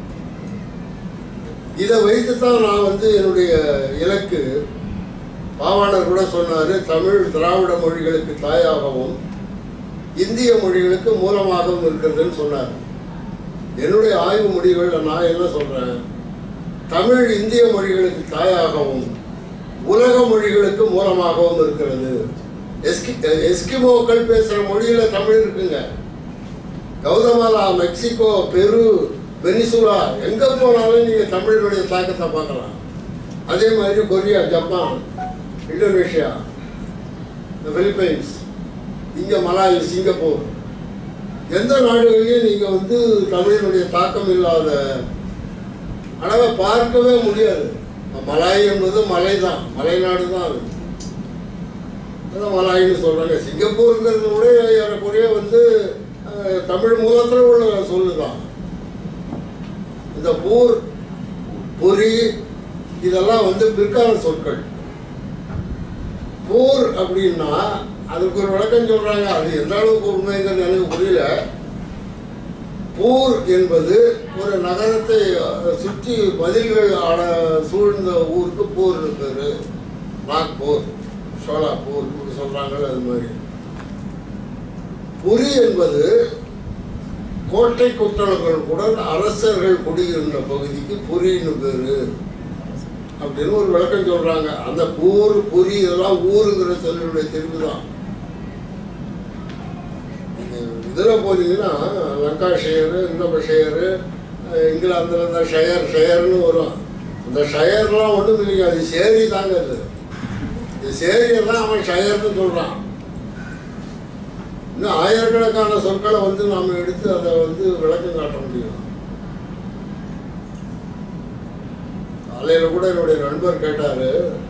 இதை வைத்துத்தான் நான் வந்து என்னுடைய இலக்கு, பாவாணர் கூட சொன்னாரு, தமிழ் திராவிட மொழிகளுக்கு தாயாகவும் இந்திய மொழிகளுக்கு மூலமாகவும் இருக்கிறதுன்னு சொன்னார். என்னுடைய ஆய்வு முடிவுகள் நான் என்ன சொல்றேன், தமிழ் இந்திய மொழிகளுக்கு தாயாகவும் உலக மொழிகளுக்கு மூலமாகவும் இருக்கிறது. எஸ்கிமோக்கள் பேசுற மொழியில தமிழ் இருக்குங்க. கௌதமாலா, மெக்சிகோ, பெரு, வெனிசுலா, எங்க போனாலும் நீங்க தமிழனுடைய தாக்கத்தை பார்க்கலாம். அதே மாதிரி கொரியா, ஜப்பான், இந்தோனேஷியா, பிலிப்பைன்ஸ், இங்க மலாய், சிங்கப்பூர், எந்த நாடுகளிலும் நீங்க வந்து தமிழினுடைய தாக்கம் இல்லாத அளவை பார்க்கவே முடியாது. மலாய் என்பது மலை தான், மலைநாடு தான். அது அதான் மலாய்னு சொல்றாங்க. சிங்கப்பூருங்கிறது கூட ஏறக்குறைய வந்து தமிழ் மூலத்தில் உள்ள சொல்லுதான். இந்த பூர், புரி இதெல்லாம் வந்து பிற்கால சொற்கள். பூர் அப்படின்னா அதுக்கு ஒரு விளக்கம் சொல்றாங்க. அது எந்த அளவுக்கு உண்மைங்கிறது எனக்கு புரியல. பூர் என்பது ஒரு நகரத்தை சுற்றி மதில்கள் சூழ்ந்த ஊருக்கு பூர் பேரு. நாக்பூர், ஷோலாப்பூர் இப்படி சொல்றாங்க. அது மாதிரி புரி என்பது கோட்டை கொத்தளங்களுடன் அரசர்கள் குடியிருந்த பகுதிக்கு புரின்னு பேரு அப்படின்னு ஒரு விளக்கம் சொல்றாங்க. அந்த பூர், புரி இதெல்லாம் ஊருங்கிற சொல்லுடைய தெரிவு தான். இதில் போனீங்கன்னா லங்காஷயரு, இந்தபஷயரு, இங்கிலாந்துல இந்த ஷயர்னு வரும். அந்த ஷயர்லாம் ஒன்றும் இல்லைங்க, அது சேரி தாங்க. இது சேரியெல்லாம் அவன் ஷயர்னு சொல்றான். இன்னும் ஆயிரக்கணக்கான சொற்களை வந்து நாம எடுத்து அதை வந்து விளக்கம் காட்ட முடியும். காலையில கூட என்னுடைய நண்பர் கேட்டாரு,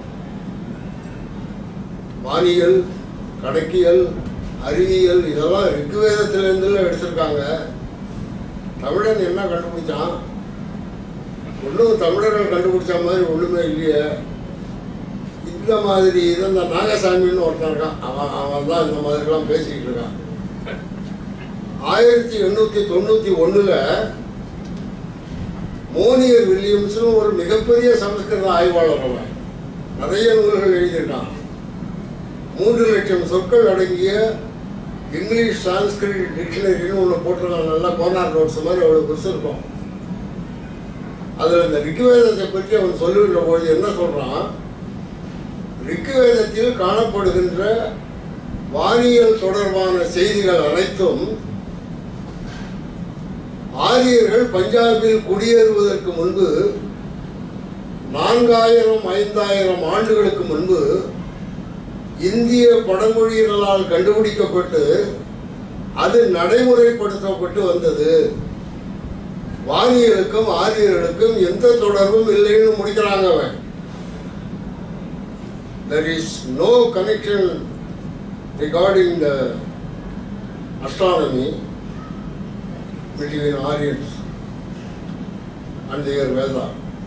வானியல், கணக்கியல், அறிவியல் இதெல்லாம் ரிக்குவேதத்திலிருந்து எடுத்திருக்காங்க. தமிழன் என்ன கண்டுபிடிச்சான்? ஒன்றும் தமிழர்கள் கண்டுபிடிச்ச மாதிரி ஒன்றுமே இல்லையே. இந்த மாதிரி இது இந்த நாகசாமின்னு ஒருத்தன் இருக்கான், அவன் தான் இந்த மாதிரிலாம் பேசிக்கிட்டு இருக்கான். 1891 மோனியர் வில்லியம்ஸ்னு ஒரு மிகப்பெரிய சமஸ்கிருத ஆய்வாளர். அவன் நிறைய நூல்கள் எழுதியிருக்கான். 3 லட்சம் சொற்கள் அடங்கிய இங்கிலீஷ் சான்ஸ்கிரிட் டிக்ஷனரின்னு ஒன்று போட்டிருக்காங்க. நல்லா கோனார் நோட்ஸ் மாதிரி அவ்வளோ பெருசு இருக்கும். அதில் இந்த ரிக்குவேதத்தை பற்றி அவன் சொல்லுகின்ற பொழுது என்ன சொல்கிறான், ரிக்குவேதத்தில் காணப்படுகின்ற வானியல் தொடர்பான செய்திகள் அனைத்தும் ஆரியர்கள் பஞ்சாபில் குடியேறுவதற்கு முன்பு 4000-5000 ஆண்டுகளுக்கு முன்பு இந்திய பழமொழியினரால் கண்டுபிடிக்கப்பட்டு அது நடைமுறைப்படுத்தப்பட்டு வந்தது. வானியலுக்கும் ஆரியர்களுக்கும் எந்த தொடர்பும் இல்லைன்னு முடிக்கிறாங்க அவன். There is no connection regarding the astronomy between Aryans and their Veda.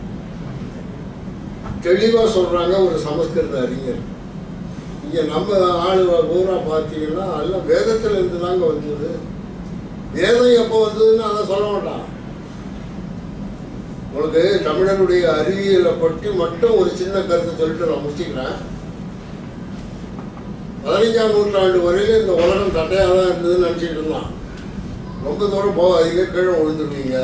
தெளிவா சொல்றாங்க ஒரு சமஸ்கிருத அறிஞர். இங்க நம்ம ஆளு பூரா பார்த்தீங்கன்னா எல்லாம் வேதத்துல இருந்து தாங்க வந்தது. வேதம் எப்போ வந்ததுன்னு அதை சொல்ல மாட்டான். உங்களுக்கு தமிழனுடைய அறிவியலை பற்றி மட்டும் ஒரு சின்ன கருத்தை சொல்லிட்டு நான் முடிச்சுக்கிறேன். 15ஆம் நூற்றாண்டு வரையில இந்த உலகம் தட்டையாக தான் இருந்ததுன்னு நினச்சிட்டு இருந்தான். ரொம்ப தூரம் போகாதீங்க, கீழே விழுந்துருவீங்க.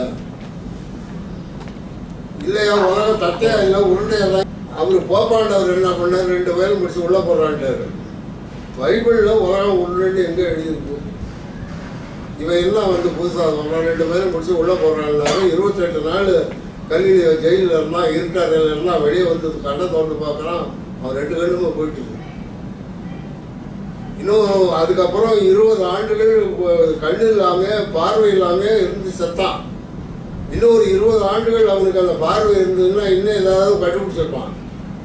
இல்லையா, உலகம் தட்டையா இல்லை, உருண்டையா தான். அவர் போப்பாண்டவர் என்ன பண்ணார், 2 பேரும் முடிச்சு உள்ளே போடுறான்ட்டாரு. பைபிளில் உலகம் உருண்டைன்னு எங்கே எழுதியிருக்கு? இவன் எல்லாம் வந்து புதுசாக சொல்கிறான், 2 பேரும் முடிச்சு உள்ளே போடுறான்னாரு. 28 நாள் கல்லில் ஜெயிலில் இருந்தான், இருட்டாரில் இருந்தால் வெளியே வந்து கண்ணை தோண்டு பார்க்குறான். அவன் 2 கண்ணுமே போயிட்டு. இன்னும் அதுக்கப்புறம் 20 ஆண்டுகள் கண்ணு இல்லாமல் பார்வை இல்லாமல் இருந்து செத்தான். இன்னும் ஒரு 20 ஆண்டுகள் அவனுக்கு அந்த பார்வை இருந்ததுன்னா இன்னும் ஏதாவது கண்டுபிடிச்சிருப்பான்.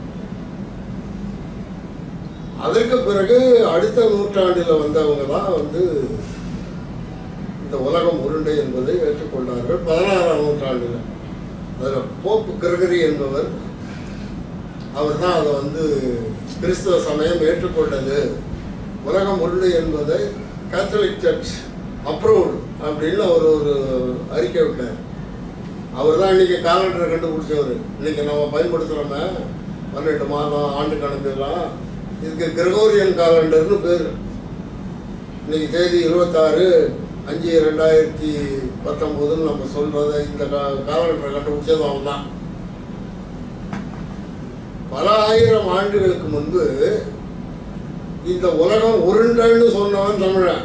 அதற்கு பிறகு அடுத்த நூற்றாண்டில் வந்தவங்க தான் வந்து இந்த உலகம் உருண்டை என்பதை ஏற்றுக்கொண்டார்கள். 16ஆம் நூற்றாண்டில் அதில் போப்பு கிரகரி என்பவர், அவர் தான் அதை வந்து கிறிஸ்தவ சமயம் ஏற்றுக்கொண்டது. உலகம் உருண்டை என்பதை கேத்தலிக் சர்ச் அப்ரூவ்டு அப்படின்னு அவர் ஒரு அறிக்கை விட்டார். அவர் தான் இன்றைக்கி காலண்டரை கண்டுபிடிச்சவர். இன்றைக்கி நம்ம பயன்படுத்துகிறோமே 12 மாதம் ஆண்டு கணக்குலாம், இதுக்கு கிரகோரியன் காலண்டர்னு பேர். இன்றைக்கி தேதி 26/5/2019 நம்ம சொல்கிறத இந்த காலண்டரை கண்டுபிடிச்சது அவன் தான். பல ஆயிரம் ஆண்டுகளுக்கு முன்பு இந்த உலகம் உருண்டைன்னு சொன்னவன் தமிழன்.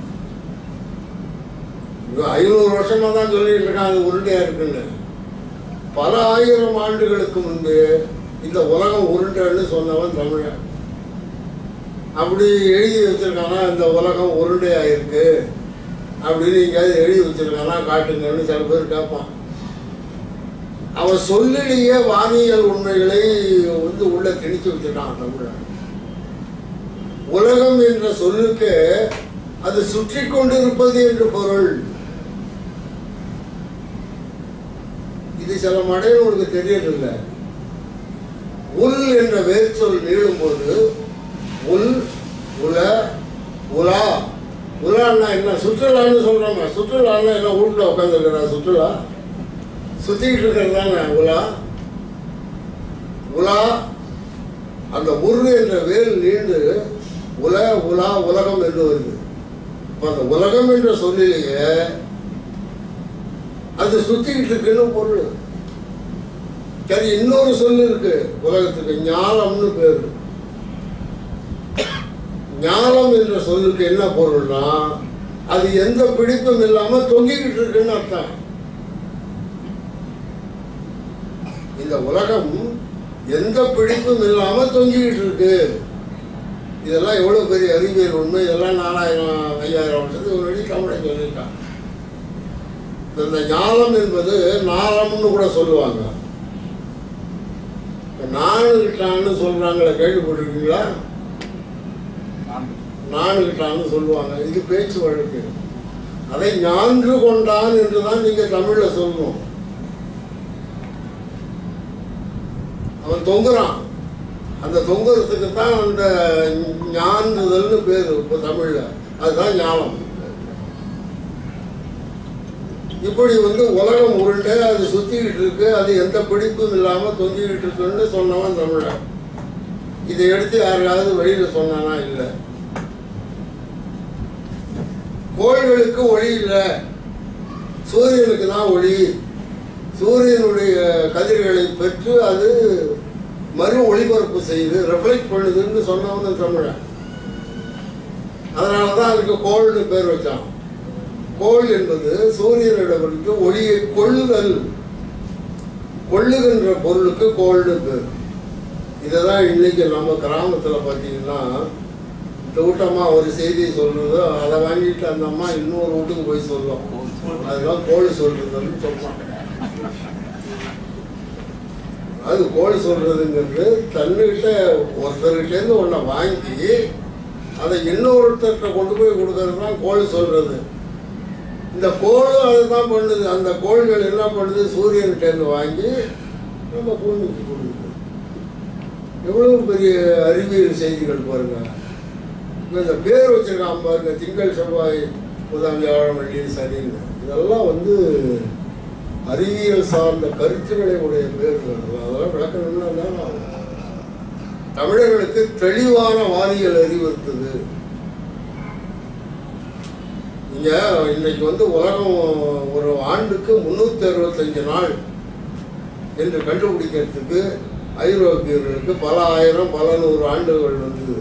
500 வருஷமா தான் சொல்லிட்டு இருக்கான் அது உருண்டையா இருக்குன்னு. பல ஆயிரம் ஆண்டுகளுக்கு முன்பு இந்த உலகம் உருண்டைன்னு சொன்னவன் தமிழன். அப்படி எழுதி வச்சிருக்கானா இந்த உலகம் உருண்டையா இருக்கு அப்படின்னு எங்கேயாவது எழுதி வச்சிருக்கானா காட்டுங்கன்னு சில பேர் கேட்பான். அவன் சொல்லிலேயே வானியல் உண்மைகளை வந்து உள்ள திணிச்சு வச்சிருக்கான் தமிழன். உலகம் என்ற சொல்லுக்கு அது சுற்றி கொண்டிருப்பது என்று பொருள். இது சில மடையில் உங்களுக்கு தெரியவில்லை. உல் என்ற வேர் சொல் நீளும் போது உல், உல, உலா. உலான்னா என்ன? சுற்றுலான்னு சொல்றோம். சுற்றுலான்னா என்ன? வீட்டில் உட்காந்துருக்கிறா சுற்றுலா, சுத்திக்கிட்டு இருக்கிறது தானே உலா. உலா அந்த உரு என்ற வேல் நீண்டு உல, உலா, உலகம் என்று வருது. இப்போ அந்த உலகம் என்ற சொல்லிலேயே அது சுத்திக்கிட்டு இருக்குன்னு பொருள். சரி, இன்னொரு சொல்லு இருக்கு உலகத்துக்கு, ஞாலம்னு பேரு. ஞாலம் என்ற சொல்லுக்கு என்ன பொருள்னா அது எந்த பிடிப்பும் இல்லாம தொங்கிக்கிட்டு இருக்குன்னு அர்த்தம். இந்த உலகம் எந்த பிடிப்பும் இல்லாம தொங்கிக்கிட்டு இருக்கு. இதெல்லாம் எவ்வளவு பெரிய அறிவியல் உண்மை. இதெல்லாம் 4000-5000 வருஷத்துக்கு முன்னாடி தமிழை சொல்லியிருக்கான். இந்த ஞானம் என்பது நாளம்னு கூட சொல்லுவாங்க. நானுகிட்டான்னு சொல்றாங்களே, கேள்விப்பட்டிருக்கீங்களா? நானுகிட்டான்னு சொல்லுவாங்க. இது பேச்சு வழக்கு. அதை ஞான்று கொண்டான் என்றுதான் நீங்க தமிழ்ல சொல்லணும். அவன் தொங்குறான். அந்த தொங்குறதுக்கு தான் அந்த ஞான்றுதல்னு பேரு இப்போ தமிழ்ல. அதுதான் ஞானம். இப்படி வந்து உலகம் உருண்டை, அது சுத்திக்கிட்டு இருக்கு, அது எந்த பிடிப்பும் இல்லாம தொங்கிக்கிட்டு இருக்குன்னு சொன்னவன் தமிழன். இதை எடுத்து யாராவது வெளியில சொன்னானா? இல்லை. கோள்களுக்கு ஒளி இல்லை, சூரியனுக்கு தான் ஒளி. சூரியனுடைய கதிர்களை பெற்று அது மறு ஒளிபரப்பு செய்து ரெஃப்ளெக்ட் பண்ணுதுன்னு சொன்னவன் தமிழன். அதனாலதான் அதுக்கு கோள்னு பேர் வச்சான். கோள் என்பது சூரியனிடமிருந்து ஒளியை கொள்ளுதல், கொள்ளுகின்ற பொருளுக்கு கோள்னு பேர். இதைதான் இன்னைக்கு நம்ம கிராமத்தில் பார்த்தீங்கன்னா கூட்டமாக ஒரு செய்தியை சொல்கிறதோ அதை வாங்கிட்டு அந்த அம்மா இன்னொரு வீட்டுக்கு போய் சொல்லும். அதெல்லாம் கோழி சொல்கிறதுன்னு சொல்லுவாங்க. அது கோழி சொல்கிறதுங்கிறது தன்னுகிட்ட ஒருத்தர்கிட்டேருந்து ஒன்றை வாங்கி அதை இன்னொருத்தர்கிட்ட கொண்டு போய் கொடுக்கறது தான் கோழி சொல்கிறது. இந்த கோளும் அதுதான் பண்ணுது. அந்த கோள்கள் என்ன பண்ணுது, சூரியன்கிட்டேருந்து வாங்கி நம்ம பூமிக்கு கொடுக்குது. எவ்வளவு பெரிய அறிவியல் செய்திகள் பாருங்க. இந்த பேர் வச்சிருக்கான் பாருங்க, திங்கள் செவ்வாய் புதன் வியாழன் வெள்ளி சனின்னு. இதெல்லாம் அறிவியல் சார்ந்த கருத்துக்களை உடைய பேர்கள். அதெல்லாம் விளக்கணும்னா தமிழர்களுக்கு தெளிவான வானியல் அறிவு இருக்குது. நீங்க இன்னைக்கு உலகம் ஒரு ஆண்டுக்கு 365 நாள் என்று கண்டுபிடிக்கிறதுக்கு ஐரோப்பியர்களுக்கு பல ஆயிரம் பல நூறு ஆண்டுகள் வந்தது.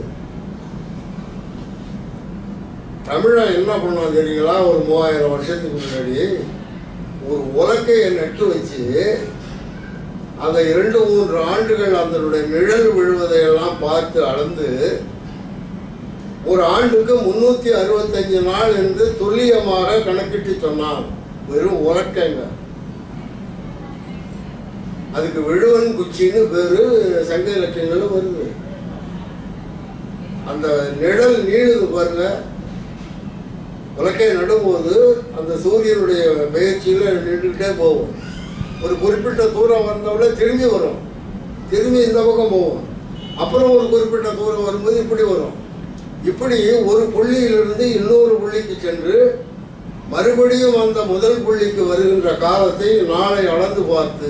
தமிழன் என்ன பண்ணான் தெரியுங்களா? ஒரு 3000 வருஷத்துக்கு முன்னாடி ஒரு உலக்கையை நட்டு வச்சு அதை 2-3 ஆண்டுகள் அதனுடைய நிழல் விழுவதையெல்லாம் பார்த்து அளந்து ஒரு ஆண்டுக்கு 365 நாள் என்று துல்லியமாக கணக்கிட்டு சொன்னான். வெறும் உலக்கைங்க. அதுக்கு விழுவன் குச்சின்னு பேரு சங்க இலக்கியங்களும் வருது. அந்த நிழல் நீளுது பாருங்க. உலக்கை நடும்போது அந்த சூரியனுடைய பயிற்சியில நின்றுக்கிட்டே போகும். ஒரு குறிப்பிட்ட தூரம் வந்தவுடனே திரும்பி வரும், திரும்பி இந்த பக்கம் போகும், அப்புறம் ஒரு குறிப்பிட்ட தூரம் வரும்போது இப்படி வரும். இப்படி ஒரு புள்ளியிலிருந்து இன்னொரு புள்ளிக்கு சென்று மறுபடியும் அந்த முதல் புள்ளிக்கு வருகின்ற காலத்தை நாளை அளந்து பார்த்து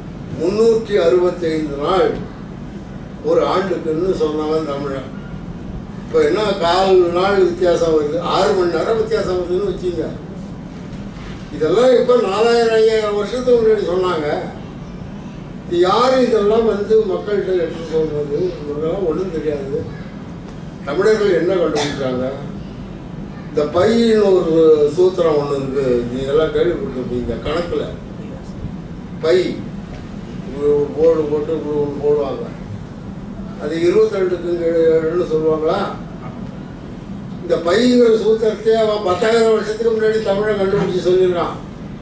365 நாள் ஒரு ஆண்டுக்குன்னு சொன்னவன் தமிழன். இப்போ என்ன 4 நாள் வித்தியாசம் வருது, 6 மணி நேரம் வித்தியாசம் வருதுன்னு வச்சுங்க. இதெல்லாம் இப்போ 4000-5000 வருஷத்துக்கு முன்னாடி சொன்னாங்க. இது யாரும் இதெல்லாம் மக்கள்கிட்ட எடுத்து சொல்றது? இவங்கெல்லாம் ஒன்றும் தெரியாது. தமிழர்கள் என்ன கண்டுபிடிச்சாங்க? இந்த பையின்னு ஒரு சூத்திரம் ஒன்று இருக்கு, நீங்கெல்லாம் கேள்விப்பட்டிருப்பீங்க. கணக்கில் பை போர்டு போட்டு போடுவாங்க. அது 22க்கு 7ன்னு சொல்லுவாங்களா? இந்த பைங்கிற சூத்திரத்தை அவன் 10,000 வருஷத்துக்கு முன்னாடி தமிழை கண்டுபிடிச்சு சொல்லியிருக்கான்.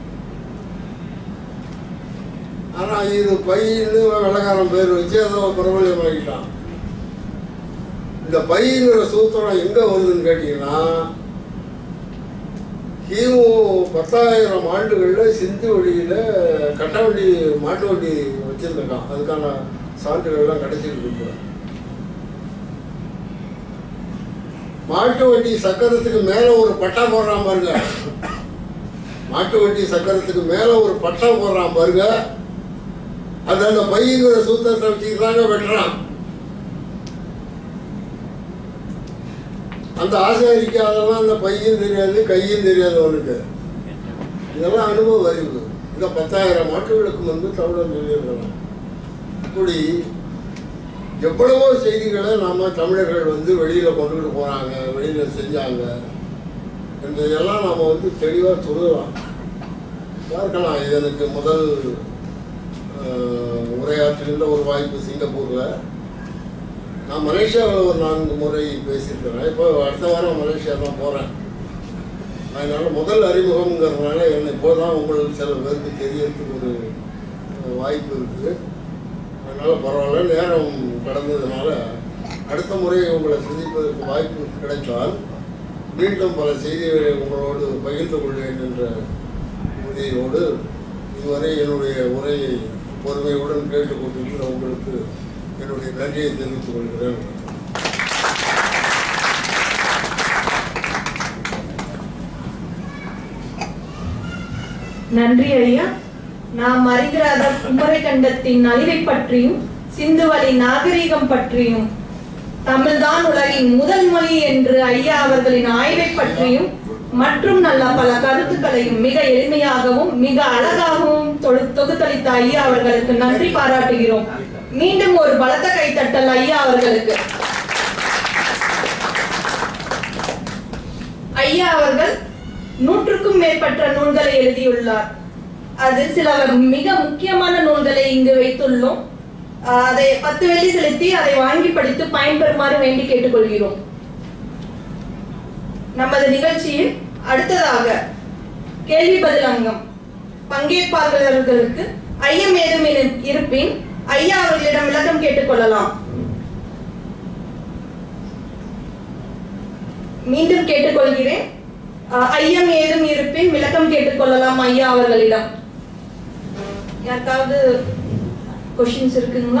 ஆனால் இது பையின்னு வெள்ளக்காரன் பேர் வச்சு அதை பிரபலியமாக்கிட்டான். இந்த பைங்கிற சூத்திரம் எங்கே வருதுன்னு கேட்டீங்கன்னா, கிமு 10,000 ஆண்டுகளில் சிந்து வழியில் கட்ட வண்டி மாட்டு வண்டி வச்சுருந்துருக்கான். அதுக்கான சான்றுகள்லாம் கிடைச்சிருக்கு. மாட்டு வண்டி சக்கரத்துக்கு மேலே ஒரு பட்டா போடுறான் பாருங்க. மாட்டு வண்டி சக்கரத்துக்கு மேலே ஒரு பட்டா போடுறான் பாருங்க. அது அந்த பையங்கிற சூத்திரத்தை வச்சுக்கிறாங்க, வெட்டுறான். அந்த ஆசாரிக்கு அதெல்லாம் அந்த பையும் தெரியாது, கையும் தெரியாது அவனுக்கு. இதெல்லாம் அனுபவ அறிவு. இந்த 10,000 ஆண்டுகளுக்கு முன்பு தமிழர் சொல்லியிருக்கலாம். இப்படி எவ்வளவோ செய்திகளை நாம் தமிழர்கள் வெளியில் கொண்டுகிட்டு போகிறாங்க, வெளியில் செஞ்சாங்க என்பதையெல்லாம் நாம் தெளிவாக சொல்லலாம். பார்க்கலாம். இது எனக்கு முதல் உரையாற்றுகின்ற ஒரு வாய்ப்பு சிங்கப்பூரில். நான் மலேசியாவில் ஒரு 4 முறை பேசியிருக்கிறேன். இப்போ அடுத்த வாரம் மலேசியா தான் போகிறேன். அதனால் முதல் அறிமுகம்ங்கிறதுனால என்னை இப்போ தான் உங்களுக்கு சில பேருக்கு தெரியறதுக்கு ஒரு வாய்ப்பு இருக்குது. அதனால் பரவாயில்ல, நேரம் கடந்ததுனால அடுத்த முறை உங்களை சந்திப்பதற்கு வாய்ப்பு கிடைத்தால் மீண்டும் பல செய்திகளை உங்களோடு பகிர்ந்து கொள்வேன் என்ற உறுதியோடு இதுவரை என்னுடைய உரையை பொறுமையுடன் கேட்டுக்கொண்டிருக்கிற உங்களுக்கு என்னுடைய நன்றியை தெரிவித்துக் கொள்கிறேன். நன்றி ஐயா. நாம் அறிகிறாத குமரி கண்டத்தின் அழிவை பற்றியும் சிந்துவெளி நாகரீகம் பற்றியும் தமிழ்தான் உலகின் முதல் மொழி என்று ஐயா அவர்களின் ஆய்வை பற்றியும் மற்றும் நல்ல பல கருத்துக்களையும் மிக எளிமையாகவும் மிக அழகாகவும் தொகுத்தளித்த ஐயா அவர்களுக்கு நன்றி பாராட்டுகிறோம். மீண்டும் ஒரு பலத்த கைத்தட்டல் ஐயா அவர்களுக்கு. ஐயா அவர்கள் 100க்கும் மேற்பட்ட நூல்களை எழுதியுள்ளார். அதில் சில மிக முக்கியமான நூல்களை இங்கு வைத்துள்ளோம். அதை 10 வெள்ளி செலுத்தி அதை வாங்கி படித்து பயன்பெறுமாறு வேண்டி கேட்டுக்கொள்கிறோம். நமது நிகழ்ச்சியில் அடுத்ததாக கேள்வி பதில் அங்கம். பங்கேற்பாளர்களுக்கு ஐயம் ஏதும் இருப்பின் ஐயா அவர்களிடம் விளக்கம் கேட்டுக்கொள்ளலாம். மீண்டும் கேட்டுக்கொள்கிறேன். ஐயம் ஏதும் இருப்பின் விளக்கம் கேட்டுக்கொள்ளலாம் ஐயா அவர்களிடம். யாருக்காவது கொஸ்டின்ஸ் இருக்குங்களா?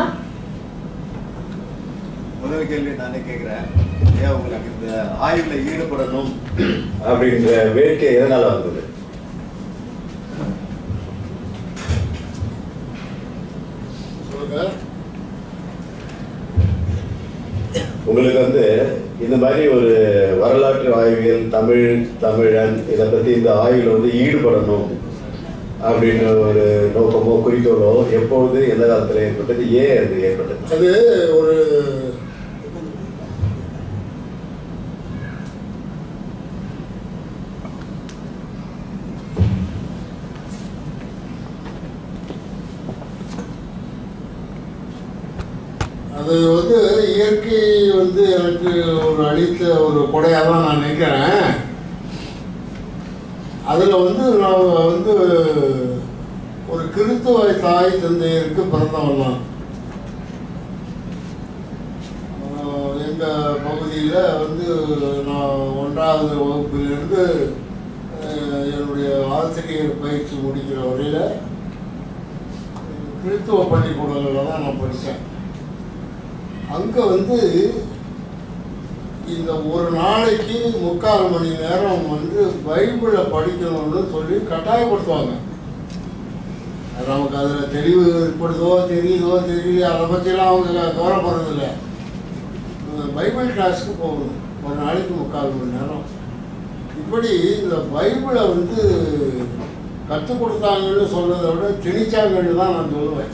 முதல் கேள்வி நானே கேட்கிறேன். ஏன் உங்களுக்கு இந்த ஆய்வுல ஈடுபடணும் அப்படின்ற வேட்கை எதனால வந்தது? உங்களுக்கு வந்து இந்த மாதிரி ஒரு வரலாற்று ஆய்வியல், தமிழன் இதை பத்தி இந்த ஆய்வுல வந்து ஈடுபடணும் அப்படின்ற ஒரு நோக்கமோ குறிக்கோளோ எப்பொழுது எந்த காலத்துல ஏற்பட்டது, ஏன் அது ஏற்பட்டது? அது ஒரு அது வந்து இயற்கை வந்து எனக்கு ஒரு அளித்த ஒரு கொடையாக தான் நான் நினைக்கிறேன். அதில் வந்து நான் வந்து ஒரு கிறித்துவ தாய் தந்தையருக்கு பிறந்தவன் தான். எங்கள் பகுதியில் வந்து நான் 1வது வகுப்பிலிருந்து என்னுடைய ஆசிரியர் பயிற்சி முடிக்கிற வரையில் கிறித்துவ பள்ளிக்கூடங்களில் தான் நான் படித்தேன். அங்கே வந்து இந்த ஒரு நாளைக்கு 3/4 மணி நேரம் வந்து பைபிளை படிக்கணும்னு சொல்லி கட்டாயப்படுத்துவாங்க. நமக்கு அதில் தெளிவு ஏற்படுதோ தெரியுதோ தெரியல அதை பற்றிலாம் அவங்க கவலைப்படுறதில்லை. பைபிள் கிளாஸுக்கு போகணும், ஒரு நாளைக்கு 3/4 மணி நேரம். இப்படி இந்த பைபிளை வந்து கற்றுக் கொடுத்தாங்கன்னு சொல்றதை விட திணிச்சாங்கன்னு தான் நான் சொல்லுவேன்.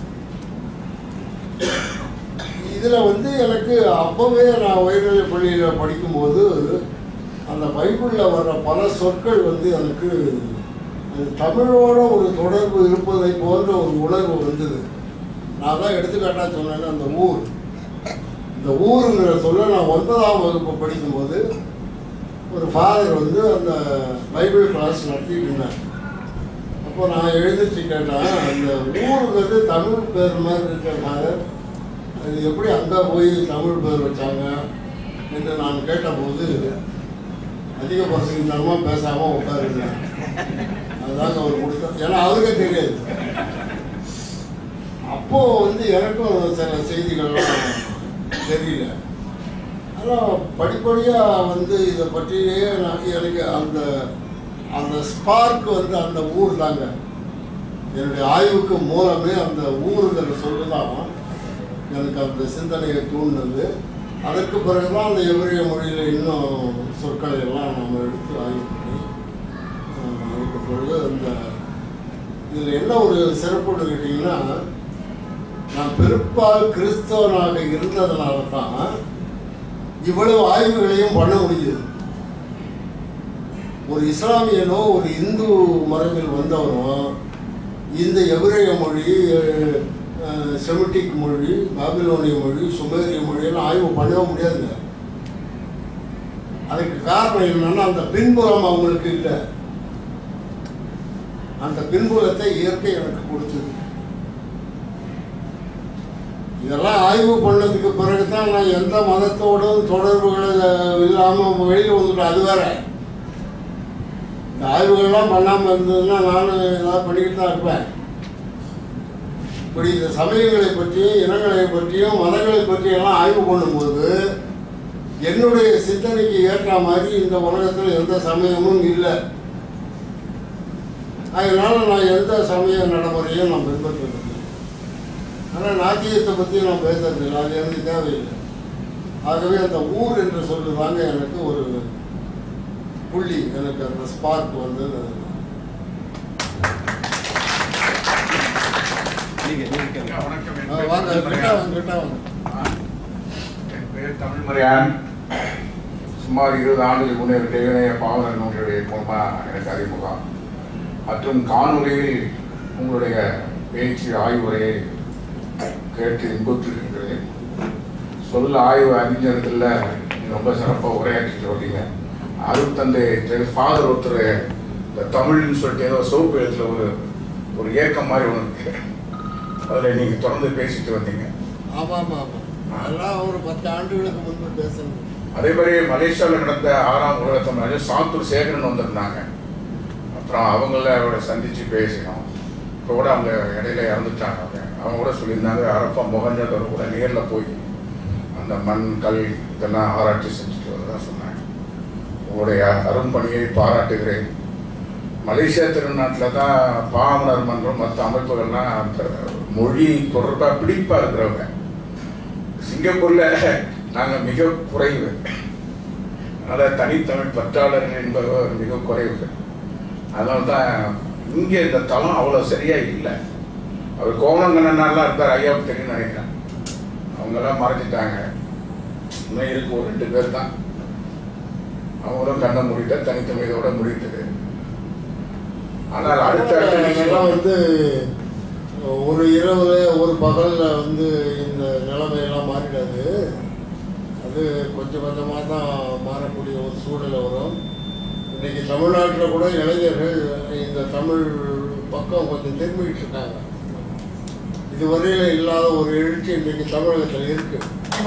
இதில் வந்து எனக்கு அப்போவே நான் உயர்நிலை பள்ளியில் படிக்கும்போது அந்த பைபிளில் வர்ற பல சொற்கள் வந்து எனக்கு தமிழோட ஒரு தொடர்பு இருப்பதை போன்ற ஒரு உணர்வு வந்தது. நான் தான் எடுத்துக்காட்டாக சொன்னேன்னு அந்த ஊர், இந்த ஊருங்கிற சொல்ல நான் 9ஆம் வகுப்பு படிக்கும்போது ஒரு ஃபாதர் வந்து அந்த பைபிள் கிளாஸ் நடத்திட்டு இருந்தார். அப்போ நான் எழுந்திரிச்சு கேட்டேன், அந்த ஊருங்கிறது தமிழ் பேர் மாதிரி இருக்கிற ஃபாதர், அது எப்படி அங்கே போய் தமிழ் பேர் வச்சாங்க என்று நான் கேட்டபோது அதிக பசங்கமாக பேசாமல் உட்காருங்க, அதுதாங்க அவர் கொடுத்தா. ஏன்னா அவருக்கே தெரியாது. அப்போது வந்து எனக்கும் சில செய்திகள்லாம் தெரியல. ஆனால் படிப்படியாக வந்து இதை பற்றியே எனக்கு அந்த அந்த ஸ்பார்க் வந்து அந்த ஊர் தாங்க. என்னுடைய ஆய்வுக்கு மூலமே அந்த ஊருங்கிற சொல்லு தான் எனக்கு அந்த சிந்தனையை தூண்டினது. அதற்கு பிறகுதான் அந்த எபிரேய மொழியில் இன்னும் சொற்களை எல்லாம் நம்ம எடுத்து ஆய்வு பண்ணி அதுக்கு பிறகு அந்த இதில் என்ன ஒரு சிறப்புன்னு கேட்டிங்கன்னா, நான் பெரும்பால் கிறிஸ்தவனாக இருந்ததுனால தான் இவ்வளவு ஆய்வுகளையும் பண்ண முடியுது. ஒரு இஸ்லாமியனோ ஒரு இந்து மரபில் வந்தவனோ இந்த எபிரேய மொழி, செமிட்டிக் மொழி, பாபிலோனிய மொழி, சுமேரிய மொழியெல்லாம் ஆய்வு பண்ணவே முடியாதுங்க. அதுக்கு காரணம் என்னன்னா அந்த பின்புலம் அவங்களுக்கு இல்லை. அந்த பின்புலத்தை இயற்கை எனக்கு கொடுத்தது. இதெல்லாம் ஆய்வு பண்ணதுக்கு பிறகுதான் நான் எந்த மதத்தோடும் தொடர்புகளை இல்லாமல் வெளியில் வந்துட்டேன். அது வேற. இந்த ஆய்வுகள்லாம் பண்ணாமல் இருந்ததுன்னா நானும் ஏதாவது பண்ணிக்கிட்டு தான் இருப்பேன். இப்படி இந்த சமயங்களை பற்றியும் இனங்களை பற்றியும் மதங்களை பற்றியெல்லாம் ஆய்வு பண்ணும்போது என்னுடைய சிந்தனைக்கு ஏற்ற மாதிரி இந்த உலகத்தில் எந்த சமயமும் இல்லை. அதனால நான் எந்த சமய நடைமுறையும் நான் பின்பற்றுறது. ஆனால் நாத்தியத்தை பற்றி நான் பேசுறதில்லை, அது எனக்கு தேவையில்லை. ஆகவே அந்த ஊர் என்று சொல்லுவாங்க எனக்கு ஒரு புள்ளி, எனக்கு அந்த ஸ்பார்க் வந்து என் பேர் தமிழ்மறையான். சுமார் 20 ஆண்டுகள் முன்னே தேவனைய பாவனர் நூல்களுடைய மூலமாக எனக்கு அறிமுகம் மற்றும் காணொலியில் உங்களுடைய பேச்சு ஆய்வுரையை கேட்டு இன்புற்றிருக்கிறேன். சொல்ல ஆய்வு அறிஞர்களில் ரொம்ப சிறப்பாக உரையாற்றிட்டு வரீங்க. அருள் தந்தை ஃபாதர் ஒருத்தர் இந்த தமிழ்னு சொல்லிட்டு ஏதோ சோப்பு எழுத்துல ஒரு ஏக்கம் மாதிரி ஒன்று இருக்கு. அதில் நீங்கள் தொடர்ந்து பேசிட்டு வந்தீங்க. ஆமாம் ஆமாம் ஆமாம், அதெல்லாம் ஒரு 10 ஆண்டுகளுக்கு முன்பு பேசணும். அதே மாதிரி மலேசியாவில் நடந்த 6ஆம் உலக தமிழ் சாத்தூர் சேகரன் வந்திருந்தாங்க. அப்புறம் அவங்கள சந்தித்து பேசினோம். இப்போ கூட அவங்க இடையில இறந்துட்டாங்க. அவங்க கூட சொல்லியிருந்தாங்க அரப்பா மொஹஞ்சதாரோ கூட நேரில் போய் அந்த மண் கல் இதெல்லாம் ஆராய்ச்சி செஞ்சுட்டு வரதான் சொன்னாங்க. உங்களுடைய அரும்பணியை பாராட்டுகிறேன். மலேசியா திருநாட்டில் தான் பாமனர் மன்றம் மற்ற அமைப்புகள்லாம் அந்த மொழி தொடர்பாக பிடிப்பாக இருக்கிறவங்க. சிங்கப்பூரில் நாங்கள் மிக குறைவு. அதனால் தனித்தமிழ் பற்றாளர்கள் என்பவர் மிக குறைவு. அதனால தான் இங்கே இந்த தளம் அவ்வளோ சரியாக இல்லை. அவர் கோவலங்கண்ணனாலாம் இருந்தார், ஐயாவுக்கு தெரியும்னு நினைக்கிறேன். அவங்கெல்லாம் மறைஞ்சிட்டாங்க. இன்னும் இருக்கு ஒரு 2 பேர் தான். அவங்களும் கண்ணை மூடிட்டா தனித்தமிழோட முடித்தது. ஆனால் அடுத்த வந்து ஒரு இரவுல ஒரு பகல்ல வந்து இந்த நிலைமையெல்லாம் மாறிடாது. அது கொஞ்சம் கொஞ்சமாக தான் மாறக்கூடிய ஒரு சூழ்நிலை வரும். இன்னைக்கு தமிழ்நாட்டில் கூட இளைஞர்கள் இந்த தமிழ் பக்கம் கொஞ்சம் திரும்பிக்கிட்டு இருக்காங்க. இதுவரையில இல்லாத ஒரு எழுச்சி இன்னைக்கு தமிழகத்தில் இருக்கு.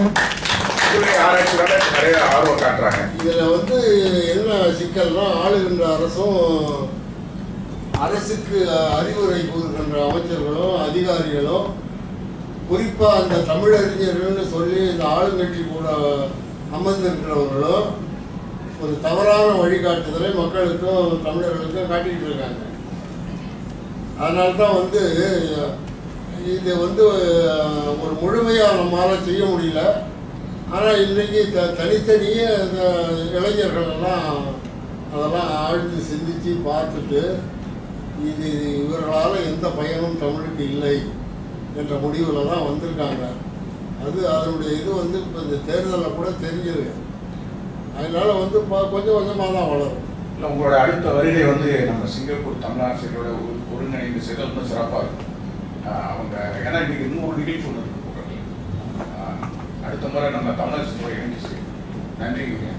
நிறைய ஆர்வம் காட்டுறாங்க. இதுல வந்து என்ன சிக்கல்னா, ஆளுகின்ற அரசும் அரசுக்கு அறிவுரை கூறுகின்ற அமைச்சர்களும் அதிகாரிகளும் குறிப்பா அந்த தமிழறிஞர்கள்னு சொல்லி இந்த ஆளுங்கட்சி கூட அமர்ந்திருக்கிறவர்களும் ஒரு தவறான வழிகாட்டுதலை மக்களுக்கும் தமிழர்களுக்கும் காட்டிக்கிட்டு இருக்காங்க. அதனால்தான் வந்து இது வந்து ஒரு முழுமையாக நம்மளால் செய்ய முடியல. ஆனால் இன்றைக்கி தனித்தனியே இந்த இளைஞர்கள் எல்லாம் அதெல்லாம் ஆழ்ந்து சிந்தித்து பார்த்துட்டு இது இவர்களால் எந்த பயனும் தமிழுக்கு இல்லை என்ற முடிவில் தான் வந்திருக்காங்க. அது அதனுடைய இது வந்து இப்போ இந்த தேர்தலில் கூட தெரிஞ்சது. அதனால் வந்து கொஞ்சம் கொஞ்சமாக தான் வளரும். இல்லை, உங்களோட அடுத்த வருகை வந்து நம்ம சிங்கப்பூர் தமிழாசிரியரோட ஒருங்கிணைந்து செய்தால் இன்னும் சிறப்பாக இருக்கும். அவங்க ஏன்னா இன்னைக்கு இன்னும் ஒரு நிகழ்ச்சி ஒன்று இருக்கு. அடுத்த முறை நம்ம தமிழாசிரியரோட இணைந்து செய்யும். நன்றிங்க.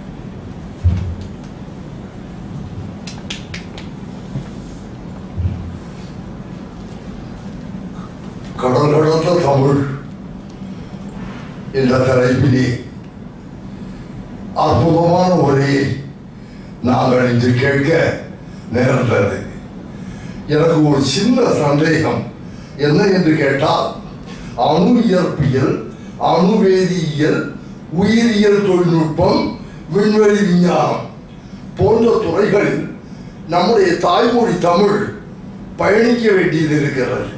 கடல் கடந்த தமிழ் என்ற தலைப்பிலே அற்புதமான உரையை நாங்கள் இன்று கேட்க நேர்ந்தது. எனக்கு ஒரு சின்ன சந்தேகம் என்ன என்று கேட்டால், அணு இயற்பியல், அணுவேதியியல், உயிரியல் தொழில்நுட்பம், விண்வெளி விஞ்ஞானம் போன்ற துறைகளில் நம்முடைய தாய்மொழி தமிழ் பயணிக்க வேண்டியது இருக்கிறது.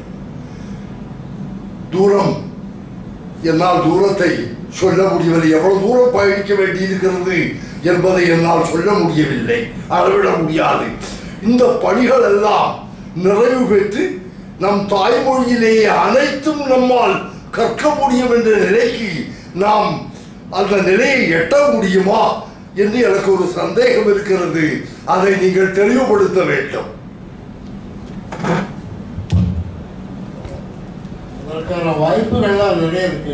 தூரம் என்னால் தூரத்தை சொல்ல முடியவில்லை. எவ்வளவு தூரம் பயணிக்க வேண்டியிருக்கிறது என்பதை என்னால் சொல்ல முடியவில்லை, அளவிட முடியாது. இந்த பணிகள் எல்லாம் நிறைவு பெற்று நம் தாய்மொழியிலேயே அனைத்தும் நம்மால் கற்க முடியும் என்ற நிலைக்கு நாம் அந்த நிலையை எட்ட முடியுமா என்று எனக்கு ஒரு சந்தேகம் இருக்கிறது. அதை நீங்கள் தெளிவுபடுத்த வேண்டும். அதற்கான வாய்ப்புகள்லாம் நிறைய இருக்கு.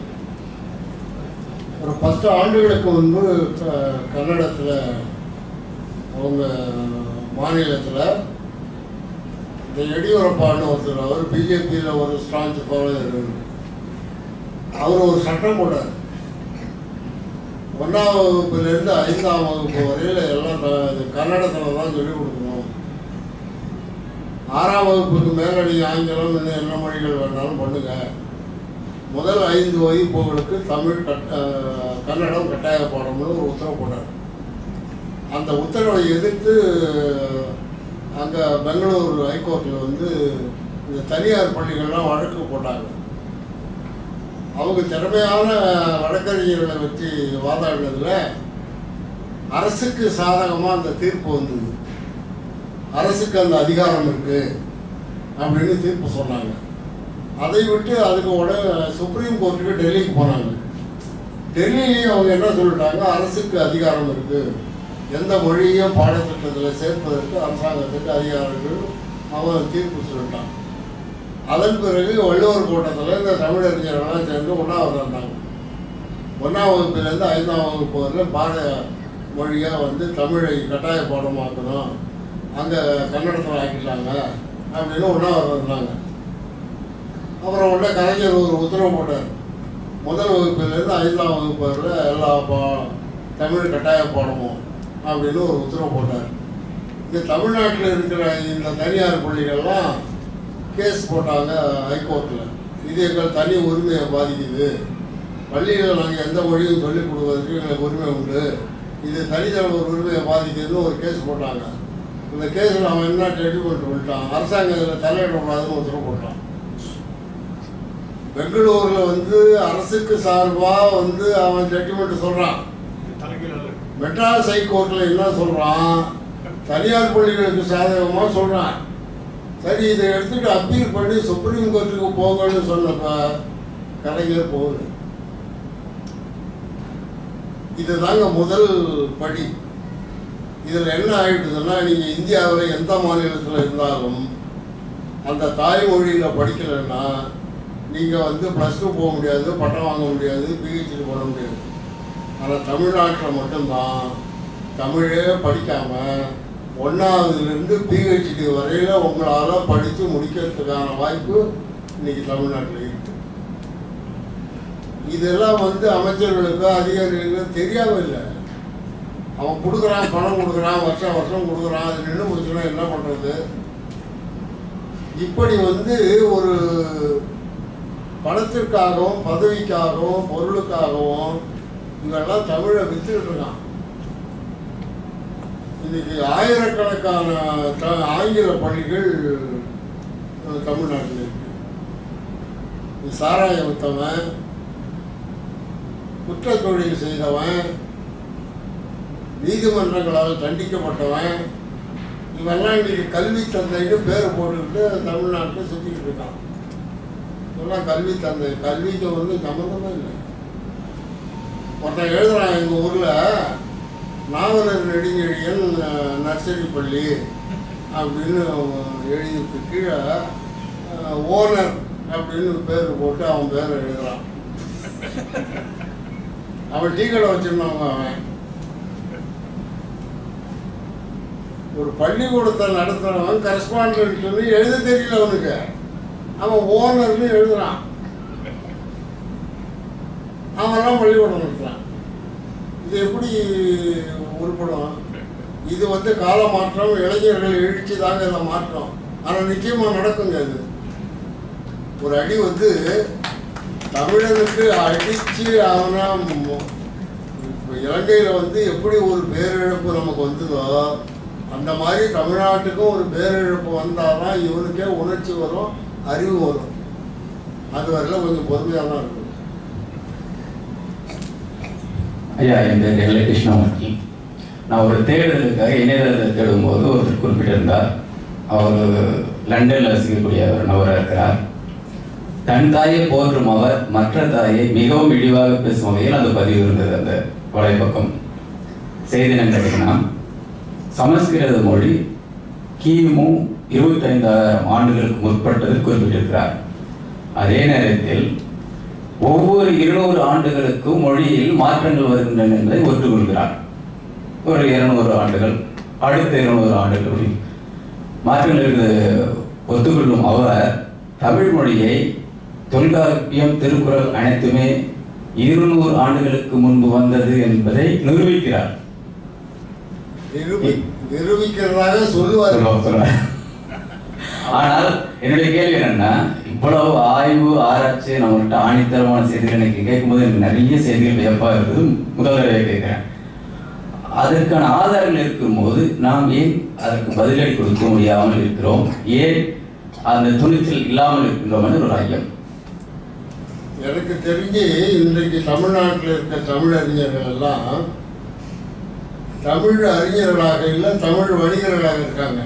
ஒரு 10 ஆண்டுகளுக்கு முன்பு கன்னடத்தில் அவங்க மாநிலத்தில் இந்த எடியூரப்பான்னு ஒருத்தர், அவர் பிஜேபியில் ஒரு ஸ்ட்ராங் ஃபாலோவர். அவர் ஒரு சட்டம் போட்டார். 1ஆம் வகுப்புலேருந்து 5ஆம் வகுப்பு வரையில் எல்லாம் கன்னடத்தில் தான் சொல்லிக் கொடுக்கணும். 6ஆம் வகுப்புக்கு மேலே நீங்கள் ஆங்கிலம் இன்னும் என்ன மொழிகள் வேணாலும் பண்ணுங்க. முதல் 5 வகுப்புகளுக்கு தமிழ் கன்னடம் கட்டாய பாடம்னு ஒரு உத்தரவு போட்டார். அந்த உத்தரவை எதிர்த்து அங்கே பெங்களூர் ஹைகோர்ட்டில் வந்து இந்த தனியார் பள்ளிகள்லாம் வழக்கு போட்டாங்க. அவங்க திறமையான வழக்கறிஞர்களை வச்சு வாதாடினதில் அரசுக்கு சாதகமாக அந்த தீர்ப்பு வந்தது. அரசுக்கு அந்த அதிகாரம் இருக்கு அப்படின்னு தீர்ப்பு சொன்னாங்க. அதை விட்டு அதுக்கு உடனே சுப்ரீம் கோர்ட்டுக்கு டெல்லிக்கு போனாங்க. டெல்லியிலையும் அவங்க என்ன சொல்லிட்டாங்க, அரசுக்கு அதிகாரம் இருக்கு, எந்த மொழியையும் பாடத்திட்டத்தில் சேர்ப்பதற்கு அரசாங்கத்துக்கு அதிகாரங்கள் அவன் தீர்ப்பு சொல்லிட்டான். அதன் பிறகு வள்ளுவர் கூட்டத்தில் இந்த தமிழறிஞர்கள்லாம் சேர்ந்து 1ஆவது வந்தாங்க. 1ஆம் வகுப்பிலேருந்து 5ஆம் வகுப்பு வரையிலும் மொழியாக வந்து தமிழை கட்டாய பாடமாக்கணும், அங்கே கன்னடத்தில் ஆக்கிட்டாங்க அப்படின்னு உண்ணாவிரதம் இருந்தாங்க. அப்புறம் உடனே கலைஞர் ஒரு உத்தரவு போட்டார், முதல் வகுப்பிலேருந்து 5ஆம் வகுப்பு வரை எல்லா தமிழ் கட்டாய பாடமும் அப்படின்னு ஒரு உத்தரவு போட்டார். இங்கே தமிழ்நாட்டில் இருக்கிற இந்த தனியார் பள்ளிகள்லாம் கேஸ் போட்டாங்க ஹைகோர்ட்டில். இது எங்கள் தனி உரிமையை பாதிக்குது, பள்ளிகளில் நாங்கள் எந்த மொழியும் சொல்லிக் கொடுக்குறதுக்கு எங்களுக்கு உரிமை உண்டு, இது தனித்தலைவர் உரிமையை பாதிக்குதுன்னு ஒரு கேஸ் போட்டாங்க. இந்த கேஸில் அவன் என்ன ஜட்ஜ்மெண்ட் பண்ணிட்டான், அரசாங்கம் இதில் தலையிடக்கூடாதுன்னு உத்தரவு போட்டான். பெங்களூரில் வந்து அரசுக்கு சார்பாக வந்து அவன் ஜட்ஜ்மெண்ட் சொல்கிறான். மெட்ராஸ் ஹைகோர்ட்டில் என்ன சொல்கிறான், தனியார் பள்ளிகளுக்கு சாதகமாக சொல்கிறான். சரி, இதை எடுத்துகிட்டு அப்பீல் பண்ணி சுப்ரீம் கோர்ட்டுக்கு போங்கன்னு சொன்னப்ப கலைஞர் போகுது. இதுதாங்க முதல் படி. இதில் என்ன ஆகிடுதுன்னா, நீங்கள் இந்தியாவில் எந்த மாநிலத்தில் இருந்தாலும் அந்த தாய்மொழியில் படிக்கலைன்னா நீங்கள் வந்து +2 போக முடியாது, பட்டம் வாங்க முடியாது, PhD பண்ண முடியாது. ஆனால் தமிழ்நாட்டில் மட்டும்தான் தமிழே படிக்காமல் 1ஆவதுலேருந்து PhD வரையில் உங்களால் படித்து முடிக்கிறதுக்கான வாய்ப்பு இன்றைக்கி தமிழ்நாட்டில் இருக்குது. இதெல்லாம் வந்து அமைச்சர்களுக்கோ அதிகாரிகளுக்கோ தெரியாமல் இல்லை. அவன் கொடுக்குறான், பணம் கொடுக்குறான், வருஷம் வருஷம் கொடுக்குறான், அது நின்று முடிச்சுன்னா என்ன பண்ணுறது? இப்படி வந்து ஒரு பணத்திற்காகவும் பதவிக்காகவும் பொருளுக்காகவும் இங்கெல்லாம் தமிழை வித்துக்கிட்டு இருக்கான். இன்னைக்கு ஆயிரக்கணக்கான ஆங்கில பள்ளிகள் தமிழ்நாட்டில் இருக்கு. சாராயம் வித்தவன், குற்ற தொழில் செய்தவன், நீதிமன்றங்களால் தண்டிக்கப்பட்டவன், இவெல்லாம் இன்னைக்கு கல்வி தந்தைன்னு பேரை போட்டுக்கிட்டு தமிழ்நாட்டில் சுற்றிக்கிட்டு இருக்கான். இதெல்லாம் கல்வி தந்தை, கல்விக்கு வந்து சம்மந்தமே இல்லை. ஒருத்தன் எழுதுறான், எங்கள் ஊரில் நாவலர் நெடுஞ்செழியன் நர்சரி பள்ளி அப்படின்னு எழுதிக்கு கீழே ஓனர் அப்படின்னு பேர் போட்டு அவன் பேரை எழுதுறான். அவன் டீ கடை வச்சிருந்தவங்க. அவன் ஒரு பள்ளிக்கூடத்தை நடத்துறவன் கரஸ்பாண்டன்ட் சொல்லி எழுத தெரியல அவனுக்கு, அவன் ஓனர்னு எழுதுறான். அவன்லாம் பள்ளிக்கூடம் நடத்துறான். இது எப்படி உருப்படும்? இது வந்து கால மாற்றம், இளைஞர்கள் எழுச்சி தாங்க இதை மாற்றம். ஆனால் நிச்சயமாக நடக்குங்க. அது ஒரு அடி வந்து தமிழனுக்கு அடித்து அவனா இப்போ இலங்கையில் வந்து எப்படி ஒரு பேரிழப்பு நமக்கு வந்ததோ அந்த மாதிரி தமிழ்நாட்டுக்கும் ஒரு பேரிழப்பு வந்தால் தான் இவனுக்கே உணர்ச்சி வரும், அறிவு வரும். அது வரையில் கொஞ்சம் பொறுமையாக தான் இருக்கும். ஐயா, என் பேர் எல்லை கிருஷ்ணமூர்த்தி. நான் ஒரு தேடுதலுக்காக இணையதளத்தை தேடும்போது ஒருத்தர் குறிப்பிட்டிருந்தார். அவர் லண்டனில் வசிக்கக்கூடிய ஒரு நபராக இருக்கிறார். தன் தாயை போற்றும் அவர் மற்ற தாயை மிகவும் இழிவாக பேசும் வகையில் அந்த பதிவு இருந்தது. அந்த வலைப்பக்கம் செய்தி என்ன கேட்டீங்கன்னா, சமஸ்கிருத மொழி கிமு 25,000 ஆண்டுகளுக்கு முற்பட்டது குறிப்பிட்டிருக்கிறார். அதே நேரத்தில் ஒவ்வொரு 200 ஆண்டுகளுக்கும் மொழியில் மாற்றங்கள் வருகின்றன என்பதை ஒத்துக்கொள்கிறார். ஒரு 200 ஆண்டுகள், அடுத்த 200 ஆண்டுகள் மாற்றங்களுக்கு ஒத்துக்கொள்ளும் அவர் தமிழ் மொழியை தொல்காப்பியம், திருக்குறள் அனைத்துமே 200 ஆண்டுகளுக்கு முன்பு வந்தது என்பதை நிரூபிக்கிறார். நிரூபிக்கிறதாக சொல்லுவார். ஆனால் என்னுடைய கேள்வி என்னன்னா, இவ்வளவு ஆய்வு ஆராய்ச்சி நம்மள்கிட்ட ஆணித்தரமான செய்திகள் எனக்கு கேட்கும்போது எனக்கு நிறைய செய்திகள் வியப்பா இருக்குது. முதல் தடவை கேட்கிறேன். அதற்கான ஆதாரங்கள் இருக்கும்போது நாம் ஏன் அதற்கு பதிலடி கொடுக்க முடியாமல் இருக்கிறோம்? ஏன் அந்த துணிச்சல் இல்லாமல் இருக்கின்றோம் என்று ஒரு ஐயம். எனக்கு தெரிஞ்சு இன்றைக்கு தமிழ்நாட்டில் இருக்க தமிழறிஞர்கள் எல்லாம் தமிழ் அறிஞர்களாக இல்லை, தமிழ் வணிகர்களாக இருக்காங்க.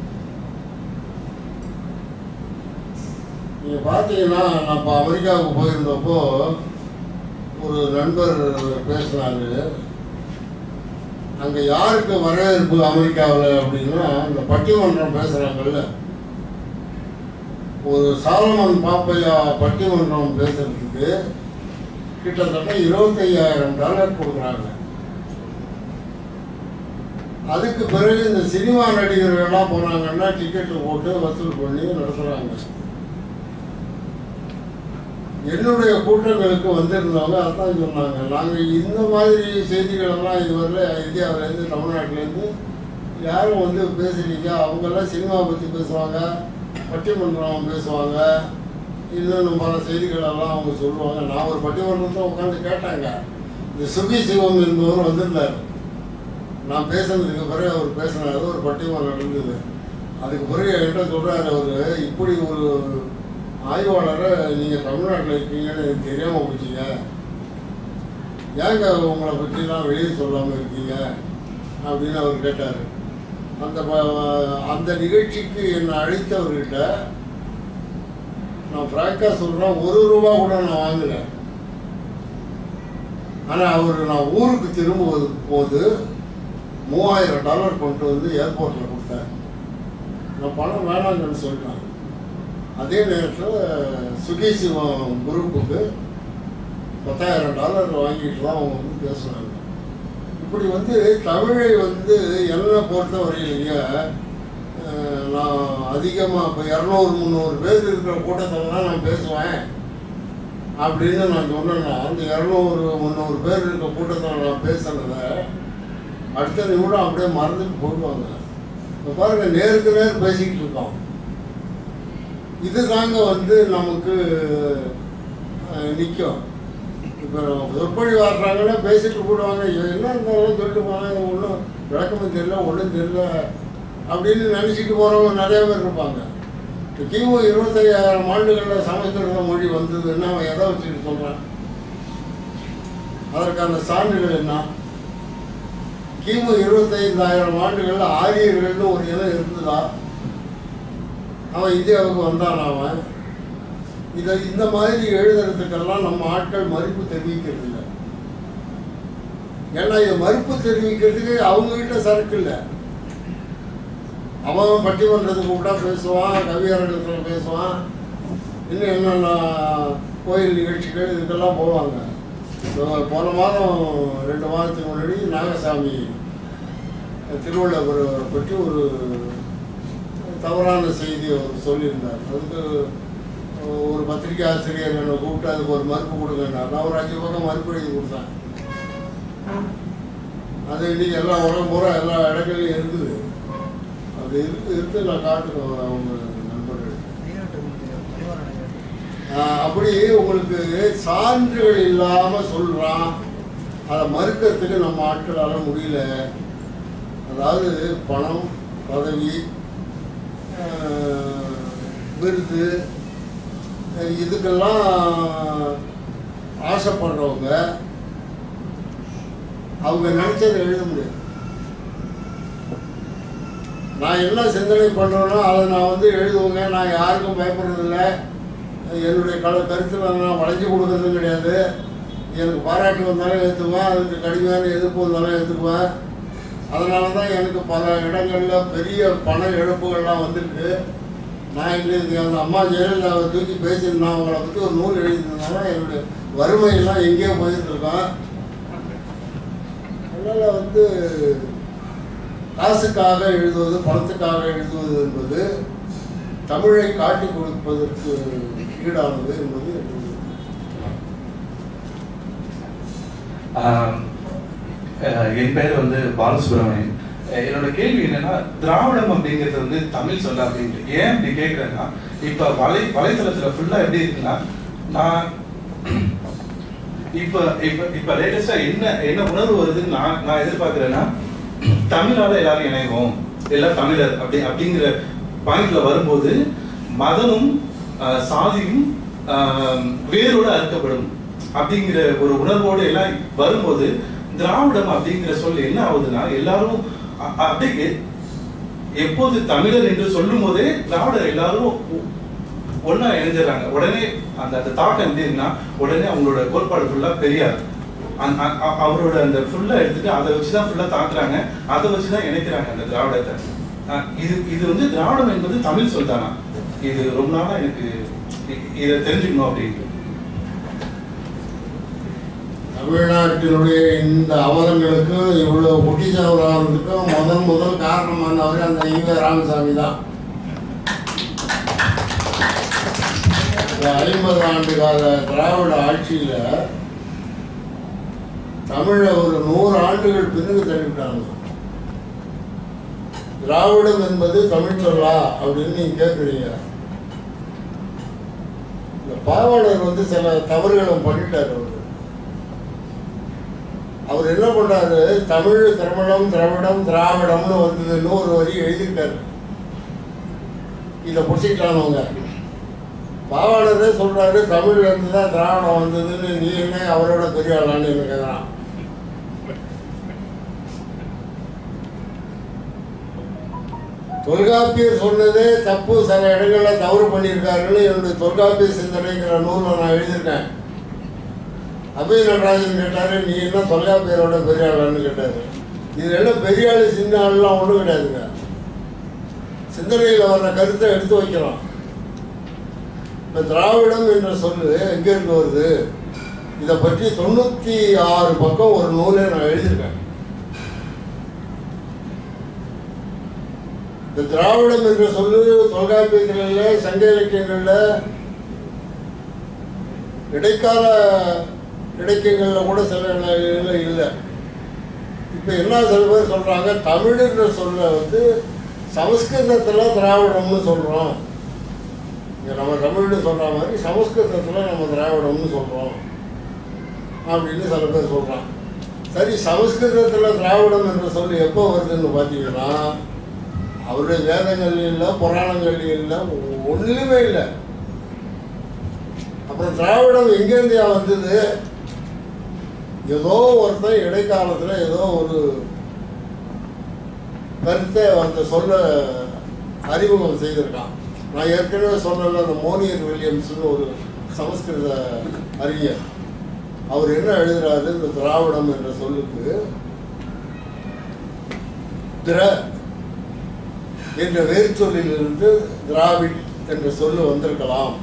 நீங்கள் பார்த்தீங்கன்னா, நான் இப்போ அமெரிக்காவுக்கு போயிருந்தப்போ ஒரு நண்பர் பேசினாரு. அங்கே யாருக்கு வரவேற்பு அமெரிக்காவில் அப்படின்னா, இந்த பட்டிமன்றம் பேசுகிறாங்கல்ல, ஒரு சாலமன் பாப்பையா பட்டிமன்றம் பேசுறதுக்கு கிட்டத்தட்ட $25,000 கொடுக்குறாங்க. அதுக்கு பிறகு இந்த சினிமா நடிகர்கள்லாம் போனாங்கன்னா டிக்கெட்டு போட்டு வசூல் பண்ணி நடத்துகிறாங்க. என்னுடைய கூட்டங்களுக்கு வந்திருந்தவங்க அதான் சொன்னாங்க, நாங்கள் இந்த மாதிரி செய்திகளெல்லாம் இதுவரை இந்தியாவிலேருந்து தமிழ்நாட்டிலேருந்து யாரும் வந்து பேசுறீங்க, அவங்கெல்லாம் சினிமா பற்றி பேசுவாங்க, பட்டிமன்றம் பேசுவாங்க, இன்னும் பல செய்திகளெல்லாம் அவங்க சொல்லுவாங்க. நான் ஒரு பட்டிமன்றத்தை உட்காந்து கேட்டாங்க. இந்த சுகி சிவம் என்பவர் வந்திருந்தார். நான் பேசுனதுக்கு பிறகு அவர் பேசினார், ஒரு பட்டிமன்றம் நடந்தது. அதுக்கு பிறகு என்கிட்ட சொல்கிறார், அவர் இப்படி ஒரு ஆய்வாளரை நீங்கள் தமிழ்நாட்டில் இருக்கீங்கன்னு எனக்கு தெரியாமல் போச்சிங்க, ஏங்க உங்களை பற்றிலாம் வெளியே சொல்லாமல் இருக்கீங்க அப்படின்னு அவர் கேட்டார். அந்த நிகழ்ச்சிக்கு என்னை அழைத்தவர்கிட்ட நான் ஃப்ராங்காக சொல்கிறேன், ₹1 கூட நான் வாங்குகிறேன். ஆனால் அவர் நான் ஊருக்கு திரும்புவது போது $3000 கொண்டு வந்து ஏர்போர்ட்டில் கொடுத்தேன். நான் பணம் வேணாங்கன்னு சொல்லிட்டேன். அதே நேரத்தில் சுகேசிவம் குரூப்புக்கு $10,000 வாங்கிட்டு தான் அவங்க வந்து பேசுனாங்க. இப்படி வந்து தமிழை வந்து என்னை பொறுத்த வரையிலேயே நான் அதிகமாக இப்போ 200-300 பேர் இருக்கிற கூட்டத்தில்தான் நான் பேசுவேன் அப்படின்னு நான் சொன்னேன்னா, அந்த 200-300 பேர் இருக்கிற கூட்டத்தில் நான் பேசுனதை அடுத்த நிமிடம் அப்படியே மறந்துட்டு போடுவாங்க. இப்போ பாருங்கள், நேருக்கு நேர் பேசிக்கிட்டு இருக்கோம். இது தாங்க வந்து நமக்கு நிற்கும். இப்போ சொற்பொழி வாடுறாங்கன்னா பேசிட்டு போடுவாங்க, என்ன இருந்தாலும் சொல்லிட்டு போனாங்க, ஒன்றும் விளக்கமும் தெரியல, ஒன்றும் தெரியல அப்படின்னு நினச்சிட்டு போகிறவங்க நிறைய பேர் இருப்பாங்க. இப்போ கிமு 25,000 ஆண்டுகளில் சமஸ்கிருத மொழி வந்ததுன்னா அவன் எதை வச்சுட்டு சொல்கிறான்? அதற்கான சான்றுகள் என்ன? கிமு 25,000 ஆண்டுகளில் ஆரியர்கள்னு ஒரு இனம் இருந்ததா? அவன் இந்தியாவுக்கு வந்தான். அவன் இந்த மாதிரி எழுதுறதுக்கெல்லாம் நம்ம ஆட்கள் மறுப்பு தெரிவிக்கிறது இல்லை. ஏன்னா இதை மறுப்பு தெரிவிக்கிறதுக்கு அவங்ககிட்ட சரக்கு இல்லை. அவன் பட்டிமன்றத்துக்கு கூப்பிட்டா பேசுவான், கவியரங்கத்தில் பேசுவான், இன்னும் என்னென்ன கோயில் நிகழ்ச்சிகள் இதுக்கெல்லாம் போவாங்க. போன மாதம் 2 மாதத்துக்கு முன்னாடி நாகசாமி திருவள்ளுவரை பற்றி ஒரு தவறான செய்தி அவர் சொல்லியிருந்தார். அதுக்கு ஒரு பத்திரிகை ஆசிரியர் என்னை கூப்பிட்டு அதுக்கு ஒரு மறுப்பு கொடுங்கன்னார். நான் ஒரு 5 பக்கம் மறுப்பு எழுதி கொடுத்தேன். அது இன்னைக்கு எல்லா உடம்புற எல்லா இடங்களையும் இருக்குது. அது இருக்கு நான் காட்டுறேன் அவங்க நண்பர்கள். அப்படி உங்களுக்கு சான்றுகள் இல்லாமல் சொல்கிறான், அதை மறுக்கிறதுக்கு நம்ம ஆட்களால் முடியல. அதாவது பணம், பதவி, விருது, இதுக்கெல்லாம் ஆசைப்படுறவங்க அவங்க நினைச்சதை எழுத முடியாது. நான் என்ன சிந்தனை பண்ணுறேனோ அதை நான் வந்து எழுதுவேங்க. நான் யாருக்கும் பயப்படுறதில்லை. என்னுடைய கருத்தில் நான் வளைஞ்சு கொடுக்கறதும் கிடையாது. எனக்கு பாராட்டு வந்தாலும் ஏற்றுக்குவேன், அதுக்கு கடுமையான எதிர்ப்பு வந்தாலும் ஏற்றுக்குவேன். அதனால தான் எனக்கு பல இடங்களில் பெரிய பண இழப்புகள்லாம் வந்திருக்கு. நான் இங்கே அந்த அம்மா ஜெயலலிதாவை தூக்கி பேசியிருந்தேன், அவங்கள பற்றி ஒரு நூல் எழுதியிருந்தாலும் என்னுடைய வறுமையெல்லாம் எங்கேயோ போயிருந்துருக்கோம். அதனால் வந்து காசுக்காக எழுதுவது, பணத்துக்காக எழுதுவது என்பது தமிழை காட்டி கொடுப்பதற்கு ஈடானது என்பது என் பேர் வந்து பாலசுப்ரமணியன். என்னோட கேள்வி என்னன்னா, திராவிடம் அப்படிங்கிறது வந்து தமிழ் சொல்ல அப்படின்ட்டு ஏன் அப்படி கேட்குறேன்னா, இப்போ வலைத்தளத்துல ஃபுல்லா எப்படி இருக்குன்னா, நான் இப்போ லேட்டஸ்டா என்ன உணர்வு வருதுன்னு நான் எதிர்பார்க்கிறேன்னா, தமிழால எல்லாரும் இணைவோம், எல்லாம் தமிழர் அப்படிங்கிற பாயிண்ட்ல வரும்போது மதமும் சாதியும் வேரோடு அறுக்கப்படும் அப்படிங்கிற ஒரு உணர்வோடு எல்லாம் வரும்போது திராவிடம் அப்படிங்கிற சொல் என்ன ஆகுதுன்னா, எல்லாரும் அப்படியே எப்போது தமிழர் என்று சொல்லும் போதே திராவிடர் எல்லாரும் ஒன்னா இணைஞ்சிடறாங்க. உடனே அந்த தாக்கம் எப்படி இருக்குன்னா, உடனே அவங்களோட கோட்பாடு ஃபுல்லா பெரியார் அவரோட அந்த ஃபுல்லா எடுத்துட்டு அதை வச்சுதான் ஃபுல்லா தாக்குறாங்க, அதை வச்சுதான் இணைக்கிறாங்க அந்த திராவிடத்தை. இது வந்து திராவிடம் என்பது தமிழ் சொல் தானா? இது ரொம்ப நாளா எனக்கு இதை தெரிஞ்சுக்கணும் அப்படின்ட்டு. தமிழ்நாட்டினுடைய இந்த அவலங்களுக்கும் இவ்வளவு பொட்டிச்சவராகிறதுக்கும் முதல் காரணமானவர் அந்த ஈவே ராமசாமி தான். 50 ஆண்டு கால திராவிட ஆட்சியில தமிழை ஒரு 100 ஆண்டுகள் பின்னுக்கு தள்ளிவிட்டாங்க. திராவிடம் என்பது தமிழ் சொல்லா அப்படின்னு நீங்க கேட்குறீங்க. இந்த பாவாளர் சில தவறுகளும் பண்ணிட்டார். அவர் என்ன பண்றாரு, தமிழ் திரமிழம் திராவிடம் திராவிடம்னு இன்னொரு வரி எழுதியிருக்காரு. இதை பிடிச்சிக்கிட்டானவங்க. பாவாளரே சொல்றாரு தமிழ்ல இருந்து தான் திராவிடம் வந்ததுன்னு. நீ என்ன அவரோட பெரிய ஆளான்னு என்ன கேட்கறான். தொல்காப்பியர் சொன்னதே தப்பு, சில இடங்கள்ல தவறு பண்ணியிருக்காருன்னு என்னுடைய தொல்காப்பிய சிந்தனைங்கிற நூலில் நான் எழுதியிருக்கேன். அபய நடராஜன் கேட்டாரு, நீ என்ன தொல்காப்பியரோட பெரிய ஆளான்னு கேட்டாரு. இது எல்லாம் பெரிய ஆளு சின்ன ஆளுலாம் ஒன்றும் கிடையாதுங்க. சிந்தனையில் வர்ற கருத்தை எடுத்து வைக்கிறோம். இப்போ திராவிடம் என்ற சொல்லு எங்கேருந்து வருது, இதை பற்றி 96 பக்கம் ஒரு நூலே நான் எழுதியிருக்கேன். இந்த திராவிடம் என்ற சொல்லு தொல்காப்பியங்களில் சங்க இலக்கியங்களில் இடைக்கால இலக்கியங்களில் கூட சில இல்லை. இப்போ என்ன சில பேர் சொல்கிறாங்க, தமிழ் என்ற சொல்ல சமஸ்கிருதத்தில் திராவிடம்னு சொல்கிறோம். இங்கே நம்ம தமிழ்னு சொல்கிற மாதிரி சமஸ்கிருதத்தில் நம்ம திராவிடம்னு சொல்கிறோம் அப்படின்னு சில பேர் சொல்கிறான். சரி, சமஸ்கிருதத்தில் திராவிடம் என்ற சொல்லி எப்போ வருதுன்னு பார்த்தீங்கன்னா அவருடைய வேதங்கள்லையும் இல்லை, புராணங்கள்லையும் இல்லை, ஒன்றுலையுமே இல்லை. அப்புறம் திராவிடம் எங்கேருந்து வந்தது, ஏதோ ஒருத்தன் இடைக்காலத்தில் ஏதோ ஒரு கருத்தை அந்த சொல்ல அறிமுகம் செய்திருக்கான். நான் ஏற்கனவே சொன்ன அந்த மோனியர் வில்லியம்ஸ்னு ஒரு சமஸ்கிருத அறிஞர், அவர் என்ன எழுதுறாரு, இந்த திராவிடம் என்ற சொல்லுக்கு திர என்ற வேறு சொல்லிலிருந்து திராவிட் என்ற சொல்லு வந்திருக்கலாம்.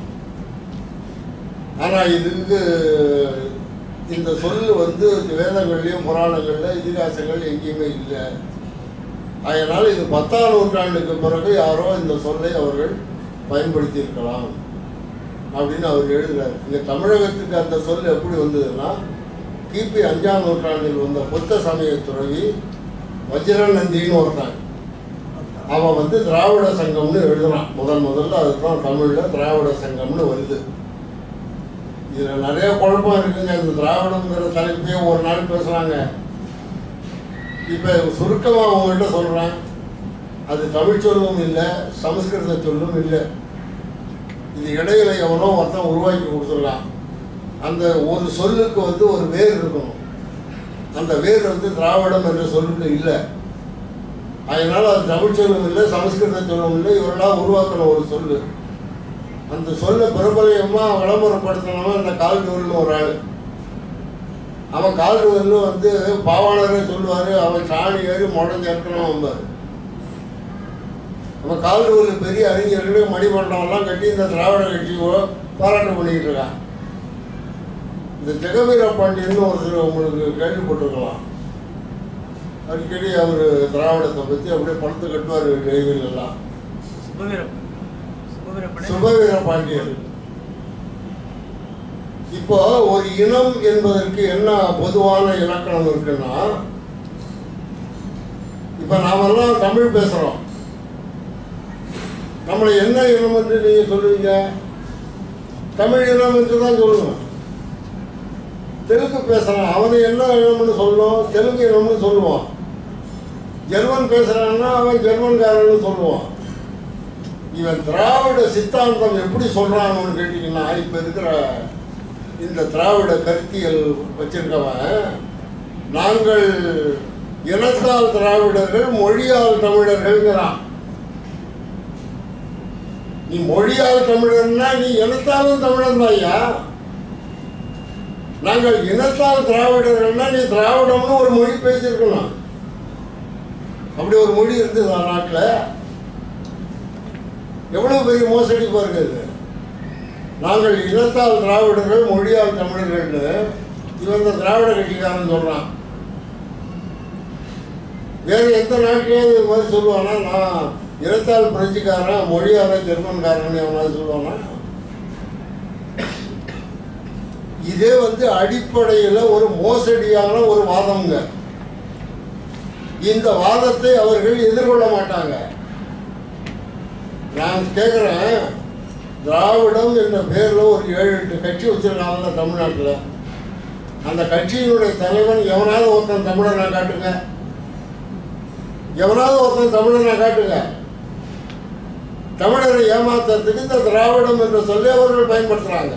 ஆனால் இதுக்கு இந்த சொல்லு வேதங்கள்லையும் புராணங்கள்ல இதிகாசங்கள் எங்கேயுமே இல்லை. அதனால் இது 10ஆம் நூற்றாண்டுக்கு பிறகு யாரோ இந்த சொல்லை அவர்கள் பயன்படுத்தி இருக்கலாம் அப்படின்னு அவர் எழுதுறாரு. இங்கே தமிழகத்துக்கு அந்த சொல் எப்படி வந்ததுன்னா, கிபி 5ஆம் நூற்றாண்டில் வந்த புத்த சமய துறவி வஜ்ரநந்தின்னு ஒருத்தன், அவன் திராவிட சங்கம்னு எழுதுறான். முதல்ல அதுதான் தமிழில் திராவிட சங்கம்னு வருது. இதில் நிறைய குழப்பம் இருக்குங்க. இந்த திராவிடங்கிற தலைப்பே ஒரு நாள் பேசுகிறாங்க. இப்போ சுருக்கமாக அவங்கள்ட்ட சொல்கிறேன், அது தமிழ் சொல்லும் இல்லை, சமஸ்கிருத சொல்லும் இல்லை. இது இடையில எவனோ ஒருத்தன் உருவாக்கி கொடுத்துடலாம். அந்த ஒரு சொல்லுக்கு ஒரு வேர் இருக்கணும். அந்த வேர் திராவிடம் என்ற சொல்லுக்கு இல்லை. அதனால அது தமிழ் சொல்லும் இல்லை, சமஸ்கிருத சொல்லும் இல்லை. இவரெல்லாம் உருவாக்கின ஒரு சொல்லு. அந்த சொல்லை பிரபலயமாக விளம்பரப்படுத்தினவன் இந்த கால்டுவல்னு ஒரு ஆள். அவன் கால்டுவல்னு பாவாளரே சொல்லுவார், அவன் சாணி ஏறி முடஞ்சு இருக்கணும் வந்தார். அவன் கால்டுவல் பெரிய அறிஞர்களுக்கு மணிமண்டபம்லாம் கட்டி இந்த திராவிட கட்சியை பாராட்டு பண்ணிக்கிட்டு இருக்கான். இந்த ஜெகவீர பாண்டியன்னு ஒருத்தர் உங்களுக்கு கேள்விப்பட்டிருக்கலாம். அடிக்கடி அவர் திராவிடத்தை பற்றி அப்படியே படுத்து கட்டுவார் கைகளெல்லாம். சுபவீர பாண்டியன். இப்போ ஒரு இனம் என்பதற்கு என்ன பொதுவான இலக்கணம் இருக்குன்னா, இப்ப நாமெல்லாம் தமிழ் பேசுறோம். நம்மளை என்ன இனம் என்று நீங்க சொல்லுவீங்க? தமிழ் இனம் என்று தான் சொல்லணும். தெலுங்கு பேசுறான், அவனை என்ன இனம்னு சொல்லணும்? தெலுங்கு இனம்னு சொல்லுவான். ஜெர்மன் பேசுறான்னா அவன் ஜெர்மன்காரன்னு சொல்லுவான். இவன் திராவிட சித்தாந்தம் எப்படி சொல்றான்னு கேட்டீங்கன்னா, இப்ப இருக்கிற இந்த திராவிட கருத்தியல் வச்சிருக்கவன், நாங்கள் இனத்தால் திராவிடர்கள், மொழியால் தமிழர்கள்ங்கிறான். நீ மொழியால் தமிழர்னா நீ இனத்தாலும் தமிழன் தான் ஐயா. நாங்கள் இனத்தால் திராவிடர்கள்னா நீ திராவிடம்னு ஒரு மொழி பேசியிருக்கணும். அப்படி ஒரு மொழி இருந்தது நாட்டில். எவ்வளவு பெரிய மோசடி பாருங்க. நாங்கள் இனத்தால் திராவிடர்கள், மொழியால் தமிழர்கள்னு இவன் இந்த திராவிட கட்சிக்காரன் சொல்றான். வேற எந்த நாட்டிலேயாவது இது மாதிரி சொல்லுவானா? நான் இனத்தால் பிரெஞ்சுக்காரன், மொழியால ஜெர்மன்காரன் எவனாவது சொல்லுவானா? இதே அடிப்படையில் ஒரு மோசடியான ஒரு வாதம்ங்க. இந்த வாதத்தை அவர்கள் எதிர்கொள்ள மாட்டாங்க. நான் கேட்குறேன், திராவிடம் என்ற பேரில் ஒரு 7-8 கட்சி வச்சிருக்காங்கல்ல தமிழ்நாட்டில். அந்த கட்சியினுடைய தலைவன் எவனாவது ஒருத்தன் தமிழனை காட்டுங்க. எவனாவது ஒருத்தன் தமிழனை காட்டுங்க. தமிழரை ஏமாத்துறதுக்கு இந்த திராவிடம் என்ற சொல்லி அவர்கள் பயன்படுத்துறாங்க.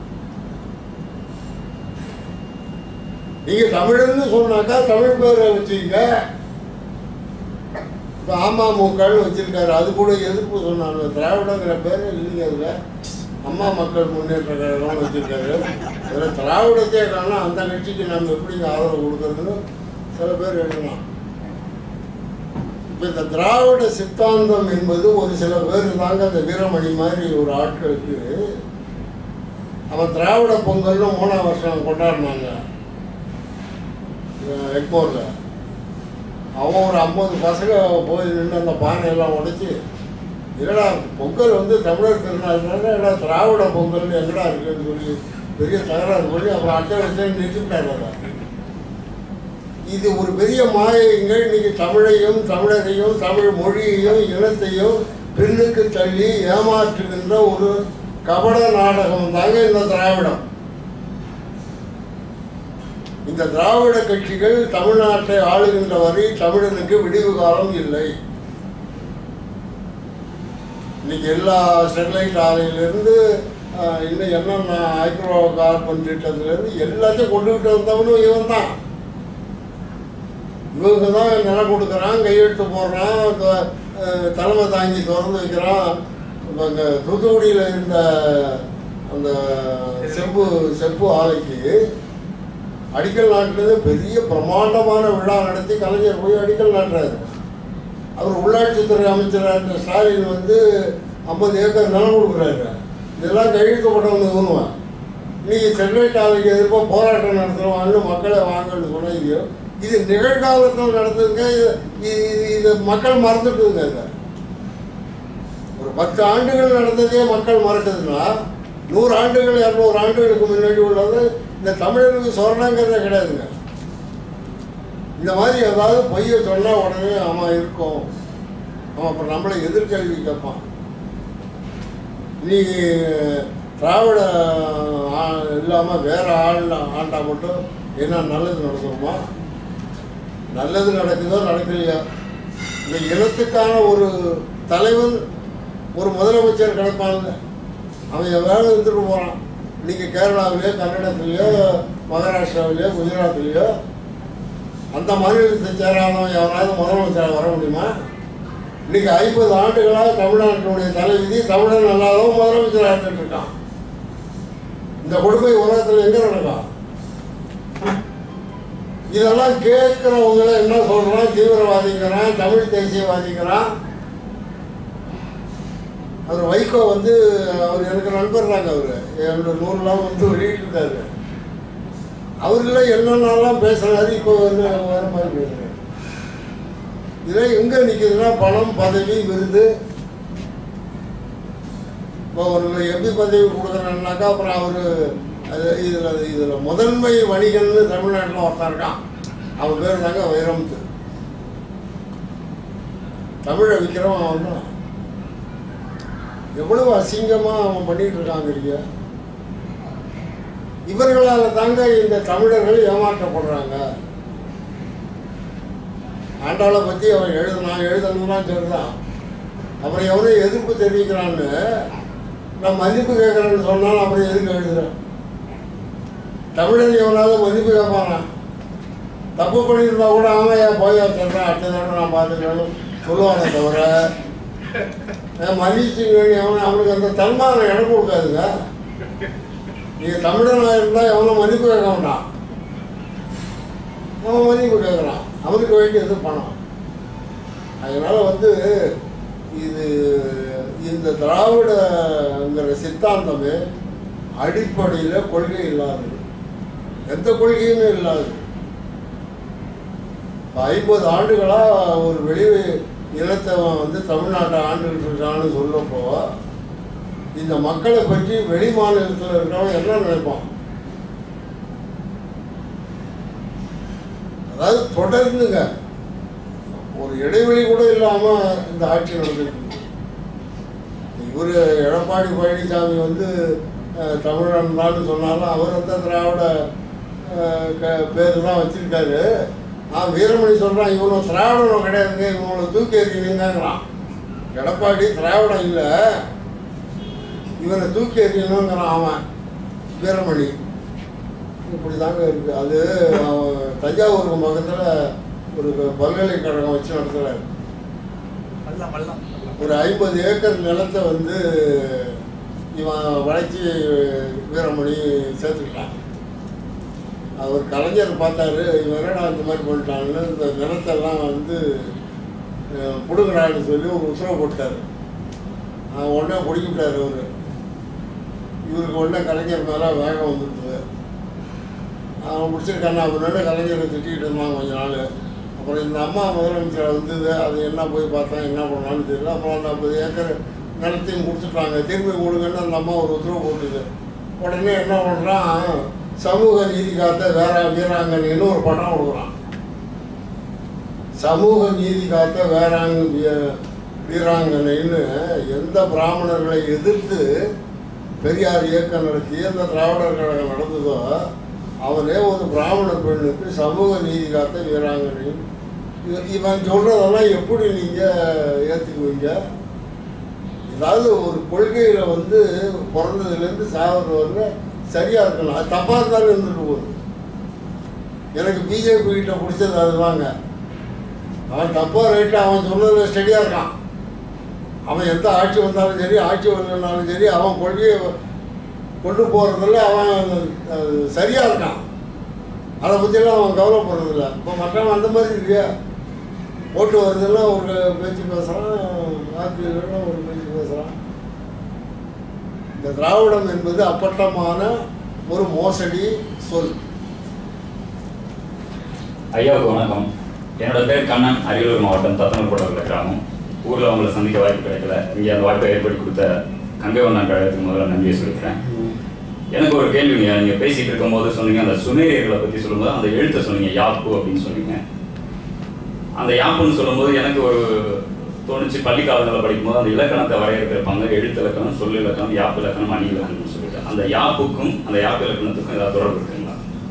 நீங்க தமிழன்னு சொன்னாக்கா தமிழ் பேரை வச்சுக்க. இப்போ அமமுகன்னு வச்சிருக்காரு, அது கூட எதிர்ப்பு சொன்னாங்க. திராவிடங்கிற பேர் இல்லைங்க. அதுல அம்மா மக்கள் முன்னேற்ற கழகம் வச்சிருக்காரு. அதில் திராவிடத்தே காரணம் அந்த கட்சிக்கு நம்ம எப்படிங்க ஆதரவு கொடுக்கறதுன்னு சில பேர் எழுதலாம். இப்போ இந்த திராவிட சித்தாந்தம் என்பது ஒரு சில பேர் தாங்க, அந்த வீரமணி மாதிரி ஒரு ஆட்களுக்கு அவன் திராவிட பொங்கல்னு 3ஆம் வருஷம் கொண்டாடினாங்க எக்மோரில். அவன் ஒரு 50 பசங்க போய் நின்று அந்த பானையெல்லாம் உடைச்சி, இல்லைடா பொங்கல் தமிழர் திருநாள்னால ஏடா திராவிட பொங்கல்னு எங்கடா இருக்குன்னு சொல்லி பெரிய தகராறு பண்ணி அப்புறம் அடுத்த வருஷம் நிறுத்திட்டாங்க. இது ஒரு பெரிய மாயைங்க. இன்னைக்கு தமிழையும் தமிழரையும் தமிழ் மொழியையும் இனத்தையும் பின்னுக்கு தள்ளி ஏமாற்றுகின்ற ஒரு கபட நாடகம் தாங்க இந்த திராவிடம். இந்த திராவிட கட்சிகள் தமிழ்நாட்டை ஆளுகின்ற வரை தமிழனுக்கு விடிவு காலம் இல்லை. இன்னைக்கு எல்லா ஸ்டெர்லைட் ஆலையிலிருந்து இன்னும் என்னென்ன ஹைட்ரோ கார்பன் திட்டத்திலிருந்து எல்லாத்தையும் கொண்டுகிட்டு வந்தவனும் இவன் தான். இவங்க தான் நிலம் கொடுக்குறான், கையெழுத்து போடுறான், தலைமை தாங்கி திறந்து வைக்கிறான். அங்கே தூத்துக்குடியில் இருந்த அந்த செப்பு ஆலைக்கு அடிக்கல் நாட்டுறது பெரிய பிரமாண்டமான விழா நடத்தி கலைஞர் போய் அடிக்கல் நாட்டுறாரு. அவர் உள்ளாட்சித்துறை அமைச்சராக ஸ்டாலின் 50 ஏக்கர் நிலம் கொடுக்குறாரு. இதெல்லாம் கையெழுத்து போட்டவங்க ஊனுவான். இன்னைக்கு ஸ்டெர்லைட் ஆலைக்கு எதிர்ப்பாக போராட்டம் நடத்துகிறோம், மக்களை வாங்கன்னு சொன்னீங்க. இது நிகழ்காலத்தில் நடந்ததுங்க. இது மக்கள் மறந்துட்டுதுங்க. ஒரு 10 ஆண்டுகள் நடந்ததே மக்கள் மறக்குதுன்னா 100 ஆண்டுகள் 200 ஆண்டுகளுக்கு முன்னாடி உள்ளது இந்த தமிழருக்கு சொரணங்கிறதே கிடையாதுங்க. இந்த மாதிரி ஏதாவது பொய்யை சொன்னால் உடனே அவன் இருக்கும், அவன் அப்புறம் நம்மளை எதிர்கல்வி கேட்பான். நீ திராவிட இல்லாமல் வேற ஆண்டா மட்டும் என்ன நல்லது நடக்குமா? நல்லது நடக்குதோ நடக்கலையா? இந்த இனத்துக்கான ஒரு தலைவன் ஒரு முதலமைச்சர் கிடைப்பாங்க. அவன் வேலை இருந்துட்டு போகிறான். இன்னைக்கு கேரளாவிலேயோ கன்னடத்துலேயோ மகாராஷ்டிராவிலேயோ குஜராத்லேயோ அந்த மாநிலத்தை சேராதவன் எவனாவது முதலமைச்சராக வர முடியுமா? இன்னைக்கு 50 ஆண்டுகளாக தமிழ்நாட்டினுடைய தலைவிதி தமிழன் அல்லாதவன் முதலமைச்சராக இருந்துட்டு இருக்கான். இந்த கொடுமை உலகத்தில் எங்கே நடக்கும்? இதெல்லாம் கேட்குறவங்கள என்ன சொல்கிறான்? தீவிரவாதிங்கிறான், தமிழ் தேசியவாதிங்கிறான். அவர் வைகோ அவர் எனக்கு நண்பர் தாங்க. அவர் என்னோட நூறுலாம் வெளியிட்டிருக்காரு. அவர்களெல்லாம் என்னென்னலாம் பேசுகிறாரு. இப்போ வேறு மாதிரி பேசுகிறாரு. இதெல்லாம் எங்கே நிற்கிதுன்னா பணம், பதவி, விருது. இப்போ அவர்களுக்கு எம்பி பதவி கொடுக்குறேன்னாக்கா அப்புறம் அவர் இதில் முதன்மை வணிகன்னு தமிழ்நாட்டில் ஒருத்தன் இருக்கான். அவன் பேர் தாங்க வைரமுத்து. தமிழை விற்கிறவன் அவன் தான். எவ்வளவு அசிங்கமாக அவன் பண்ணிட்டு இருக்காங்க இல்லையா? இவர்களால் தாங்க இந்த தமிழர்கள் ஏமாற்றப்படுறாங்க. ஆண்டாளை பற்றி அவன் எழுதணும்னா சரிதான். அப்புறம் எவனோ எதிர்ப்பு தெரிவிக்கிறான்னு நான் மதிப்பு கேட்குறேன்னு சொன்னாலும் அப்புறம் எதுக்கு எழுதுறேன்? தமிழன் எவனாவது மதிப்பு கேட்பானா? தப்பு பண்ணியிருந்தா கூட ஆமையா போயா சொல்கிறேன், அடுத்த தடவை நான் பார்த்துக்கணும் சொல்லுவானே தவிர மதிச்சுங்க அவனுக்கு அந்த தன்மானம் இடம் கொடுக்காதுங்க. நீங்கள் தமிழனாக இருந்தால் எவனும் மதிப்பு கேட்க வேண்டாம். அவன் மதிப்பு கேட்குறான், அவனுக்கு வேண்டியது பணம். அதனால் இது இந்த திராவிடங்கிற சித்தாந்தமே அடிப்படையில் கொள்கை இல்லாதது. எந்த கொள்கையுமே இல்லாது 50 ஆண்டுகளா ஒரு வெளி இனத்தை வந்து தமிழ்நாட்டை ஆண்டுகிட்டு இருக்கான்னு சொல்லப்போ இந்த மக்களை பற்றி வெளி மாநிலத்தில் இருக்கிறவங்க என்ன நினைப்பான்? அதாவது தொடர்ந்துங்க ஒரு இடைவெளி கூட இல்லாம இந்த ஆட்சி நடந்துருக்கு. இவர் எடப்பாடி பழனிசாமி வந்து தமிழன் தான் சொன்னாலும் அவர் வந்து திராவிட பேர் தான் வச்சிருக்காரு. வீரமணி சொல்றான் இவனும் திராவிடம் கிடையாதுங்க, இவங்களை தூக்கி எறியணுங்கிறான். எடப்பாடி திராவிடம் இல்லை, இவனை தூக்கி எறியணுங்கிறான் அவன் வீரமணி. இப்படி தாங்க இருக்கு. அது தஞ்சாவூருக்கு பக்கத்தில் ஒரு பல்கலைக்கழகம் வச்சு நடத்துகிறார். ஒரு 50 ஏக்கர் நிலத்தை வந்து இவன் வளைச்சி வீரமணி சேர்த்துக்கிட்டான். அவர் கலைஞர் பார்த்தாரு, இவன் என்னடா இந்த மாதிரி பண்ணிட்டான்னு இந்த நிலத்தெல்லாம் வந்து பிடுங்கடான்னு சொல்லி ஒரு உத்தரவு போட்டார். உடனே பிடிக்கிட்டார் அவர். இவருக்கு உடனே கலைஞர் மேலே வேகம் வந்துடுது. அவன் முடிச்சிருக்காங்க அப்படின்னா கலைஞரை திட்டிகிட்டு இருந்தாங்க கொஞ்ச நாள். அப்புறம் இந்த அம்மா முதலமைச்சர் வந்தது, அது என்ன போய் பார்த்தா என்ன பண்ணாலும் தெரியல. அப்புறம் அந்த 50 ஏக்கர் நிலத்தையும் கொடுத்துட்டாங்க. திரும்பி கொடுங்கன்னு அந்த அம்மா ஒரு உத்தரவு போட்டுது. உடனே என்ன பண்ணுறான், சமூக நீதி காத்த வீராங்கனைன்னு ஒரு படம் கொடுக்குறான். சமூக நீதி காத்த வீராங்கனைன்னு எந்த பிராமணர்களை எதிர்த்து பெரியார் இயக்கம் நடத்தி அந்த திராவிடர் கழகம் நடந்ததோ அவனே ஒரு பிராமண பெண்ணுக்கு சமூக நீதி காத்த வீராங்கனை. இவன் சொல்றதெல்லாம் எப்படி நீங்க ஏற்றுக்குவீங்க? ஏதாவது ஒரு கொள்கையில வந்து பிறந்ததுலேருந்து சாகிறது வரல சரியா இருக்கணும். அது தப்பா இருந்தாலும் இருந்துட்டு போகுது. எனக்கு பிஜேபி கிட்ட பிடிச்சது அதுதாங்க. அவன் தப்பா ரைட்ல அவன் சொன்னதுல ஸ்டடியா இருக்கான். அவன் எந்த ஆட்சி வந்தாலும் சரி ஆட்சி வரலனாலும் சரி அவன் கொள்கையை கொண்டு போகிறதில்ல, அவன் சரியா இருக்கான். அதை பற்றியெல்லாம் அவன் கவலைப்படுறதில்ல. இப்போ மற்றவன் அந்த மாதிரி இல்லையா? ஓட்டு வருதுன்னா ஒரு பேச்சு பேசுகிறான், வாக்குகள்னா ஒரு பேச்சு பேசுகிறான். இந்த திராவிடம் என்பது அப்பட்டமான ஒரு மோசடி சொல். ஐயாவுக்கு வணக்கம். என்னோட பேர் கண்ணன், அரியலூர் மாவட்டம் தத்தனூர் கிராமம். ஊரில் அவங்களை சந்திக்க வாய்ப்பு கிடைக்கல. இங்கே அந்த வாய்ப்பை ஏற்படுத்தி கொடுத்த கங்கைவண்ணன் கழகத்துக்கு முதல்ல நன்றியை சொல்லிக்கிறேன். எனக்கு ஒரு கேள்விங்க, நீங்கள் பேசிகிட்டு இருக்கும்போது சொன்னீங்க அந்த சுமேரியர்களை பற்றி சொல்லும்போது அந்த எழுத்தை சொன்னீங்க, யாப்பு அப்படின்னு சொன்னீங்க. அந்த யாப்புன்னு சொல்லும்போது எனக்கு ஒரு தோணுச்சு, பள்ளி காலங்களில் படிக்கும்போது அந்த இலக்கணத்தை வரையறுக்கிறப்பாங்க, எழுத்து இலக்கணம், சொல் இலக்கணம், யாப்பு இலக்கணம், அணி இலக்கணம்னு சொல்லிட்டு அந்த யாப்புக்கும் அந்த யாப்பு இலக்கணத்துக்கும் ஏதாவது தொடர்பு இருக்குங்களா?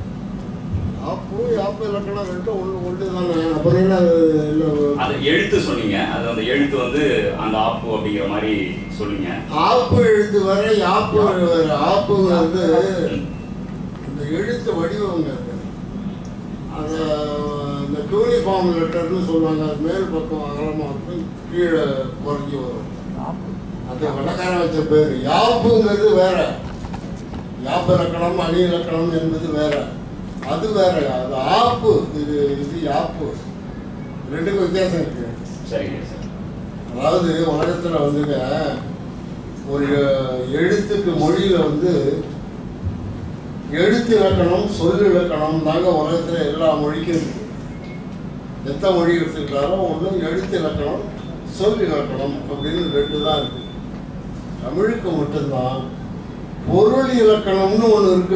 யாப்பு இலக்கணம் ரெண்டும் ஒன்று தானே. அப்புறம் என்ன அது எழுத்து சொன்னீங்க, அது அந்த எழுத்து வந்து அந்த ஆப்பு அப்படிங்கிற மாதிரி சொன்னீங்க. ஆப்பு எழுத்து வர யாப்பு வர. ஆப்பு வந்து இந்த எழுத்து வடிவங்க. அது இந்த யூனிஃபார்ம் லெட்டர்னு சொல்லுவாங்க. அது மேல் பக்கம் அகலமாக இருக்கும், கீழே குறைஞ்சி வரும். அது வடக்காரன் வச்ச பேர். யாப்புங்கிறது வேற. யாப்பு இலக்கணம் அணி இலக்கணம் என்பது வேற, அது வேற. அது ஆப்பு, இது யாப்பு. ரெண்டுக்கும் வித்தியாசம் இருக்கு. சரிங்க சார். அதாவது உலகத்துல வந்துங்க ஒரு எழுத்துக்கு மொழியில வந்து எழுத்து இலக்கணம் சொல் இலக்கணம் தாங்க உலகத்துல எல்லா மொழிக்கும் இருக்கு. எந்த மொழி எடுத்துக்கிட்டாலும் ஒன்று எழுத்து இலக்கணம் சொல் இலக்கணம் அப்படின்னு 2 தான் இருக்கு. தமிழுக்கு மட்டும்தான் பொருள் இலக்கணம்னு ஒன்று இருக்கு.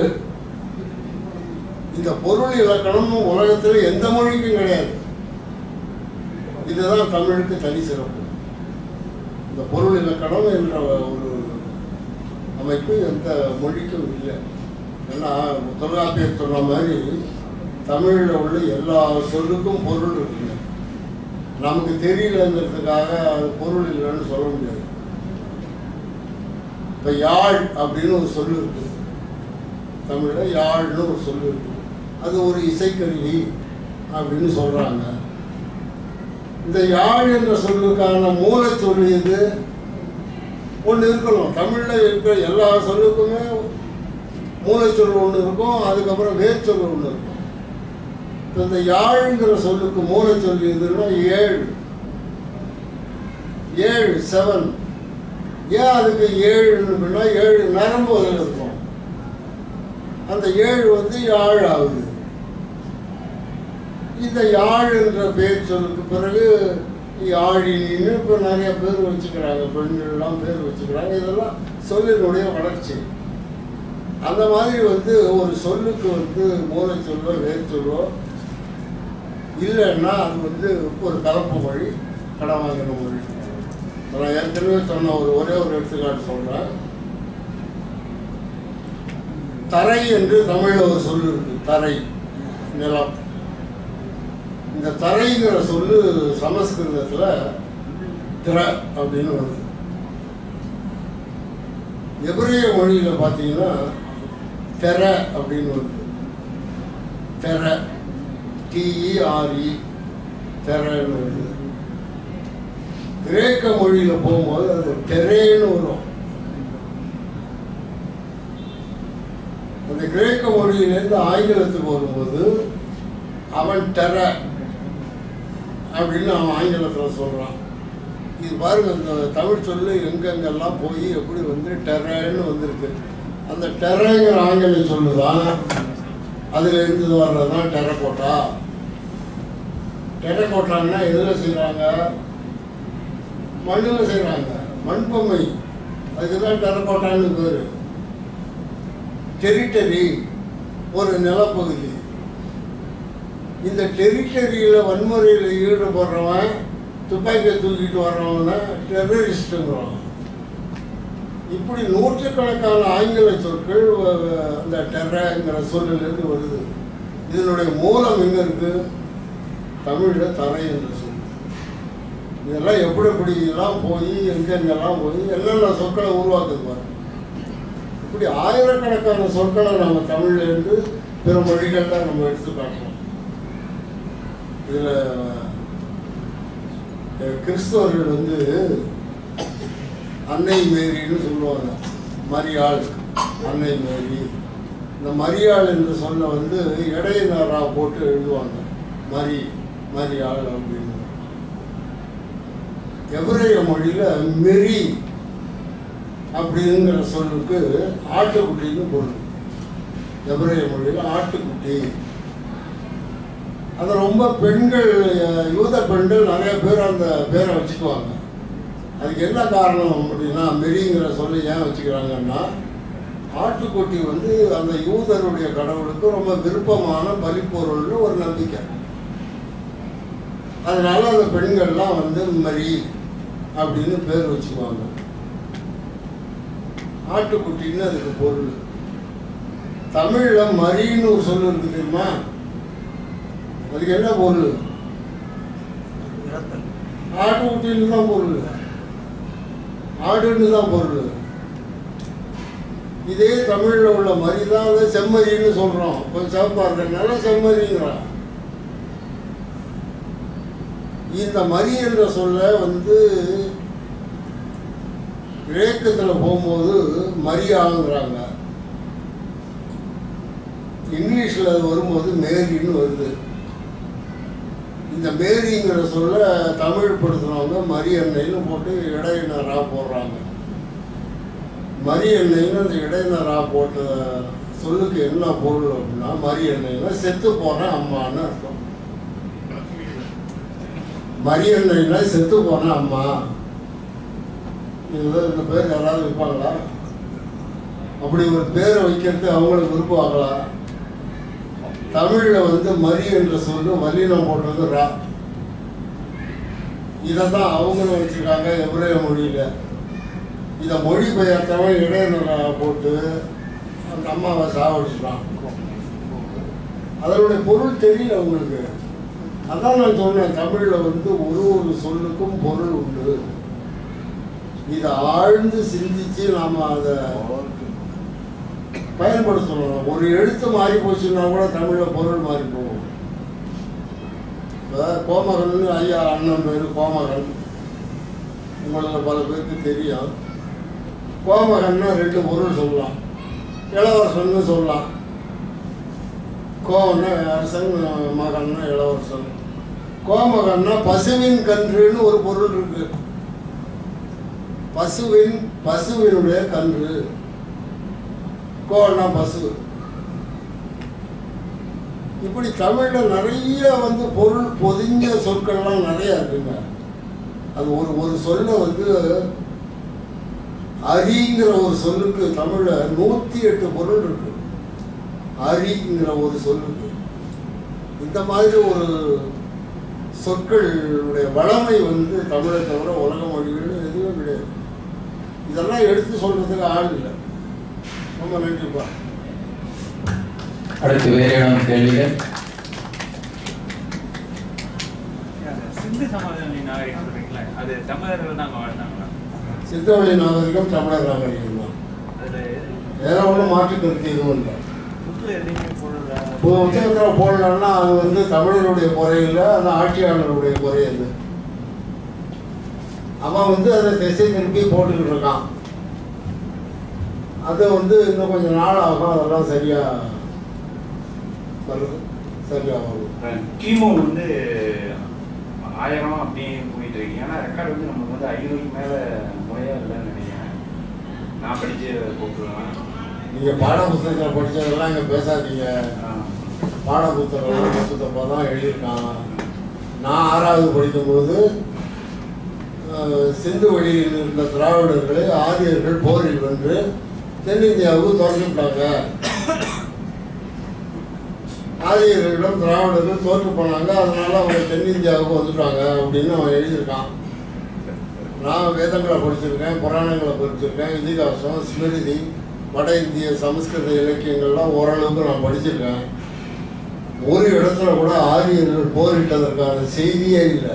இந்த பொருள் இலக்கணம் உலகத்தில் எந்த மொழிக்கும் கிடையாது. இதுதான் தமிழுக்கு தனி சிறப்பு. இந்த பொருள் இலக்கணம் என்ற ஒரு அமைப்பு எந்த மொழிக்கும் இல்லை. ஏன்னா தொல்காப்பியர் சொன்ன மாதிரி தமிழில் உள்ள எல்லா சொல்லுக்கும் பொருள் இருக்குங்க. நமக்கு தெரியலங்கிறதுக்காக அது பொருள் இல்லைன்னு சொல்ல முடியாது. இப்போ யாழ் அப்படின்னு ஒரு சொல்லு இருக்கு. தமிழில் யாழ்னு ஒரு சொல்லு இருக்கு. அது ஒரு இசைக்கருவி அப்படின்னு சொல்றாங்க. இந்த யாழ் என்ற சொல்லுக்கான மூலச்சொல் இது ஒன்று இருக்கணும். தமிழில் இருக்கிற எல்லா சொல்லுக்குமே மூலச்சொல் ஒன்று இருக்கும், அதுக்கப்புறம் வேர்ச்சொல் ஒன்று இருக்கும். இப்போ இந்த யாழ்ங்கிற சொல்லுக்கு மூலச்சொல் எதுன்னா 7 7 ஏன் அதுக்கு 7ன்னா 7 நரம்பு அதில் இருக்கும். அந்த 7 வந்து யாழ் ஆகுது. இந்த யாழ் என்ற பெயர் சொல்லுக்கு பிறகு யாழினின்னு இப்போ நிறைய பேர் வச்சுக்கிறாங்க, பெண்கள்லாம் பேர் வச்சுக்கிறாங்க. இதெல்லாம் சொல்லினுடைய வளர்ச்சி. அந்த மாதிரி வந்து ஒரு சொல்லுக்கு வந்து மூல சொல்லோ வேர் சொல்லோ இல்லைன்னா அது வந்து ஒரு கலப்பு மொழி, கடன் வாங்கின மொழி. நான் ஏற்கனவே சொன்ன ஒரே ஒரு எடுத்துக்காட்டு சொல்கிறேன். தரை என்று தமிழில் ஒரு சொல் இருக்கு, தரை, நிலம். இந்த தரைங்கிற சொல்லு சமஸ்கிருதத்தில் திர அப்படின்னு வருது. எபிரேய மொழியில் பார்த்தீங்கன்னா தெர அப்படின்னு வருது. தெர, TERE, தெரன்னு வருது. கிரேக்க மொழியில் போகும்போது அது டெரேன்னு வரும். அந்த கிரேக்க மொழியிலேருந்து ஆங்கிலத்துக்கு வரும்போது அவன் டெர அப்படின்னு அவன் ஆங்கிலத்தில் சொல்கிறான். இது பாருங்க, இந்த தமிழ் சொல்லு எங்கெங்கெல்லாம் போய் எப்படி வந்து டெரன்னு வந்திருக்கு. அந்த டெரங்கிற ஆங்கிலம் சொல்லுதான் அதில் இருந்து வர்றது தான் டெரகோட்டா. டெரகோட்டான்னா எதில் செய்கிறாங்க? மண்ணில் செய்கிறாங்க, மண்பொம்மை. அதுக்கு தான் டெரகோட்டான்னு பேர். டெரிட்டரி, ஒரு நிலப்பகுதி. இந்த டெரிட்டரியில் வன்முறையில் ஈடுபடுறவன், துப்பாக்கியை தூக்கிட்டு வர்றவன டெரரிஸ்ட்டுங்கிறோம். இப்படி நூற்றுக்கணக்கான ஆங்கில சொற்கள் அந்த டெரங்கிற சொல்லிலிருந்து வருது. இதனுடைய மூலம் எங்கே இருக்கு? தமிழில் தரை என்று சொல். இதெல்லாம் எப்படிலாம் போய் எங்கெங்கெல்லாம் போய் என்னென்ன சொற்களை உருவாக்குது. இப்படி ஆயிரக்கணக்கான சொற்களை நம்ம தமிழ்லேருந்து பிற மொழிகளில் நம்ம எடுத்து காட்டலாம். இதில் கிறிஸ்தவர்கள் வந்து அன்னை மேரின்னு சொல்லுவாங்க. மரியாள், அன்னை மேரி. இந்த மரியாள் என்று சொல்ல வந்து இடையினரா போட்டு எழுதுவாங்க, மரியாள் அப்படின்னு. எபிரேய மொழியில் மெரி அப்படிங்கிற சொல்லுக்கு ஆட்டுக்குட்டின்னு பொருள். எபிரேய மொழியில் ஆட்டுக்குட்டி. அதை ரொம்ப பெண்கள், யூத பெண்கள் நிறைய பேர் அந்த பேரை வச்சுக்குவாங்க. அதுக்கு என்ன காரணம் அப்படின்னா, மெரிங்கிற சொல்லி ஏன் வச்சுக்கிறாங்கன்னா, ஆட்டுக்குட்டி வந்து அந்த யூதருடைய கடவுளுக்கு ரொம்ப விருப்பமான பலிப்பொருள்னு ஒரு நம்பிக்கை. அதனால அந்த பெண்கள்லாம் வந்து மரி அப்படின்னு பேர் வச்சுக்குவாங்க. ஆட்டுக்குட்டின்னு அதுக்கு பொருள். தமிழில் மரின்னு ஒரு சொல்லு இருக்கு தெரியுமா? அதுக்கு என்ன பொருள்? ஆட்டுக்குட்டின்னு தான் பொருள், ஆடுன்னு தான் பொருள். இதே தமிழில் உள்ள மரி தான் அதை செம்மறின்னு சொல்கிறோம். கொஞ்சம் சிவப்பா இருக்கிறதுனால செம்மறிங்கிறான். இந்த மரி என்ற சொல்ல வந்து கிரேக்கத்தில் போகும்போது மரியாங்கிறாங்க. இங்கிலீஷில் அது வரும்போது மேரின்னு வருது. இந்த மேரிங்கிற சொல்ல தமிழ் படுத்துனவங்க மரியன்னைன்னு போட்டு இடையினரா போடுறாங்க. மரியன்னைன்னு அந்த இடையினரா போட்ட சொல்லுக்கு என்ன பொருள் அப்படின்னா, மரியன்னைன்னா செத்து போன அம்மான்னு அர்த்தம். மரியன்னைன்னா செத்து போன அம்மா. இதுதான் இந்த பேர் யாராவது வைப்பாங்களா? அப்படி ஒரு பேரை வைக்கிறது அவங்களுக்கு விருப்பமாகலா? தமிழில் வந்து மரி என்ற சொல்லு வல்லினம் போட்டது ரா. இதை தான் அவங்களும் வச்சுருக்காங்க எபிரேய மொழியில். இதை மொழிபெயர்த்தவன் இடையினரா போட்டு அந்த அம்மாவை சாவடிச்சுட்டான். அதனுடைய பொருள் தெரியல அவங்களுக்கு. அதான் நான் சொன்னேன், தமிழில் வந்து ஒரு சொல்லுக்கும் பொருள் உண்டு. இதை ஆழ்ந்து சிந்திச்சு நாம் அதை பயன்படுத்தணும். ஒரு எழுத்து மாறி போச்சுன்னா கூட தமிழில் பொருள் மாறி போகும். இப்போ கோமகன் ஐயா அண்ணன் பேர் கோமகன், உங்களில் பல பேருக்கு தெரியும். கோமகன்னா 2 பொருள் சொல்லலாம். இளவரசன்னு சொல்லலாம். கோன்னா அரசன், மகன்னா இளவரசன். கோமகன்னா பசுவின் கன்றுன்னு ஒரு பொருள் இருக்கு. பசுவினுடைய கன்று. கோன்னா பசு, இப்படி தமிழில் நிறைய வந்து பொருள் பொதிஞ்ச சொற்கள்லாம் நிறையா இருக்குங்க. அது ஒரு சொல்ல வந்து அரிங்கிற ஒரு சொல்லுக்கு தமிழில் 108 பொருள் இருக்கு. அரிங்கிற ஒரு சொல்லுக்கு இந்த மாதிரி ஒரு சொற்களுடைய வளமை வந்து தமிழை தவிர உலக மொழிகள் எதுவுமே கிடையாது. இதெல்லாம் எடுத்து சொல்றதுக்கு ஆள் இல்லை. ரொம்ப நன்றிப்பா. அடுத்து வேற இடம் கேள்விகள். சிந்து சமவெளி நாகரிகம் சொல்றீங்களா, அது தமிழர்கள் தான் வாழ்ந்தாங்களா? சிந்தவெளி நாகரிகம் தமிழர் நாகரிகம் தான். வேற ஒன்றும் மாற்று கருத்து எதுவும் இல்லை. புத்தகத்தில் போடலன்னா அது வந்து தமிழருடைய குறை இல்லை, அது ஆட்சியாளருடைய குறை. அது அவன் வந்து அதை திசை திருப்பி போட்டுக்கிட்டு இருக்கான். அது வந்து இன்னும் கொஞ்சம் நாள் ஆகும், அதெல்லாம் சரியா வரும். கிமு வந்து 1000 அப்படின்னு போயிட்டு இருக்கீங்க. ஆனால் ரெக்கார்டு வந்து நமக்கு வந்து 500க்கு மேலே முறையாக இல்லைன்னு நினைக்கிறேன். நான் படித்து போட்டுருவேன். நீங்கள் பாட புத்தகத்தில் படித்ததெல்லாம் இங்கே பேசாதீங்க. பாட புத்தகத்தப்போ தான் எழுதியிருக்கான். நான் 6வது படிக்கும்போது சிந்து வழியில் இருந்த திராவிடர்களை ஆரியர்கள் போரில் வென்று தென்னிந்தியாவுக்கு திறந்துவிட்டாங்க. ஆரியர்களிடம் திராவிடர்கள் தோற்று போனாங்க, அதனால அவங்க தென்னிந்தியாவுக்கு வந்துட்டாங்க அப்படின்னு அவன் எழுதியிருக்கான். நான் வேதங்களை படிச்சிருக்கேன், புராணங்களை படிச்சிருக்கேன், இதிகாசம், ஸ்மிருதி, வட இந்திய சமஸ்கிருத இலக்கியங்கள்லாம் ஓரளவுக்கு நான் படிச்சிருக்கேன். ஒரு இடத்துல கூட ஆரியர்கள் போரிட்டதற்கான செய்தியே இல்லை.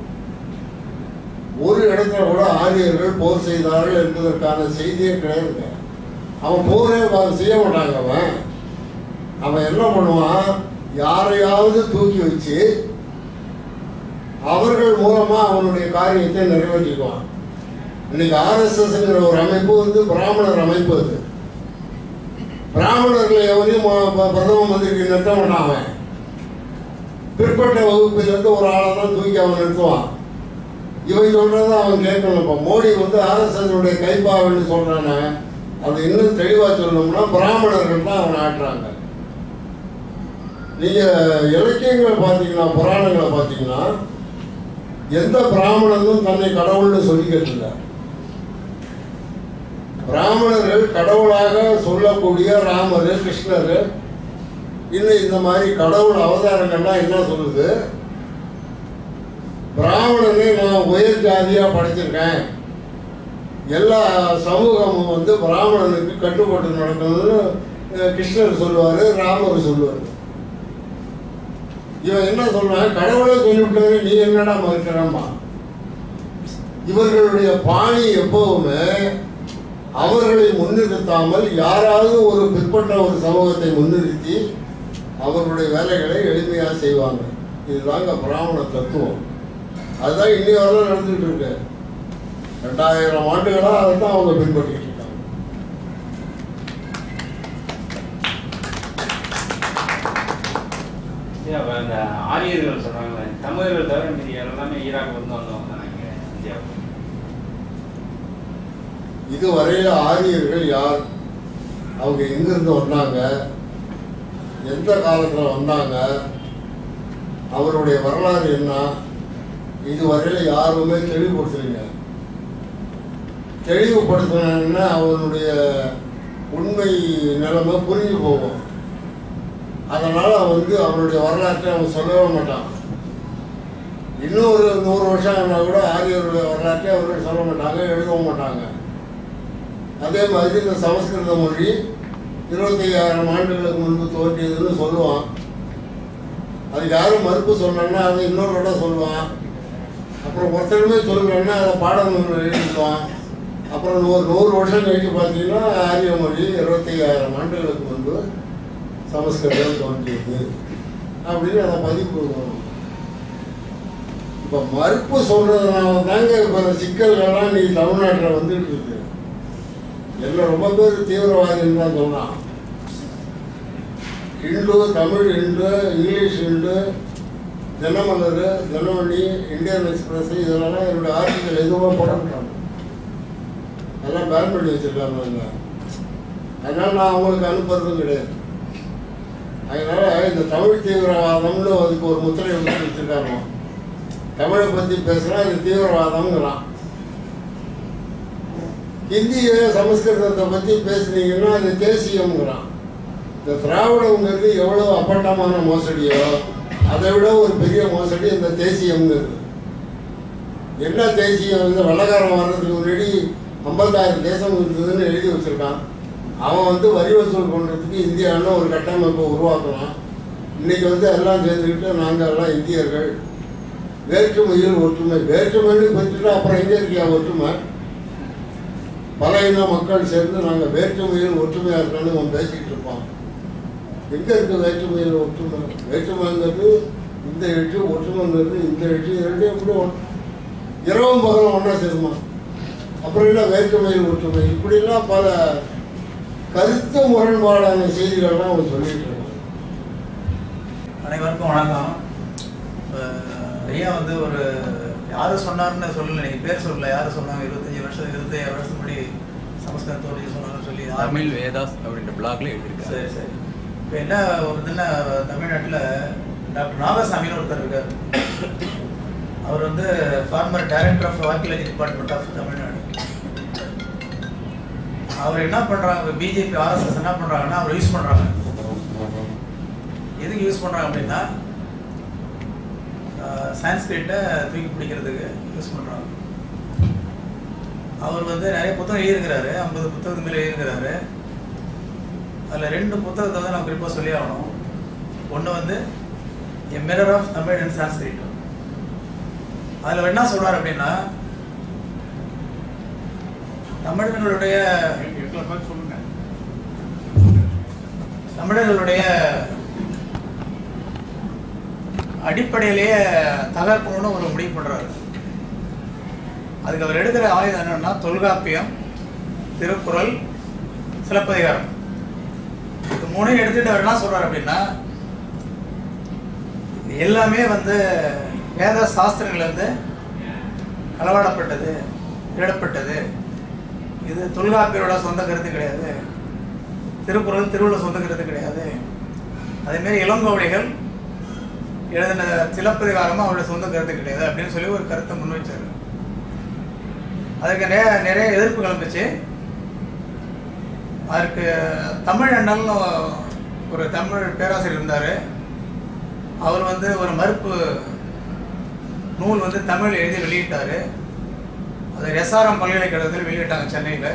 ஒரு இடத்துல கூட ஆரியர்கள் போர் செய்தார்கள் என்பதற்கான செய்தியே கிடையாது. அவன் போரே செய்ய மாட்டாங்க. அவன் என்ன பண்ணுவான், யாரையாவது தூக்கி வச்சு அவர்கள் மூலமா அவனுடைய காரியத்தை நிறைவேற்றிக்குவான். இன்னைக்கு RSSங்கிற ஒரு அமைப்பு வந்து பிராமணர் அமைப்பு. அது பிராமணர்களை எவரையும் பிரதம மந்திரிக்கு நிறுத்த மாட்டான். அவன் பிற்பட்ட வகுப்பிலிருந்து ஒரு ஆளை தான் தூக்கி அவன் நிறுத்துவான். இவன் சொல்றத அவன் கேட்கணும். இப்போ மோடி வந்து RSSனுடைய கைப்பாவன்னு சொல்றானே, அது இன்னும் தெளிவாக சொல்லணும்னா பிராமணர்கள் தான் அவனை ஆட்டுறாங்க. நீங்க இலக்கியங்களை பார்த்தீங்கன்னா, புராணங்களை பார்த்தீங்கன்னா, எந்த பிராமணனும் தன்னை கடவுள்னு சொல்லிக்கிறது இல்லை. பிராமணர்கள் கடவுளாக சொல்லக்கூடிய ராமர், கிருஷ்ணர், இன்னும் இந்த மாதிரி கடவுள் அவதாரங்கள்லாம் என்ன சொல்லுது, பிராமணனை நான் உயர் ஜாதியாக படைச்சிருக்கேன், எல்லா சமூகமும் வந்து பிராமணனுக்கு கட்டுப்பட்டு நடக்கணும்னு கிருஷ்ணர் சொல்லுவார், ராமர் சொல்லுவார். இவன் என்ன சொல்றான், கடவுளை சொல்லிவிட்டாரு, நீ என்னடா மறுக்கிறம்மா. இவர்களுடைய பாணி எப்பவுமே அவர்களை முன்னிறுத்தாமல் யாராவது ஒரு பிற்பட்ட ஒரு சமூகத்தை முன்னிறுத்தி அவர்களுடைய வேலைகளை எளிமையாக செய்வாங்க. இதுதாங்க பிராமண தத்துவம். அதுதான் இன்னி வரலாம் நடந்துகிட்டு இருக்கு. 2000 ஆண்டுகளாக அதை தான் அவங்க பின்பற்றிட்டு இருக்காங்க. அந்த ஆரியர்கள் சொல்றாங்க, தமிழர்கள் தவிர மீதி எல்லாமே ஈராக் வந்து வந்தவங்க இந்தியாவுக்கு. இதுவரையில ஆரியர்கள் யார், அவங்க எங்கிருந்து வந்தாங்க, எந்த காலத்தில் வந்தாங்க, அவருடைய வரலாறு என்ன, இதுவரையில யாருமே தெளிவுபடுத்தலைங்க. தெளிவுபடுத்தினா அவனுடைய உண்மை நிலைமை புரிஞ்சு போகும். அதனால் வந்து அவனுடைய வரலாற்றை அவன் சொல்லவே மாட்டான். இன்னும் ஒரு 100 வருஷம் ஆனால் கூட ஆரியருடைய வரலாற்றை அவர்கள் சொல்ல மாட்டாங்க, எழுதவும் மாட்டாங்க. அதே மாதிரி இந்த சமஸ்கிருத மொழி 25,000 ஆண்டுகளுக்கு முன்பு தோன்றியதுன்னு சொல்லுவான். அதுக்கு யாரும் மறுப்பு சொன்னான்னா அதை இன்னொரு இடம் சொல்லுவான். அப்புறம் ஒருத்தருமே சொல்லலைன்னா அதை பாடநூல் எழுதிடுவான். அப்புறம் 100 வருஷம் கழிச்சு பார்த்தீங்கன்னா ஆரிய மொழி 25,000 ஆண்டுகளுக்கு முன்பு சமஸ்கிருதம் தோன்றியது அப்படின்னு அதை பதிப்பு வரும். இப்போ மறுப்பு சொல்றதுனால தாங்க இப்போ சிக்கல்கள்லாம் இன்னைக்கு தமிழ்நாட்டில் வந்துட்டு இருக்கு. எல்லாம் ரொம்ப பேர் தீவிரவாதின்னு தான் சொன்னான். Hindu, Tamil Hindu, English Hindu, Dinamalar, Dinamani, Indian Express, இதெல்லாம் என்னுடைய ஆர்டிக்கல் எதுவும் போடப்பட்டாங்க. அதெல்லாம் பேன் பண்ணி வச்சிருக்காங்க. அதனால் நான் அவங்களுக்கு அனுப்புறதும் கிடையாது. அதனால இந்த தமிழ் தீவிரவாதம்னு அதுக்கு ஒரு முத்திரை வச்சுருக்காங்க. தமிழை பற்றி பேசுனா இது தீவிரவாதம்ங்கிறான். ஹிந்தியை சமஸ்கிருதத்தை பற்றி பேசுனீங்கன்னா அது தேசியம்ங்கிறான். இந்த திராவிடங்கிறது எவ்வளோ அப்பட்டமான மோசடியோ அதை விட ஒரு பெரிய மோசடி இந்த தேசியம்ங்கிறது. என்ன தேசியம்? இந்த வெள்ளக்காரன் வர்றதுக்கு முன்னாடி 50,000 தேசம் இருந்ததுன்னு எழுதி வச்சுருக்கான். அவன் வரி வசூல் பண்ணுறதுக்கு இந்தியான்னு ஒரு கட்டமைப்பை உருவாக்கலாம். இன்றைக்கி எல்லாம் சேர்ந்துக்கிட்டு நாங்கள் எல்லாம் இந்தியர்கள், வேற்றுமையில் ஒற்றுமை. வேற்றுமைன்னு பிரிச்சுட்டு அப்புறம் எங்கே இருக்கியா ஒற்றுமை? பல இன மக்கள் சேர்ந்து நாங்கள் வேற்றுமையில் ஒற்றுமையாக இருக்கணும்னு அவன் பேசிக்கிட்டு இருப்பான். எங்கே இருக்குது வேற்றுமையில் ஒற்றுமை? வேற்றுமைங்கிறது இந்த எழுச்சி, ஒற்றுமைங்கிறது இந்த எழுச்சி. இரண்டையும் எப்படி இரவும் பகலும் ஒன்றா சேருமா? அப்புறம் என்ன வேற்றுமையில் ஒற்றுமை? இப்படிலாம் பல கருத்து முரண்பாடான செய்திகள்லாம் அவன் சொல்லிட்டு இருக்கான். அனைவருக்கும் வணக்கம். ஐயா ஒரு யாரு சொன்னார்னு சொல்லல, நீங்கள் பேர் சொல்லல, யார் சொன்னாங்க? 25 வருஷம் முன்னாடி சமஸ்கிருதத்தோடு சொன்னாங்கன்னு சொல்லி தமிழ் வேதாஸ் அப்படின்ற பிளாக்ல எழுதியிருக்காரு. சரி சரி. இப்போ என்ன ஒரு இதுன்னா, தமிழ்நாட்டில் டாக்டர் நாகசாமின்னு ஒருத்தர் இருக்கார். அவர் former director of archaeology department of Tamil Nadu. அவர் என்ன பண்ணுறாங்க, பிஜேபி ஆர்எஸ்எஸ் என்ன பண்ணுறாங்கன்னா அவர் யூஸ் பண்ணுறாங்க. எதுக்கு யூஸ் பண்ணுறாங்க அப்படின்னா, சான்ஸ்கிரிட்டை தூக்கி பிடிக்கிறதுக்கு யூஸ் பண்ணுறாங்க. அவர் நிறைய புத்தகம் எழுதியிருக்கிறாரு, 50 புத்தகத்துக்கு மேலே எழுதியிருக்கிறாரு. அதில் 2 புத்தகத்தை நான் குறிப்பாக சொல்லி ஆகணும். ஒன்று a mirror of Tamil and Sanskrit. அதில் என்ன சொல்கிறார் அப்படின்னா, தமிழர்களுடைய அடிப்படையிலேயே தகர்க்கணும்னு ஒரு முடிவு பண்ணுறாரு. அதுக்கு அவர் எடுக்கிற ஆயுதம் என்னன்னா, தொல்காப்பியம், திருக்குறள், சிலப்பதிகாரம். இது 3 எடுத்துட்டு அவர் என்ன சொல்றாரு அப்படின்னா, எல்லாமே வேத சாஸ்திரங்கள் களவாடப்பட்டது, திருடப்பட்டது. இது தொல்காப்பியரோட சொந்த கருத்து கிடையாது, திருக்குறள் திருவள்ளுவர் சொந்த கருத்து கிடையாது. அதேமாரி இளங்கோவடிகள் எழுதின சிலப்பதிகாரமும் அவருடைய சொந்த கருத்து கிடையாது அப்படின்னு சொல்லி ஒரு கருத்தை முன் வச்சாரு. அதுக்கு நிறைய எதிர்ப்பு கிளம்பிச்சு. அதற்கு தமிழ் அண்ணல்னு ஒரு தமிழ் பேராசிரியர் இருந்தார். அவர் ஒரு மறுப்பு நூல் தமிழ் எழுதி வெளியிட்டார். அது எஸ்ஆர்எம் பல்கலைக்கழகத்தில் வெளியிட்டாங்க சென்னையில்.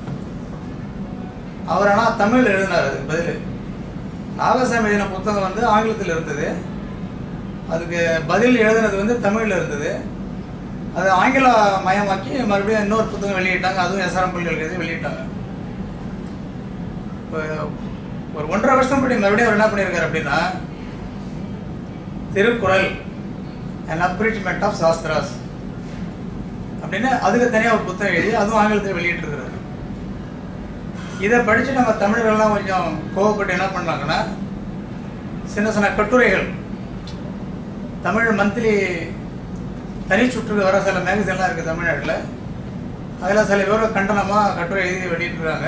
அவர் ஆனால் தமிழ் எழுதினார். அதுக்கு பதில் நாகசாமி எழுதின புத்தகம் ஆங்கிலத்தில் இருந்தது. அதுக்கு பதில் எழுதுனது தமிழில் இருந்தது. அதை ஆங்கில மயமாக்கி மறுபடியும் இன்னொரு புத்தகம் வெளியிட்டாங்க. அதுவும் எஸ்ஆர்எம் பல்கலைக்கழகத்தில் வெளியிட்டாங்க. இப்போ ஒரு 1.5 வருஷம் முன்னாடி மறுபடியும் அவர் என்ன பண்ணியிருக்காரு அப்படின்னா, Thirukkural and abridgement of Sastras அப்படின்னு அதுக்கு தனியாக ஒரு புத்தகம் எழுதி அதுவும் ஆங்கிலத்தில் வெளியிட்டிருக்கிறாரு. இதை படித்து நம்ம தமிழர்கள்லாம் கொஞ்சம் கோவப்பட்டு என்ன பண்ணாங்கன்னா, சின்ன சின்ன கட்டுரைகள், தமிழ் மந்த்லி தனி சுற்றுக்கு வர சில மேகசின்லாம் இருக்குது தமிழ்நாட்டில். அதில் சில பேர் கண்டனமாக கட்டுரை எழுதி வெளியிட்டுருக்காங்க.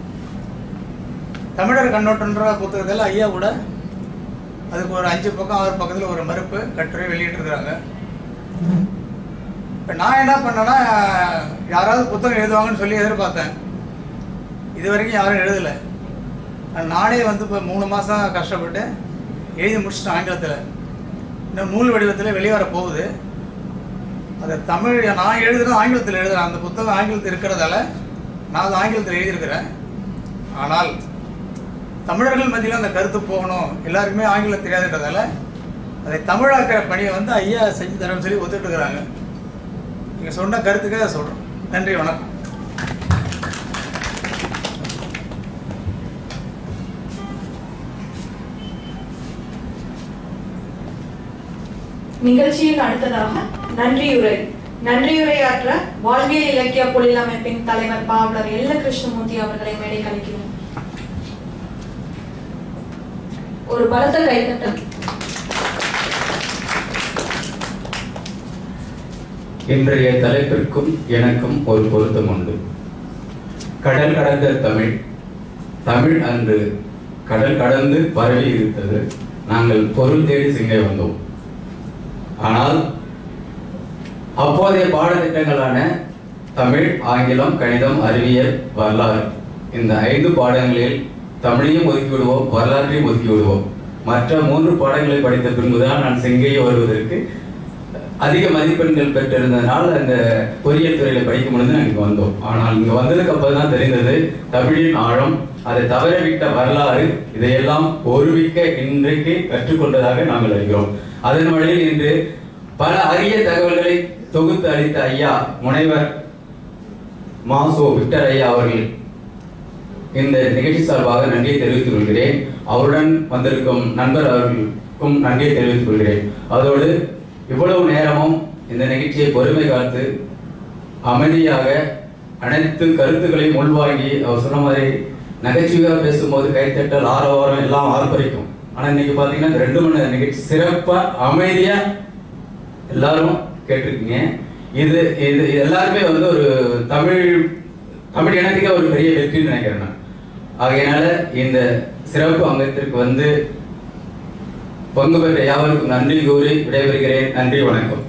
தமிழர் கண்ணோட்டன்ற புத்தகத்தில் ஐயா கூட அதுக்கு ஒரு 5 பக்கம் 6 பக்கத்தில் ஒரு மறுப்பு கட்டுரை வெளியிட்டிருக்கிறாங்க. இப்போ நான் என்ன பண்ணேன்னா, யாராவது புத்தகம் எழுதுவாங்கன்னு சொல்லி எதிர்பார்த்தேன். இது வரைக்கும் யாரும் எழுதலை. நானே இப்போ 3 மாதம் கஷ்டப்பட்டு எழுதி முடிச்சிட்டேன் ஆங்கிலத்தில். இன்னும் நூல் வடிவத்தில் வெளிவர போகுது. அதை தமிழ் நான் எழுதுறது ஆங்கிலத்தில் எழுதுகிறேன். அந்த புத்தகம் ஆங்கிலத்தில் இருக்கிறதால நான் அது ஆங்கிலத்தில் எழுதியிருக்கிறேன். ஆனால் தமிழர்கள் மத்தியில் அந்த கருத்து போகணும், எல்லாருக்குமே ஆங்கிலம் தெரியாதுன்றதால அதை தமிழாக்கிற பணியை ஐயா செஞ்சு தரேன்னு சொல்லி ஒத்துட்டு இருக்கிறாங்க. நீங்கள் சொன்ன கருத்துக்காக அதை சொல்கிறோம். நன்றி, வணக்கம். நிகழ்ச்சியில் அடுத்ததாக நன்றியுரையாற்ற வாழ்வியல் இலக்கிய பொழில் அமைப்பின் தலைவர் பாவலர் எல்ல கிருஷ்ணமூர்த்தி அவர்களை மேடை கலைக்கிறோம். ஒரு பலத்த கைத்தட்டல். இன்றைய தலைப்பிற்கும் எனக்கும் ஒரு பொருத்தம் உண்டு. கடல் கடந்த தமிழ், தமிழ் அன்று கடல் கடந்து பரவி இருந்தது. நாங்கள் பொருள் தேடி சிங்கை வந்தோம். ஆனால் அப்போதைய பாடத்திட்டங்களான தமிழ், ஆங்கிலம், கணிதம், அறிவியல், வரலாறு இந்த 5 பாடங்களில் தமிழையும் ஒதுக்கி விடுவோம், வரலாற்றையும் ஒதுக்கி விடுவோம். மற்ற 3 பாடங்களை படித்த பின்புதான் நான் சிங்கையை வருவதற்கு அதிக மதிப்பெண்கள் பெற்றிருந்ததுனால அந்த பொறியியல் துறையில படிக்கும் பொழுது நாங்கள் இங்கே வந்தோம். ஆனால் இங்கே வந்ததுக்கு அப்புறம் தான் தெரிந்தது தமிழின் ஆழம், அதை தவறவிட்ட வரலாறு, இதையெல்லாம் ஒருமிக்க இன்றைக்கு கற்றுக்கொண்டதாக நாங்கள் அறிகிறோம். அதன் வழியில் இன்று பல அரிய தகவல்களை தொகுத்து அளித்த ஐயா முனைவர் மாசோ விக்டர் ஐயா அவர்கள் இந்த நிகழ்ச்சி சார்பாக நன்றியை தெரிவித்துக் கொள்கிறேன். அவருடன் வந்திருக்கும் நண்பர் அவர்களுக்கும் நன்றியை தெரிவித்துக் கொள்கிறேன். அதோடு இவ்வளவு நேரமும் இந்த நிகழ்ச்சியை பொறுமை காத்து அமைதியாக அனைத்து கருத்துக்களையும் உள்வாங்கி அவர் சொன்ன மாதிரி நகைச்சுவையாக பேசும்போது கைத்தட்டல், ஆரவாரம் எல்லாம் ஆர்ப்பரிக்கும். ஆனால் இன்னைக்கு பார்த்தீங்கன்னா இந்த 2 மணி நேர நிகழ்ச்சி சிறப்பாக அமைதியாக எல்லாரும் கேட்டிருக்கீங்க. இது இது எல்லாருமே வந்து ஒரு தமிழ் இனத்துக்கே ஒரு பெரிய வெற்றின்னு நினைக்கிறேன் நான். ஆகையினால இந்த சிறப்பு அங்கத்திற்கு வந்து பங்கு பெற்ற யாவருக்கும் நன்றி கூறி விடைபெறுகிறேன். நன்றி, வணக்கம்.